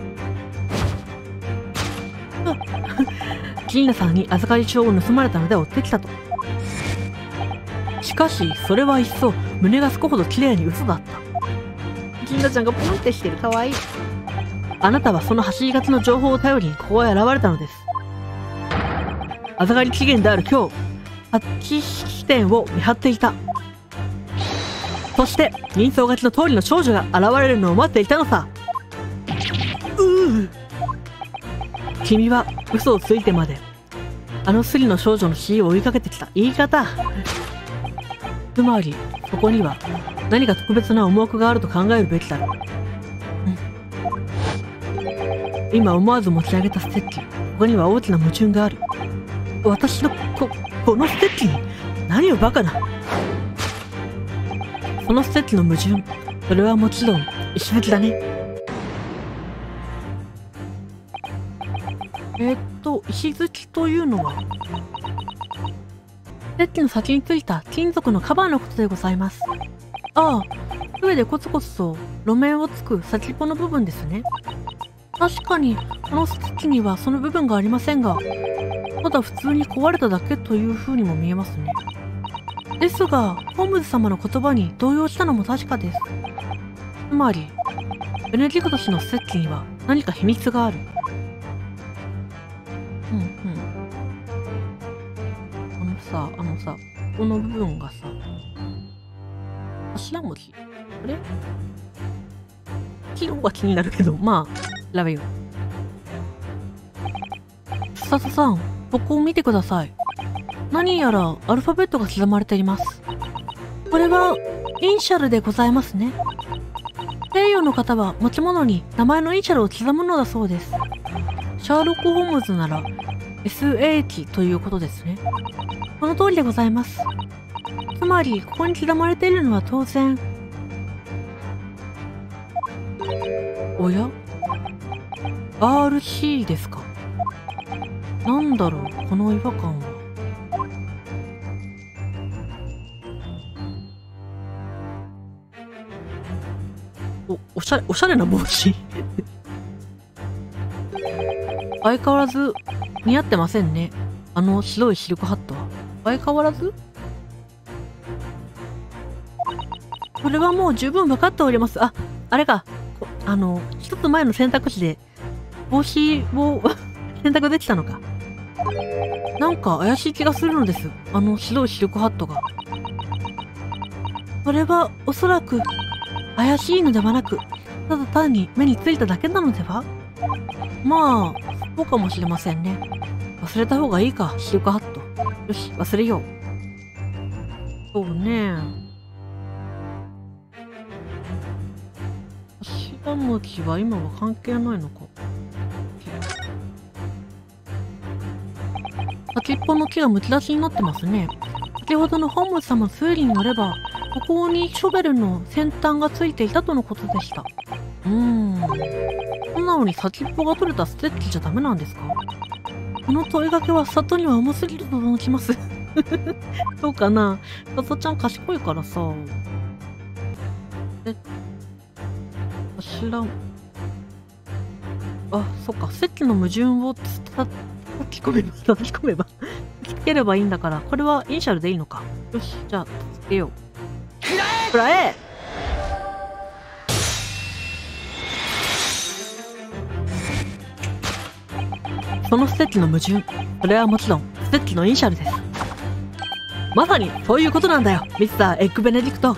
ジーナさんに預かり帳を盗まれたので追ってきたと。しかしそれは一層胸がすくほど綺麗に嘘だった。ジーナちゃんがポンってしてる。かわいい。あなたはその走り書きの情報を頼りにここへ現れたのです。預かり期限である今日、発知式典を見張っていた。そして人相書きの通りの少女が現れるのを待っていたのさ。君は嘘をついてまであのスリの少女の死を追いかけてきた。言い方。つまりそこには何か特別な思惑があると考えるべきだろう。今思わず持ち上げたステッキ、ここには大きな矛盾がある。私のこのステッキに何をバカな。そのステッキの矛盾、それはもちろん石垣だね。石突きというのはステッキの先についた金属のカバーのことでございます。ああ、上でコツコツと路面をつく先っぽの部分ですね。確かにこのステッキにはその部分がありませんが、ただ普通に壊れただけという風にも見えますね。ですがホームズ様の言葉に動揺したのも確かです。つまりベネディクト氏のステッキには何か秘密がある。あのさ、この部分がさ、頭文字あれ色が気になるけど、まあ調べよう。スタトさん、ここを見てください。何やらアルファベットが刻まれています。これはイニシャルでございますね。西洋の方は持ち物に名前のイニシャルを刻むのだそうです。シャーロック・ホームズなら SH ということですね。その通りでございます。つまりここに刻まれているのは当然、おや RC ですか。なんだろうこの違和感は。おしゃれな帽子。相変わらず似合ってませんね、あの白いシルクハットは。相変わらず。これはもう十分分かっております。あれか、一つ前の選択肢で帽子を選択できたのか。なんか怪しい気がするのです、あの白いシルクハットが。それはおそらく怪しいのではなく、ただ単に目についただけなのでは。まあそうかもしれませんね。忘れた方がいいか、シルクハット。よし、忘れよう。そうね。頭文字は今は関係ないのか。先っぽの木がむき出しになってますね。先ほどのホームズ様の推理によれば、ここにショベルの先端がついていたとのことでした。そんなのに先っぽが取れたステッキじゃダメなんですか？この問いかけは里には重すぎると思います。そうかな、里ちゃん賢いからさ。 知らん。あ、そっか。ステッチの矛盾を叩き込めばつければいいんだから、これはイニシャルでいいのか。よし、じゃあ、つけよう。くらえ。そのステッチの矛盾、それはもちろんステッチのイニシャルです。まさにそういうことなんだよ、ミスターエッグベネディクト。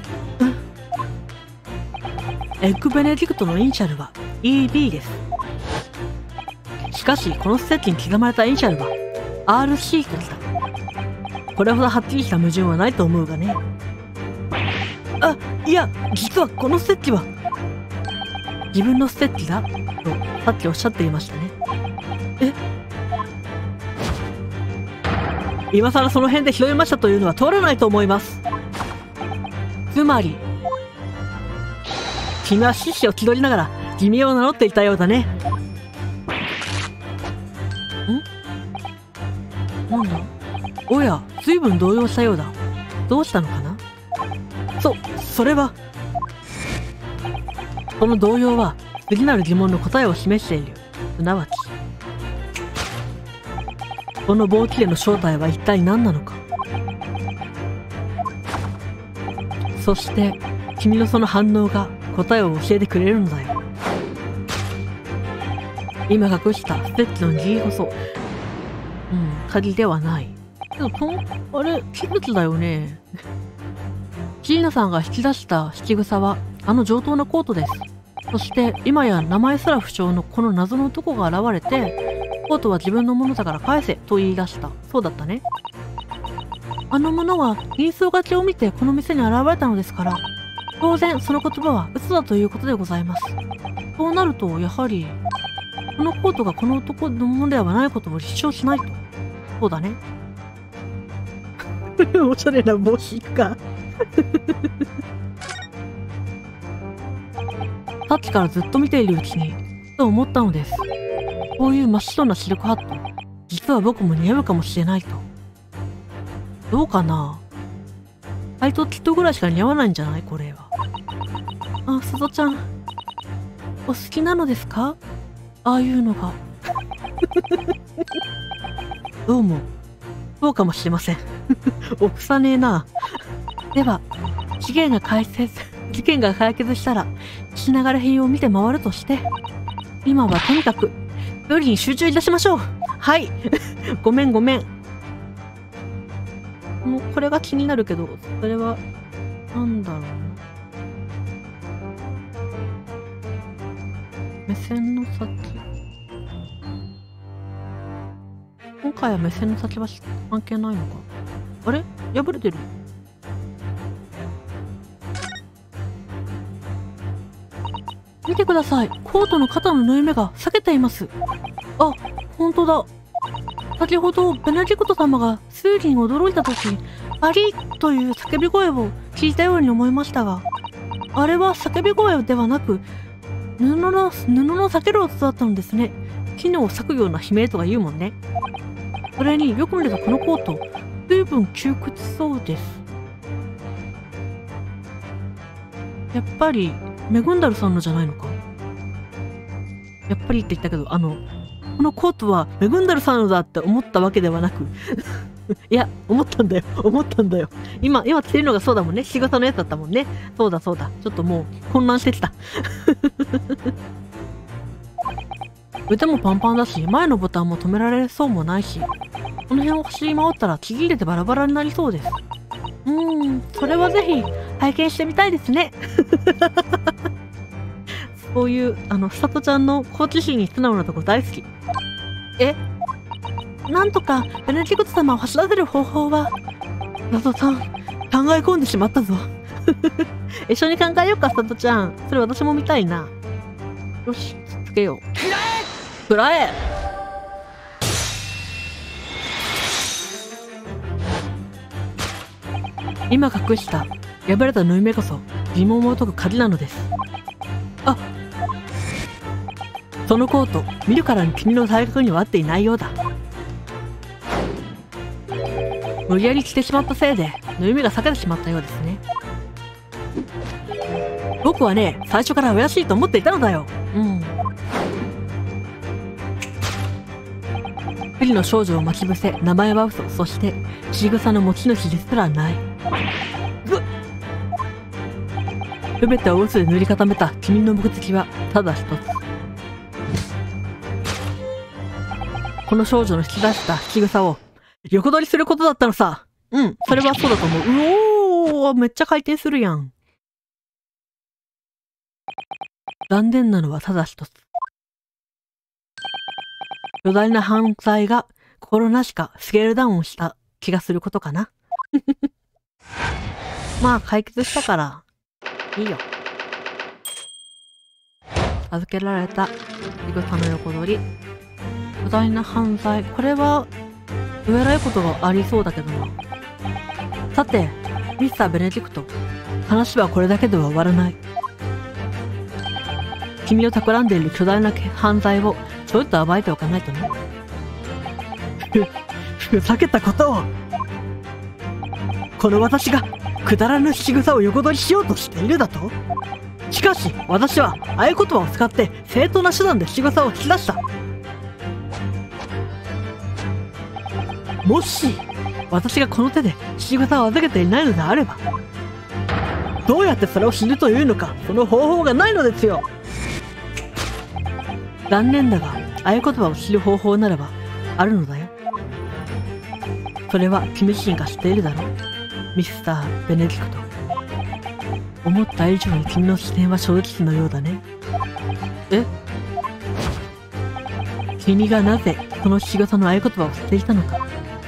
エッグベネディクトのイニシャルは EB です。しかしこのステッチに刻まれたイニシャルは RC ときた。これほどはっきりした矛盾はないと思うがね。あ、いや、実はこのステッチは自分のステッチだとさっきおっしゃっていましたね。え、今更その辺で拾いましたというのは通らないと思います。つまり君は獅子を気取りながら君を名乗っていたようだね。なんだ、おや、随分動揺したようだ。どうしたのかな。それは、この動揺は次なる疑問の答えを示している。すなわちこの棒切れの正体は一体何なのか。そして君のその反応が答えを教えてくれるのだよ。今隠したステッチの握りこそ、鍵ではない。けどあれ、器物だよね。ジーナさんが引き出した引き草はあの上等なコートです。そして今や名前すら不詳のこの謎の男が現れて、コートは自分のものだから返せと言い出した。そうだったね。あの者は人相書きを見てこの店に現れたのですから、当然その言葉は嘘だということでございます。そうなるとやはりこのコートがこの男のものではないことを立証しないと。そうだね。おしゃれな帽子か。さっきからずっと見ているうちにと思ったのです。こういう真っ白なシルクハット、実は僕も似合うかもしれないと。どうかな。配当きっとぐらいしか似合わないんじゃない、これは。あ、すずちゃん、お好きなのですか、ああいうのが。どうも、そうかもしれません。おくさねえな。では、事件が解決したら、血流れ品を見て回るとして、今はとにかく、料理に集中いたしましょう。はい。ごめん。もう、これが気になるけど、それは、なんだろうな。目線の先。今回は目線の先は関係ないのか。あれ、破れてる。見てください。コートの肩の縫い目が裂けています。あ、本当だ。先ほどベネディクト様が数人驚いた時、ありという叫び声を聞いたように思いましたが、あれは叫び声ではなく布の裂ける音だったのですね。絹を裂くような悲鳴とか言うもんね。それによく見るとこのコート、随分窮屈そうです。やっぱりメグンダルさんのじゃないのか。やっぱりって言ったけど、このコートはメグンダルさんのだって思ったわけではなくいや、思ったんだよ。今着てるのがそうだもんね。仕事のやつだったもんね。そうだ。ちょっともう混乱してきた。腕もパンパンだし、前のボタンも止められそうもないし、この辺を走り回ったらちぎれてバラバラになりそうです。それはぜひ拝見してみたいですね。そういうひさとちゃんの好奇心に素直なとこ大好き。なんとかベネディクト様を走らせる方法は。謎さん、考え込んでしまったぞ。一緒に考えようか、ひさとちゃん。それ私も見たいな。よし、つけよう。くらえ。今隠した破れた縫い目こそ疑問を解く鍵なのです。あ、そのコート、見るからに君の体格には合っていないようだ。無理やり着てしまったせいで縫い目が裂けてしまったようですね。 僕はね、最初から怪しいと思っていたのだよ。不利の少女を待ち伏せ、名前は嘘、そして仕草の持ち主ですらない。すべてを嘘で塗り固めた君の目的はただ一つ。この少女の引き出した仕草を横取りすることだったのさ。それはそうだと思う。めっちゃ回転するやん。残念なのはただ一つ。巨大な犯罪が心なしかスケールダウンした気がすることかな。まあ解決したからいいよ。預けられた仕草の横取り。巨大な犯罪。これはどえらいことがありそうだけどな。さて、ミスター・ベネディクト。話はこれだけでは終わらない。君を企んでいる巨大な犯罪をちょっと暴いておかないとね。ふざけたことを。この私がくだらぬ仕草を横取りしようとしているだと？しかし私は合言葉を使って正当な手段で仕草を引き出した。もし私がこの手で仕草を預けていないのであれば、どうやってそれを知るというのか、その方法がないのですよ。残念だが合言葉を知る方法ならばあるのだよ。それは君自身が知っているだろう、ミスター・ベネディクト。思った以上に君の視点は正直のようだね。君がなぜこの仕事の合言葉を知っていたのか。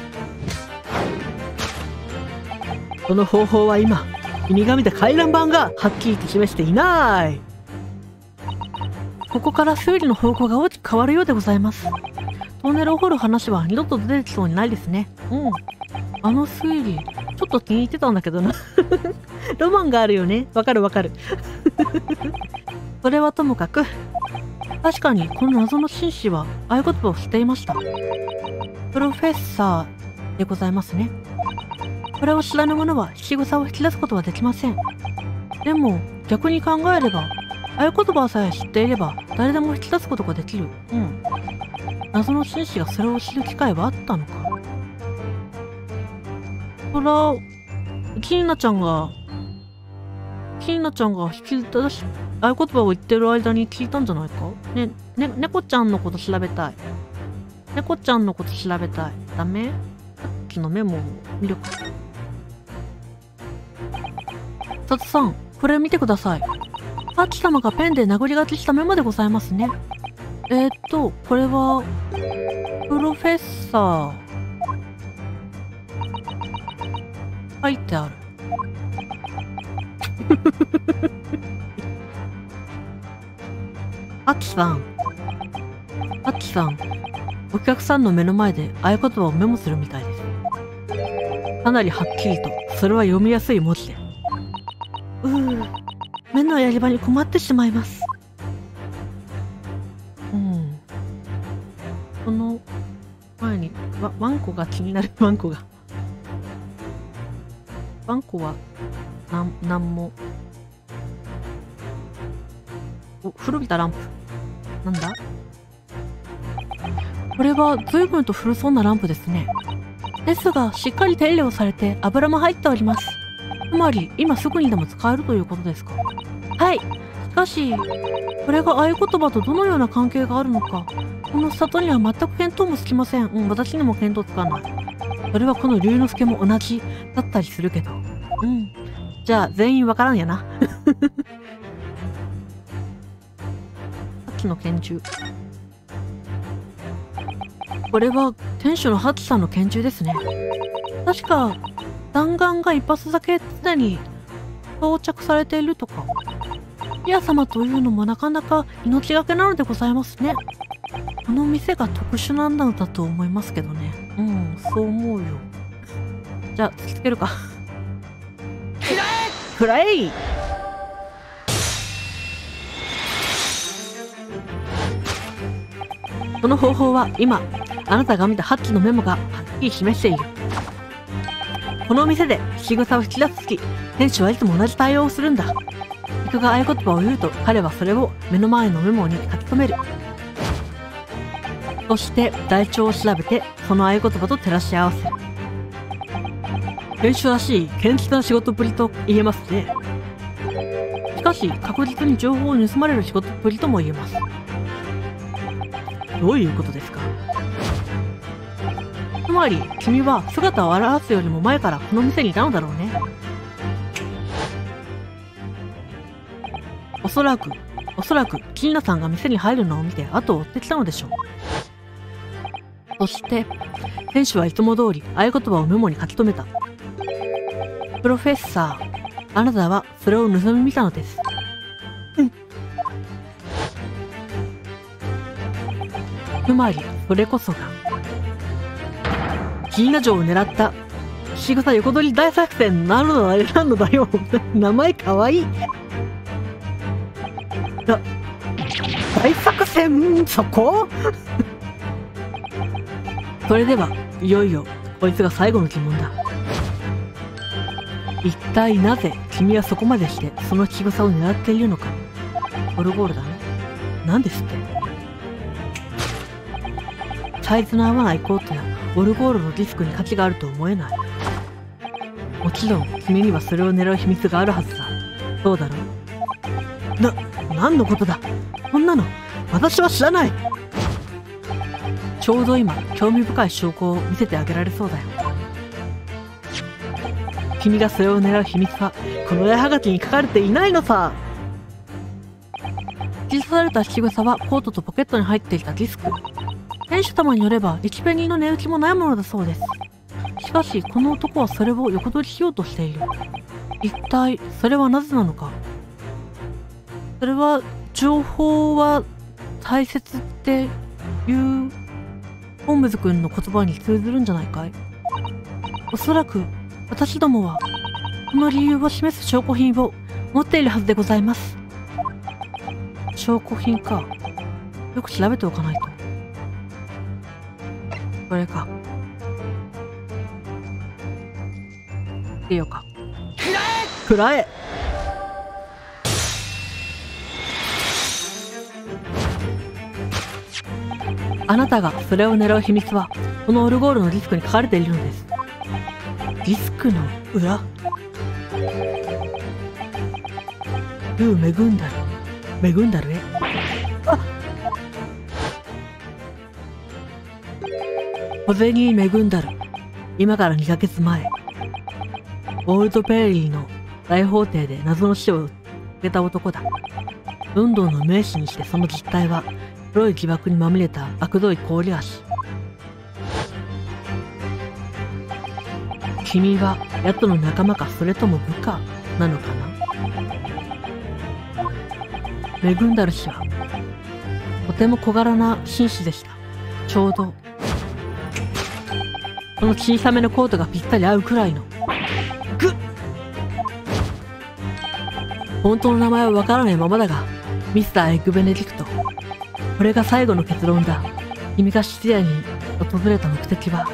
その方法は今君が見た回覧板がはっきりと示していない。ここから推理の方向が大きく変わるようでございます。トンネルを掘る話は二度と出てきそうにないですね。あの推理、ちょっと気に入ってたんだけどな。ロマンがあるよね。わかるわかる。それはともかく、確かにこの謎の紳士は合言葉を知っていました。プロフェッサーでございますね。これを知らぬ者は仕草を引き出すことはできません。でも逆に考えれば、合言葉さえ知っていれば誰でも引き出すことができる。謎の紳士がそれを知る機会はあったのか。そら、キーナちゃんが引き出し、合言葉を言ってる間に聞いたんじゃないか。猫ちゃんのこと調べたい。猫ちゃんのこと調べたい。ダメ？さっきのメモを見るか。佐々さん、これ見てください。ハチ様がペンで殴り書きしたメモでございますね。これは、プロフェッサー。書いてある。ハチさん、お客さんの目の前で合言葉をメモするみたいです。かなりはっきりと、それは読みやすい文字で。目のやり場に困ってしまいます。この前にワンコが気になる。ワンコはなんも。古びたランプ。なんだ？これは随分と古そうなランプですね。ですがしっかり手入れをされて油も入っております。つまり今すぐにでも使えるということですか？はい。しかしこれが合言葉とどのような関係があるのか、この里には全く見当もつきません。私にも見当つかない。それはこの龍之介も同じだったりするけど。じゃあ全員わからんやな。さっきの拳銃。これは店主のハチさんの拳銃ですね。確か弾丸が一発だけ常に装着されているとか。リア様というのもなかなか命がけなのでございますね。この店が特殊なんだと思いますけどね。そう思うよ。じゃあ突きつけるか。フライ。その方法は今あなたが見たハッチのメモがはっきり示している。この店で仕草を引き出すとき、店主はいつも同じ対応をするんだ。 客が合言葉を言うと彼はそれを目の前のメモに書き留める。そして台帳を調べてその合言葉と照らし合わせる。編集らしい堅実な仕事ぶりと言えますね。しかし確実に情報を盗まれる仕事ぶりとも言えます。どういうことですか？つまり君は姿を現すよりも前からこの店にいたのだろうね。おそらくキーナさんが店に入るのを見て後を追ってきたのでしょう。そして店主はいつも通り合言葉をメモに書き留めた。プロフェッサー、あなたはそれを盗み見たのです。つまりそれこそがキーナ城を狙った仕草横取り大作戦なのだよ。名前かわいい。大作戦、そこそれではいよいよこいつが最後の疑問だ。一体なぜ君はそこまでしてその仕草を狙っているのか。オルゴールだね。なんですって。サイズの合わないコートやオルゴールのディスクに価値があると思えない。もちろん君にはそれを狙う秘密があるはずだ。そうだろう。何のことだ。こんなの私は知らない。ちょうど今興味深い証拠を見せてあげられそうだよ。君がそれを狙う秘密はこの絵はがきに書かれていないのさ。記された仕草はコートとポケットに入っていたディスク。店主様によれば1ペニーの値打ちもないものだそうです。しかしこの男はそれを横取りしようとしている。一体それはなぜなのか。それは情報は大切っていうホームズ君の言葉に通ずるんじゃないかい。おそらく私どもはこの理由を示す証拠品を持っているはずでございます。証拠品か。よく調べておかないと。これか。いいよか。くらえ。あなたがそれを狙う秘密はこのオルゴールのディスクに書かれているのです。ディスクの裏。ルー・メグンダルへ。あっ、ホゼニー・メグンダル。今から2ヶ月前オールドペーリーの大法廷で謎の死を遂げた男だ。ロンドンの名士にしてその実態は黒い疑惑にまみれた悪どい氷足。君はヤトの仲間かそれとも部下なのかな。メグンダル氏はとても小柄な紳士でした。ちょうどこの小さめのコートがぴったり合うくらいの。ぐっ、本当の名前はわからないままだがミスター・エッグ・ベネディクト、これが最後の結論だ。君がシチリアに訪れた目的は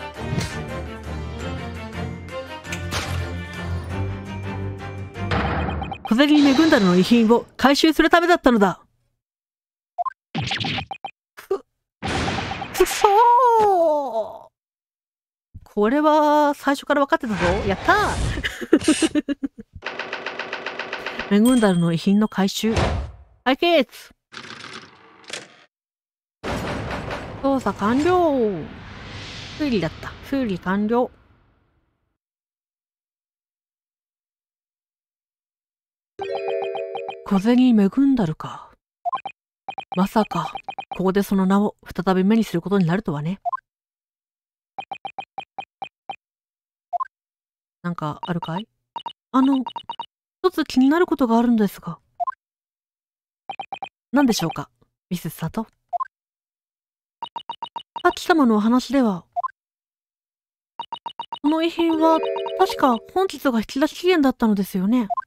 小ゼリー・メグンダルの遺品を回収するためだったのだ。くそー。これは最初から分かってたぞ。やったーメグンダルの遺品の回収解決。操作完了。推理だった。推理完了。小銭メグンダルか。まさかここでその名を再び目にすることになるとはね。なんかあるかい？一つ気になることがあるのですが。何でしょうか、ミセスサト。ハチ様のお話では、この遺品は確か本日が引き出し期限だったのですよね。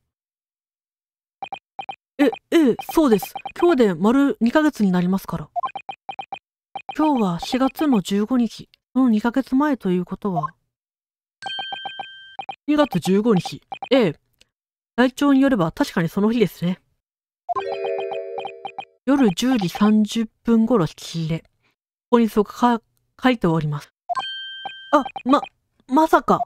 ええ、そうです。今日で丸2ヶ月になりますから。今日は4月の15日、その2ヶ月前ということは、2月15日。ええ、 台帳によれば確かにその日ですね。夜10時30分頃仕入れ。ここにそう書いております。あ、まさか。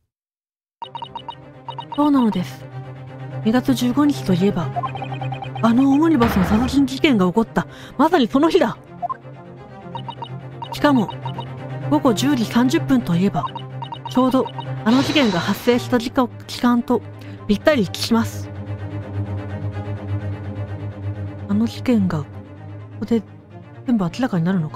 そうなのです。2月15日といえば、あのオムニバスの殺人事件が起こった、まさにその日だ。しかも、午後10時30分といえば、ちょうどあの事件が発生した時間とぴったり一致します。あの事件が、ここで全部明らかになるのか。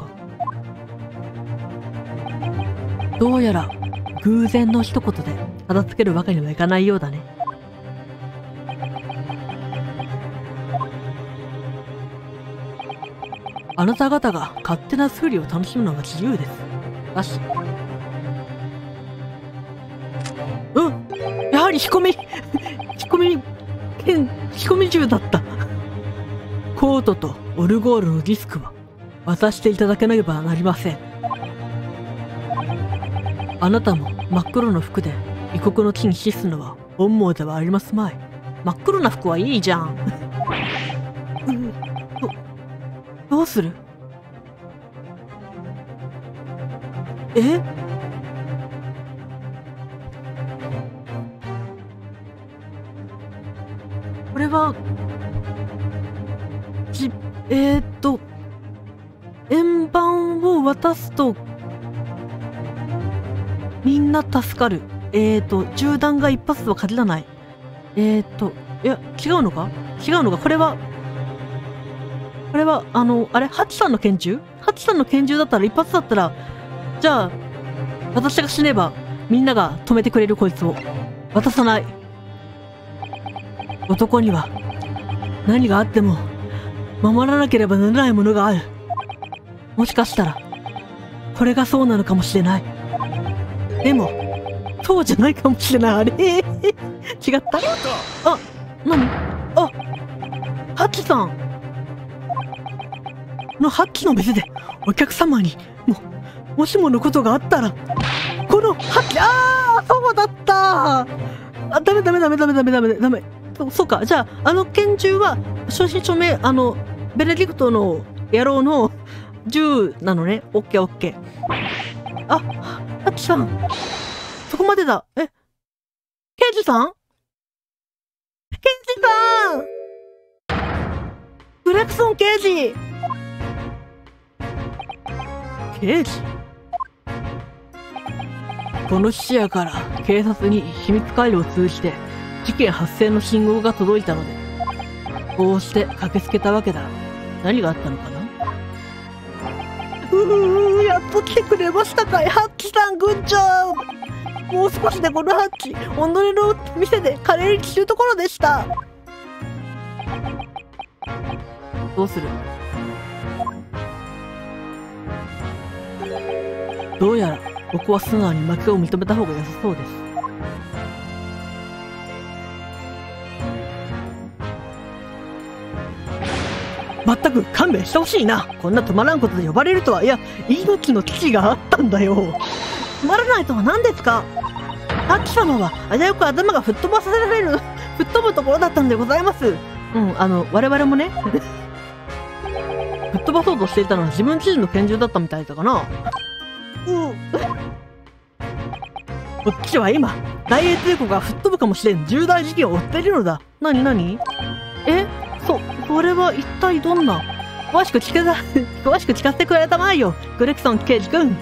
どうやら、偶然の一言で片付けるわけにはいかないようだね。あなた方が勝手な推理を楽しむのが自由です。だし。やはり仕込み銃だった。コートとオルゴールのディスクは渡していただけなければなりません。あなたも真っ黒の服で異国の地に死すのは本望ではありますまい。真っ黒な服はいいじゃん。どうする？これは、円盤を渡すと、みんな助かる。銃弾が一発とは限らない。いや、違うのかこれは、あれハチさんの拳銃だったら一発だったら、じゃあ、私が死ねば、みんなが止めてくれるこいつを。渡さない。男には、何があっても、守らなければならないものがある。もしかしたら、これがそうなのかもしれない。でも、そうじゃないかもしれない。あれ違った何ハッチさんのハッチの店でお客様にもしものことがあったらこのハッチそうだったダメそうかじゃあ拳銃は正真正銘ベネディクトの野郎の銃なのね。オッケーハッチさんそこまでだ。刑事さんグレクソン刑事この質屋から警察に秘密回路を通じて事件発生の信号が届いたのでこうして駆けつけたわけだ。何があったのかな。やっと来てくれましたかいハッチさん。グッジョブ。もう少しでこのハッチ、己の店でカレーにするところでした。どうする？どうやら、ここは素直に負けを認めた方が良さそうです。まったく勘弁してほしいな。こんな止まらんことで呼ばれるとは。いや、命の危機があったんだよ。止まらないとは何ですか。ハッチ様は危うく頭が吹っ飛ぶところだったんでございます。我々もね吹っ飛ばそうとしていたのは自分自身の拳銃だったみたいだかな。こっちは今大英帝国が吹っ飛ぶかもしれん重大事件を追っているのだ。何それは一体どんな。詳しく聞かせてくれたまえよグレクソン刑事君。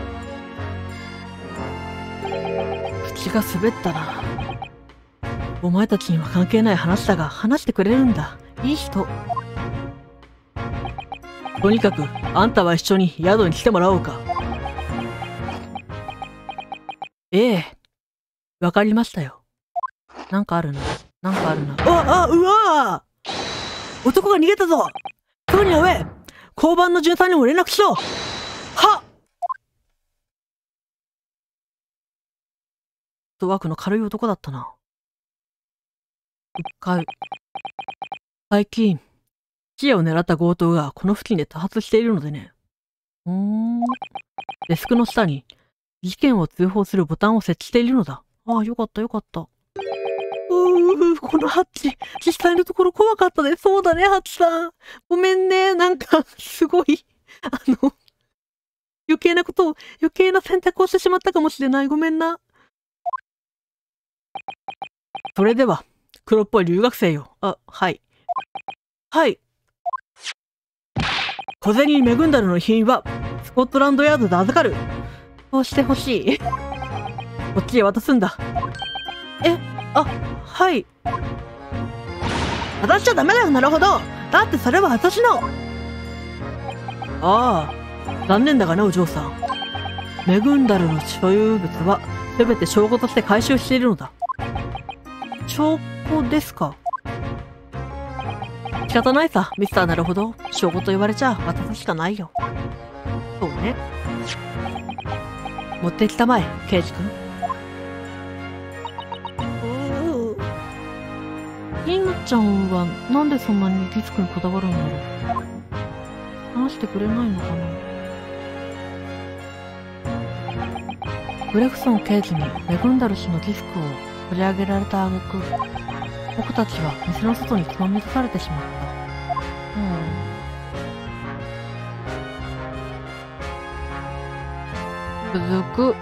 口が滑ったな。お前たちには関係ない話だが話してくれるんだ。いい人。とにかくあんたは一緒に宿に来てもらおうか。ええ、わかりましたよ。なんかあるな。うわ男が逃げたぞ。今日には上交番の巡査にも連絡しろ。はっフットワークの軽い男だったな。最近視野を狙った強盗がこの付近で多発しているのでね。デスクの下に事件を通報するボタンを設置しているのだ。よかった。 このハッチ、実際のところ怖かったね。そうだね、ハッチさん。ごめんね。なんか、すごい、余計な選択をしてしまったかもしれない。ごめんな。それでは、黒っぽい留学生よ。はい。はい。小銭メグンダルの遺品は、スコットランドヤードで預かる。そうしてほしい。こっちへ渡すんだ。はい。渡しちゃダメだよ、なるほど。だってそれは私の。残念だがね、お嬢さん。メグンダルの所有物は、すべて証拠として回収しているのだ。証拠ですか？仕方ないさ、ミスターなるほど。証拠と言われちゃ渡すしかないよ。そうね。持ってきたまえ、ケイジ君。リンちゃんはなんでそんなにディスクにこだわるんだろう。話してくれないのかな。グレフソン刑事にメグンダル氏のディスクを取り上げられた挙句、僕たちは店の外につまみ出されてしまった。続く。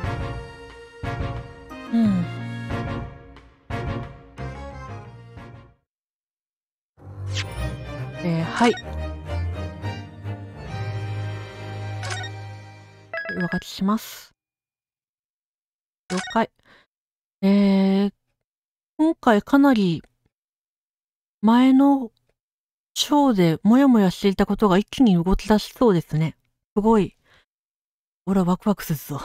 はい。上書きします。了解。今回かなり前の章でもやもやしていたことが一気に動き出しそうですね。すごい。俺はワクワクするぞ。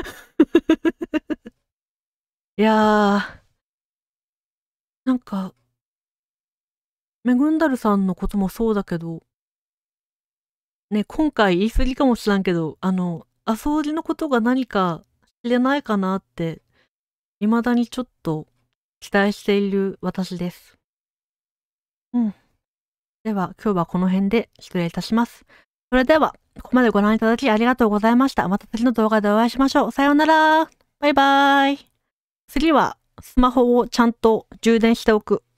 いやー、なんか、メグンダルさんのこともそうだけど、ね、今回言い過ぎかもしらんけど、アソーリのことが何か知れないかなって、未だにちょっと期待している私です。では、今日はこの辺で失礼いたします。それでは、ここまでご覧いただきありがとうございました。また次の動画でお会いしましょう。さようなら。バイバーイ。次は、スマホをちゃんと充電しておく。